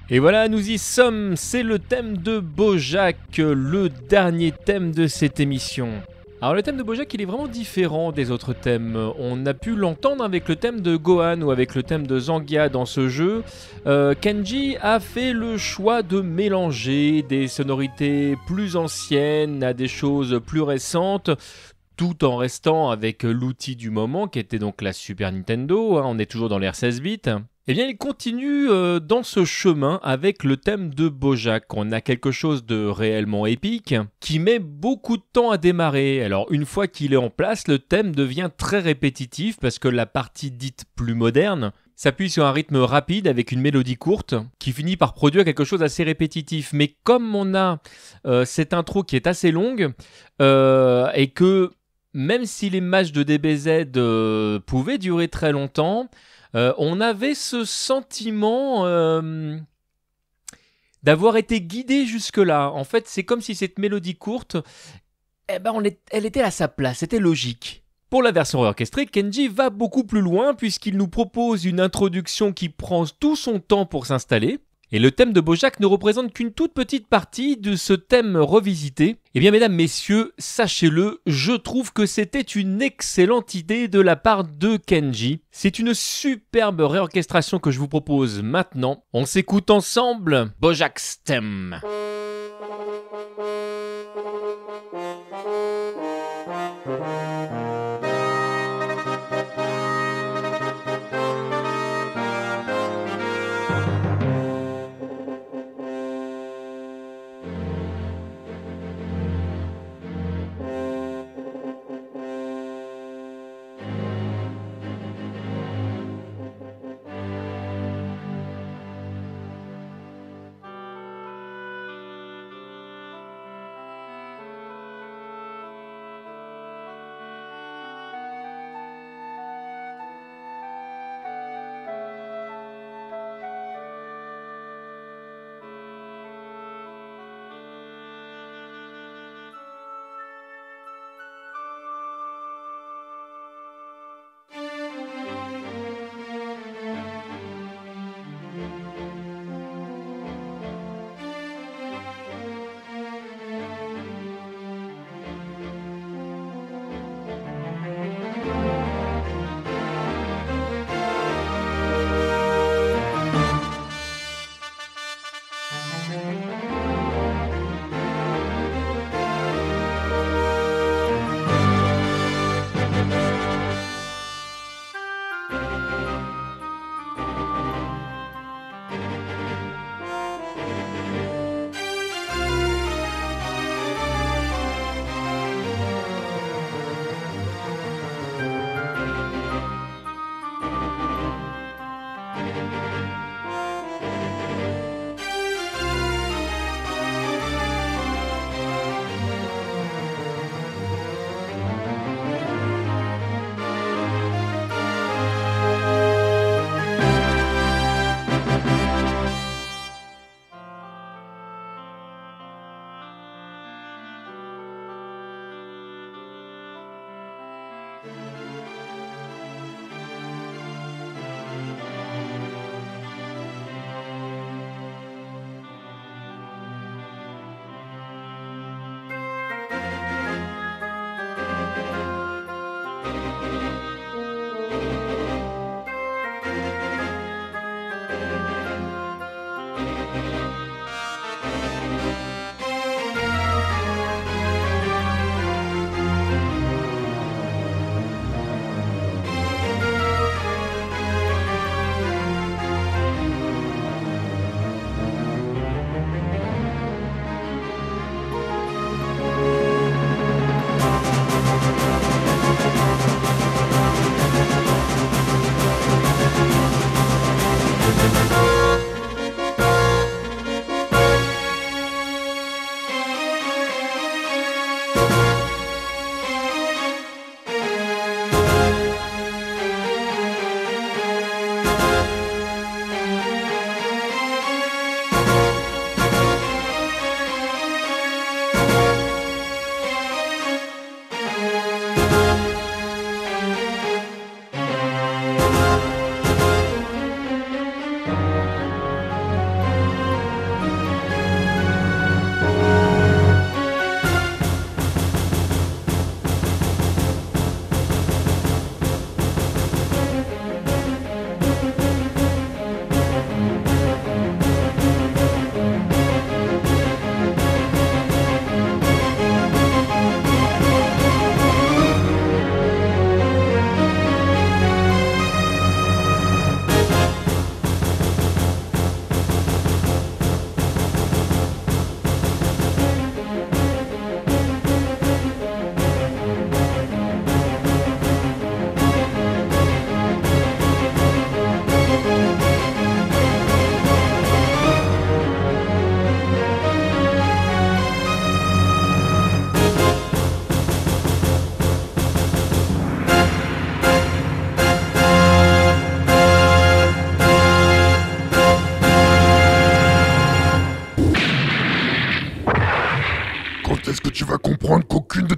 Et voilà, nous y sommes, c'est le thème de Bojack, le dernier thème de cette émission. Alors le thème de Bojack, il est vraiment différent des autres thèmes. On a pu l'entendre avec le thème de Gohan ou avec le thème de Zangia dans ce jeu. Euh, Kenji a fait le choix de mélanger des sonorités plus anciennes à des choses plus récentes, tout en restant avec l'outil du moment qui était donc la Super Nintendo, hein, on est toujours dans l'ère seize bits. Eh bien, il continue euh, dans ce chemin avec le thème de Bojack. On a quelque chose de réellement épique qui met beaucoup de temps à démarrer. Alors, une fois qu'il est en place, le thème devient très répétitif parce que la partie dite plus moderne s'appuie sur un rythme rapide avec une mélodie courte qui finit par produire quelque chose d'assez répétitif. Mais comme on a euh, cette intro qui est assez longue euh, et que même si les matchs de D B Z euh, pouvaient durer très longtemps, Euh, on avait ce sentiment euh, d'avoir été guidé jusque-là. En fait, c'est comme si cette mélodie courte, eh ben on est, elle était à sa place, c'était logique. Pour la version orchestrée, Kenji va beaucoup plus loin puisqu'il nous propose une introduction qui prend tout son temps pour s'installer. Et le thème de Bojack ne représente qu'une toute petite partie de ce thème revisité. Eh bien, mesdames, messieurs, sachez-le, je trouve que c'était une excellente idée de la part de Kenji. C'est une superbe réorchestration que je vous propose maintenant. On s'écoute ensemble Bojack's thème.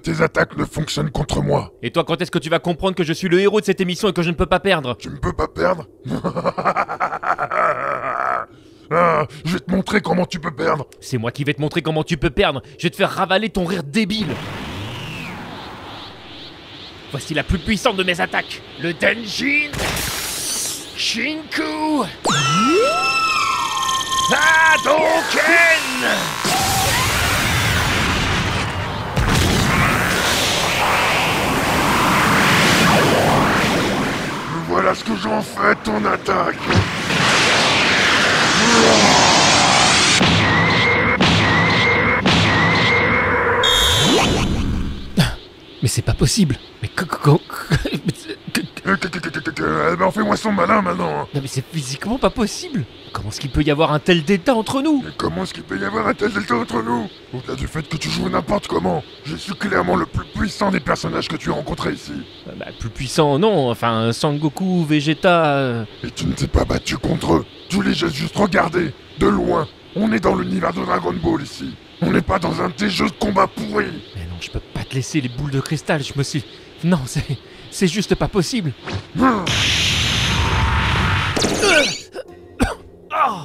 tes attaques ne fonctionnent contre moi. Et toi, quand est-ce que tu vas comprendre que je suis le héros de cette émission et que je ne peux pas perdre? Tu ne peux pas perdre. Ah, je vais te montrer comment tu peux perdre. C'est moi qui vais te montrer comment tu peux perdre. Je vais te faire ravaler ton rire débile. Voici la plus puissante de mes attaques. Le Denjin Shinku Hadouken! Voilà ce que j'en fais de ton attaque. Mais c'est pas possible. Mais comment... Eh ben fais-moi son malin maintenant. Non mais c'est physiquement pas possible. Comment est-ce qu'il peut y avoir un tel détail entre nous? Mais comment est-ce qu'il peut y avoir un tel delta entre nous? Au-delà du fait que tu joues n'importe comment, je suis clairement le plus puissant des personnages que tu as rencontrés ici. Euh, Bah plus puissant non, enfin Sangoku, Vegeta... euh, Et tu ne t'es pas battu contre eux. Tu les as juste regardés, de loin. On est dans l'univers de Dragon Ball ici. On n'est pas dans un de tes jeux de combat pourris. Mais non, je peux pas te laisser les boules de cristal, je me suis... Non, c'est... C'est juste pas possible. Hum. Ah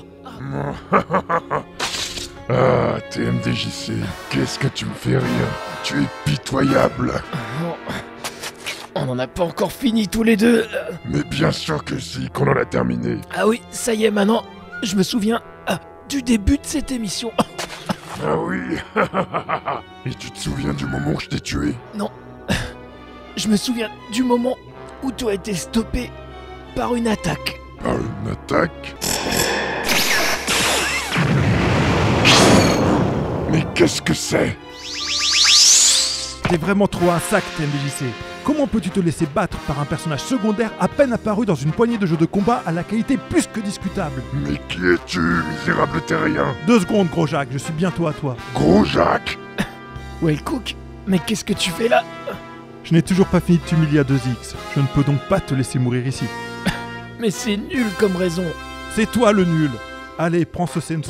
Ah, T M D J C, qu'est-ce que tu me fais rire? Tu es pitoyable. On n'en a pas encore fini tous les deux. Mais bien sûr que si, qu'on en a terminé. Ah oui, ça y est, maintenant, je me souviens ah, du début de cette émission. Ah oui. Et tu te souviens du moment où je t'ai tué? Non. Je me souviens du moment où tu as été stoppé par une attaque. Par une attaque? Mais qu'est-ce que c'est? T'es vraiment trop un sac, T M D J C. Comment peux-tu te laisser battre par un personnage secondaire à peine apparu dans une poignée de jeux de combat à la qualité plus que discutable? Mais qui es-tu, misérable terrien? Deux secondes, gros Jacques, je suis bientôt à toi. Gros Jacques? Well Cook, mais qu'est-ce que tu fais là? Je n'ai toujours pas fini de t'humilier à deux X. Je ne peux donc pas te laisser mourir ici. Mais c'est nul comme raison. C'est toi le nul. Allez, prends ce Senzu.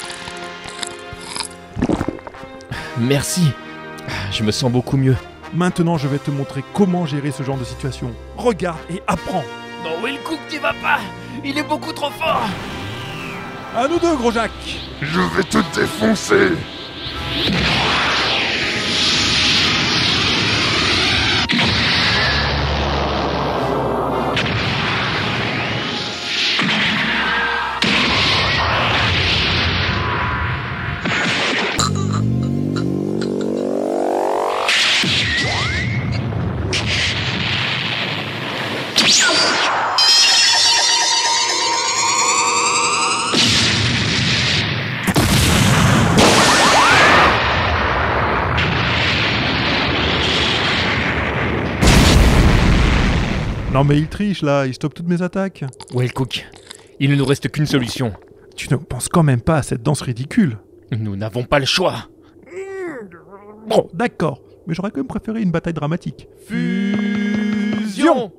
Merci. Je me sens beaucoup mieux. Maintenant, je vais te montrer comment gérer ce genre de situation. Regarde et apprends. Non, Well Cook, tu vas pas. Il est beaucoup trop fort. À nous deux, gros Jacques. Je vais te défoncer. Non mais il triche là, il stoppe toutes mes attaques. Well Cook, il ne nous reste qu'une solution. Tu ne penses quand même pas à cette danse ridicule. Nous n'avons pas le choix. Bon, d'accord, mais j'aurais quand même préféré une bataille dramatique. Fusion.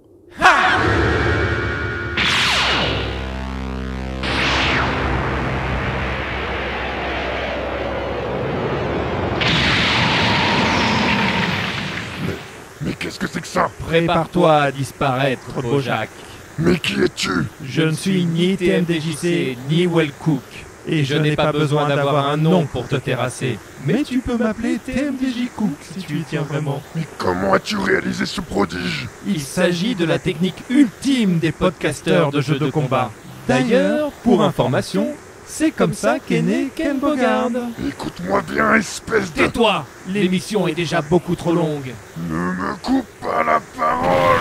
Mais qu'est-ce que c'est que ça? Prépare-toi à disparaître, beau Jacques. Mais qui es-tu? Je ne suis ni T M D J C, ni Well Cook. Et je n'ai pas besoin d'avoir un nom pour te terrasser. Mais tu peux m'appeler T M D J Cook si tu y tiens vraiment. Mais comment as-tu réalisé ce prodige? Il s'agit de la technique ultime des podcasteurs de jeux de combat. D'ailleurs, pour information, c'est comme ça qu'est né Ken Bogard. Écoute-moi bien, espèce de... Tais-toi. L'émission est déjà beaucoup trop longue. Ne me coupe pas la parole.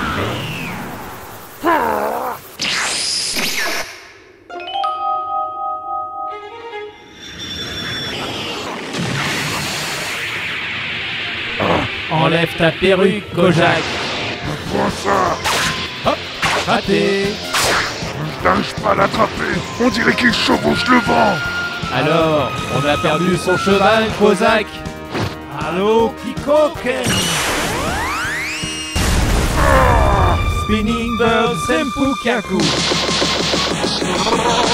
Enlève ta perruque, Kojak. Prends ça. Raté. Je n'arrive pas à l'attraper. On dirait qu'il chevauche le vent. Alors, on a perdu son cheval, Kozak. Allô, Kikoken. Spinning Bird Senpukaku.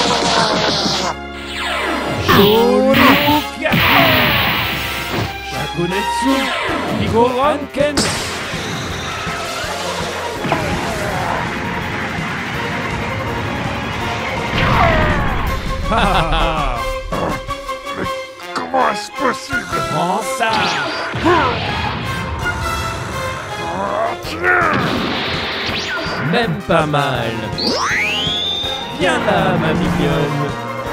Shoryukaku. Gonetsu, Nigoranken. Comment est-ce possible? Prends ça. Même pas mal. Viens là, ma mignonne.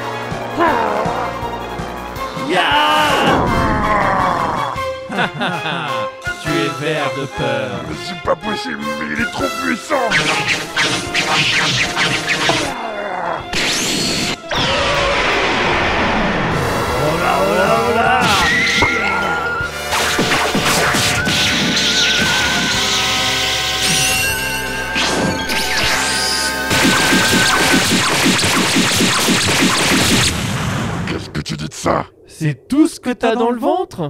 Ya. Tu es vert de peur. Mais c'est pas possible, mais il est trop puissant. Oh là, oh là, oh là. Qu'est-ce que tu dis de ça? C'est tout ce que t'as dans le ventre?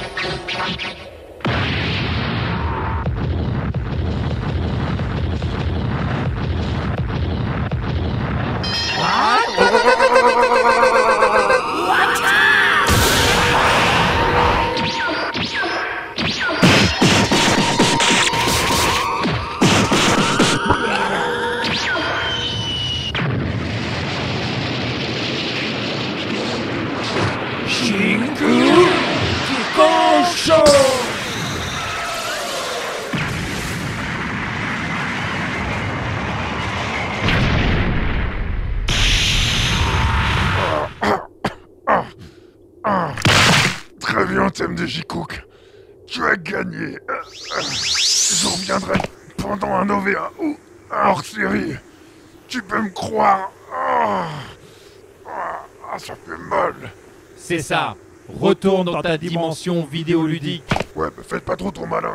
Très bien, T M D J Cook. Tu as gagné. Euh, euh, je reviendrai pendant un O V A ou un hors-série. Tu peux me croire. Ah, ah, ça fait mal. C'est ça. Retourne dans ta dimension vidéoludique. Ouais, mais faites pas trop ton malin.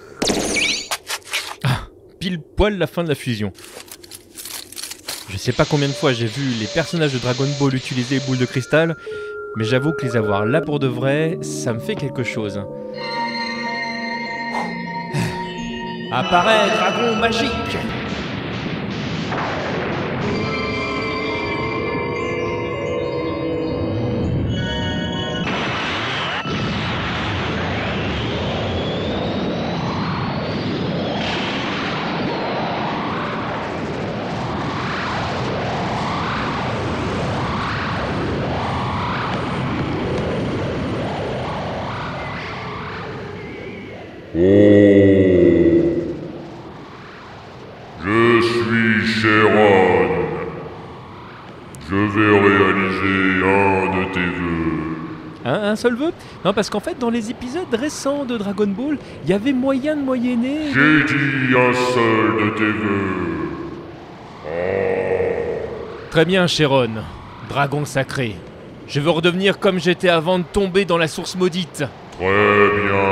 Ah, pile poil la fin de la fusion. Je sais pas combien de fois j'ai vu les personnages de Dragon Ball utiliser les boules de cristal, mais j'avoue que les avoir là pour de vrai, ça me fait quelque chose. Apparaît, dragon magique! Oh, je suis Sharon. Je vais réaliser un de tes vœux. Un, un seul vœu? Non, parce qu'en fait, dans les épisodes récents de Dragon Ball, il y avait moyen de moyenner... J'ai dit un seul de tes vœux. Oh. Très bien, Sharon. Dragon sacré. Je veux redevenir comme j'étais avant de tomber dans la source maudite. Très bien.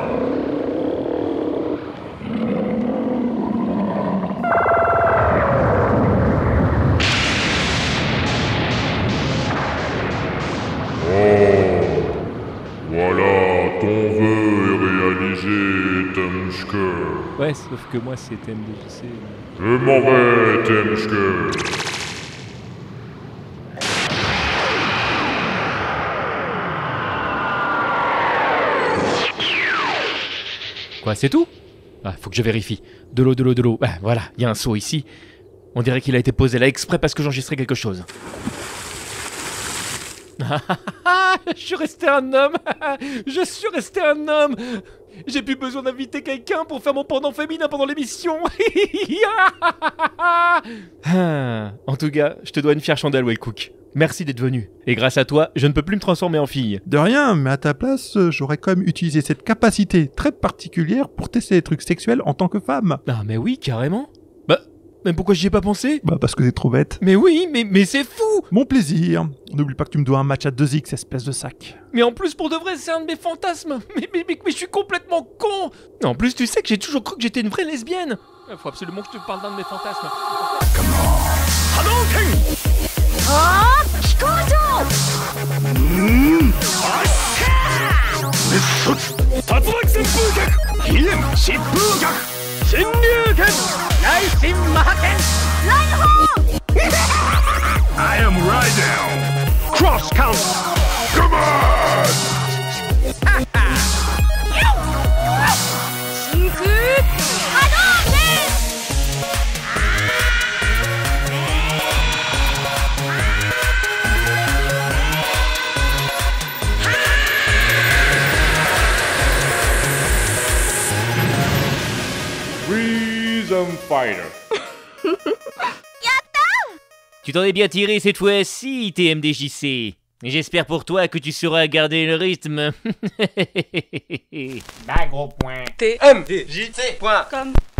Voilà, ton vœu est réalisé, Temshke. Ouais, sauf que moi, c'est T M D J C. Je m'en vais, Temshke. Quoi, c'est tout? Ah, faut que je vérifie. De l'eau, de l'eau, de l'eau. Ah, voilà, il y a un seau ici. On dirait qu'il a été posé là exprès parce que j'enregistrais quelque chose. Je suis resté un homme. Je suis resté un homme. J'ai plus besoin d'inviter quelqu'un pour faire mon pendant féminin pendant l'émission. En tout cas, je te dois une fière chandelle, Wellcook. Merci d'être venu. Et grâce à toi, je ne peux plus me transformer en fille. De rien, mais à ta place, euh, j'aurais quand même utilisé cette capacité très particulière pour tester des trucs sexuels en tant que femme. Ah mais oui, carrément. Bah, mais pourquoi j'y ai pas pensé? Bah parce que t'es trop bête. Mais oui, mais, mais c'est fou. Mon plaisir. N'oublie pas que tu me dois un match à deux X, espèce de sac. Mais en plus, pour de vrai, c'est un de mes fantasmes. Mais, mais, mais, mais je suis complètement con. En plus, tu sais que j'ai toujours cru que j'étais une vraie lesbienne. Faut absolument que je te parle d'un de mes fantasmes. I am Raidel. Cross count. Come on. Freedom Fighter. Tu t'en es bien tiré cette fois-ci, T M D J C. J'espère pour toi que tu sauras garder le rythme. Bah gros point. T M D J C point com